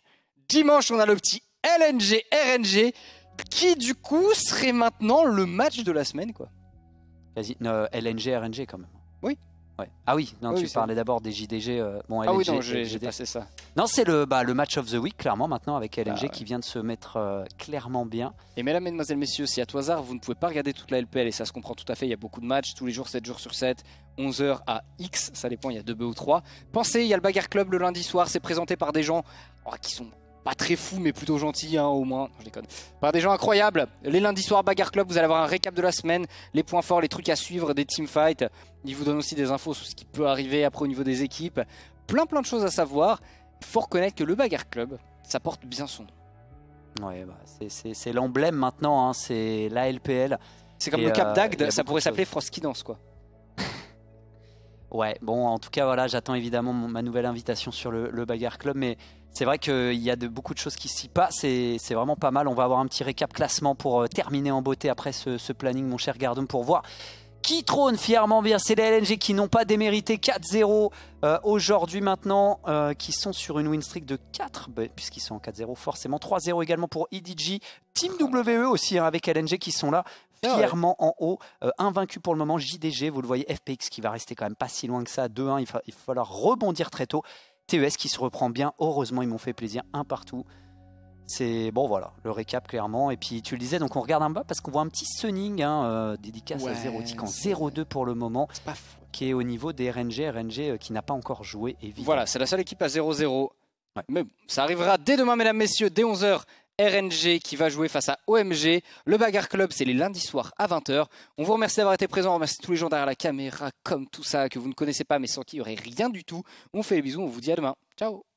on a le petit LNG RNG qui, du coup, serait maintenant le match de la semaine, quoi. Quasi, LNG, RNG quand même. Oui. Ouais. Ah oui, non, Oui, tu c'est parlais d'abord des JDG. Bon, Ah oui, LNG, non, j'ai LGD. passé ça. Non, c'est le match of the week, clairement, maintenant, avec LNG ouais. qui vient de se mettre clairement bien. Et mesdames, mesdemoiselles, messieurs, si à tout hasard vous ne pouvez pas regarder toute la LPL, et ça se comprend tout à fait, il y a beaucoup de matchs, tous les jours, 7 jours sur 7, 11h à X, ça dépend, il y a 2B ou 3. Pensez, il y a le Bagarre Club le lundi soir, c'est présenté par des gens qui sont pas très fous, mais plutôt gentils, hein, au moins. Non, je déconne. Par des gens incroyables. Les lundis soirs, Bagarre Club, vous allez avoir un récap de la semaine, les points forts, les trucs à suivre, des teamfights. Ils vous donnent aussi des infos sur ce qui peut arriver après au niveau des équipes. Plein de choses à savoir. Il faut reconnaître que le Bagarre Club, ça porte bien son nom. Ouais, bah, c'est l'emblème maintenant, hein, c'est la LPL. C'est comme Et, le Cap il y d'Agde, a ça beaucoup pourrait de s'appeler choses. Frosky Dance, quoi. Ouais, bon, en tout cas, voilà, j'attends évidemment ma nouvelle invitation sur le Bagarre Club, mais c'est vrai qu'il y a beaucoup de choses qui s'y passent, c'est vraiment pas mal. On va avoir un petit récap classement pour terminer en beauté après ce planning, mon cher Gardon, pour voir qui trône fièrement bien. C'est les LNG qui n'ont pas démérité 4-0 aujourd'hui maintenant, qui sont sur une win streak de 4, puisqu'ils sont en 4-0 forcément. 3-0 également pour EDG, Team WE aussi, hein, avec LNG qui sont là fièrement en haut, invaincu pour le moment. JDG, vous le voyez, FPX qui va rester quand même pas si loin que ça, 2-1, il va falloir rebondir très tôt. TES qui se reprend bien, heureusement ils m'ont fait plaisir, un partout. C'est bon, voilà, le récap clairement. Et puis tu le disais, donc on regarde en bas parce qu'on voit un petit Sunning, hein, dédicace à Zerotic en 0-2 pour le moment, C'est pas fou. qui est au niveau des RNG qui n'a pas encore joué, évidemment. Voilà, c'est la seule équipe à 0-0. Ouais. Mais bon, ça arrivera dès demain, mesdames, messieurs, dès 11h. RNG qui va jouer face à OMG. Le Bagarre Club, c'est les lundis soirs à 20h. On vous remercie d'avoir été présents. On remercie tous les gens derrière la caméra, comme tout ça, que vous ne connaissez pas, mais sans qui il n'y aurait rien du tout. On fait les bisous, on vous dit à demain. Ciao.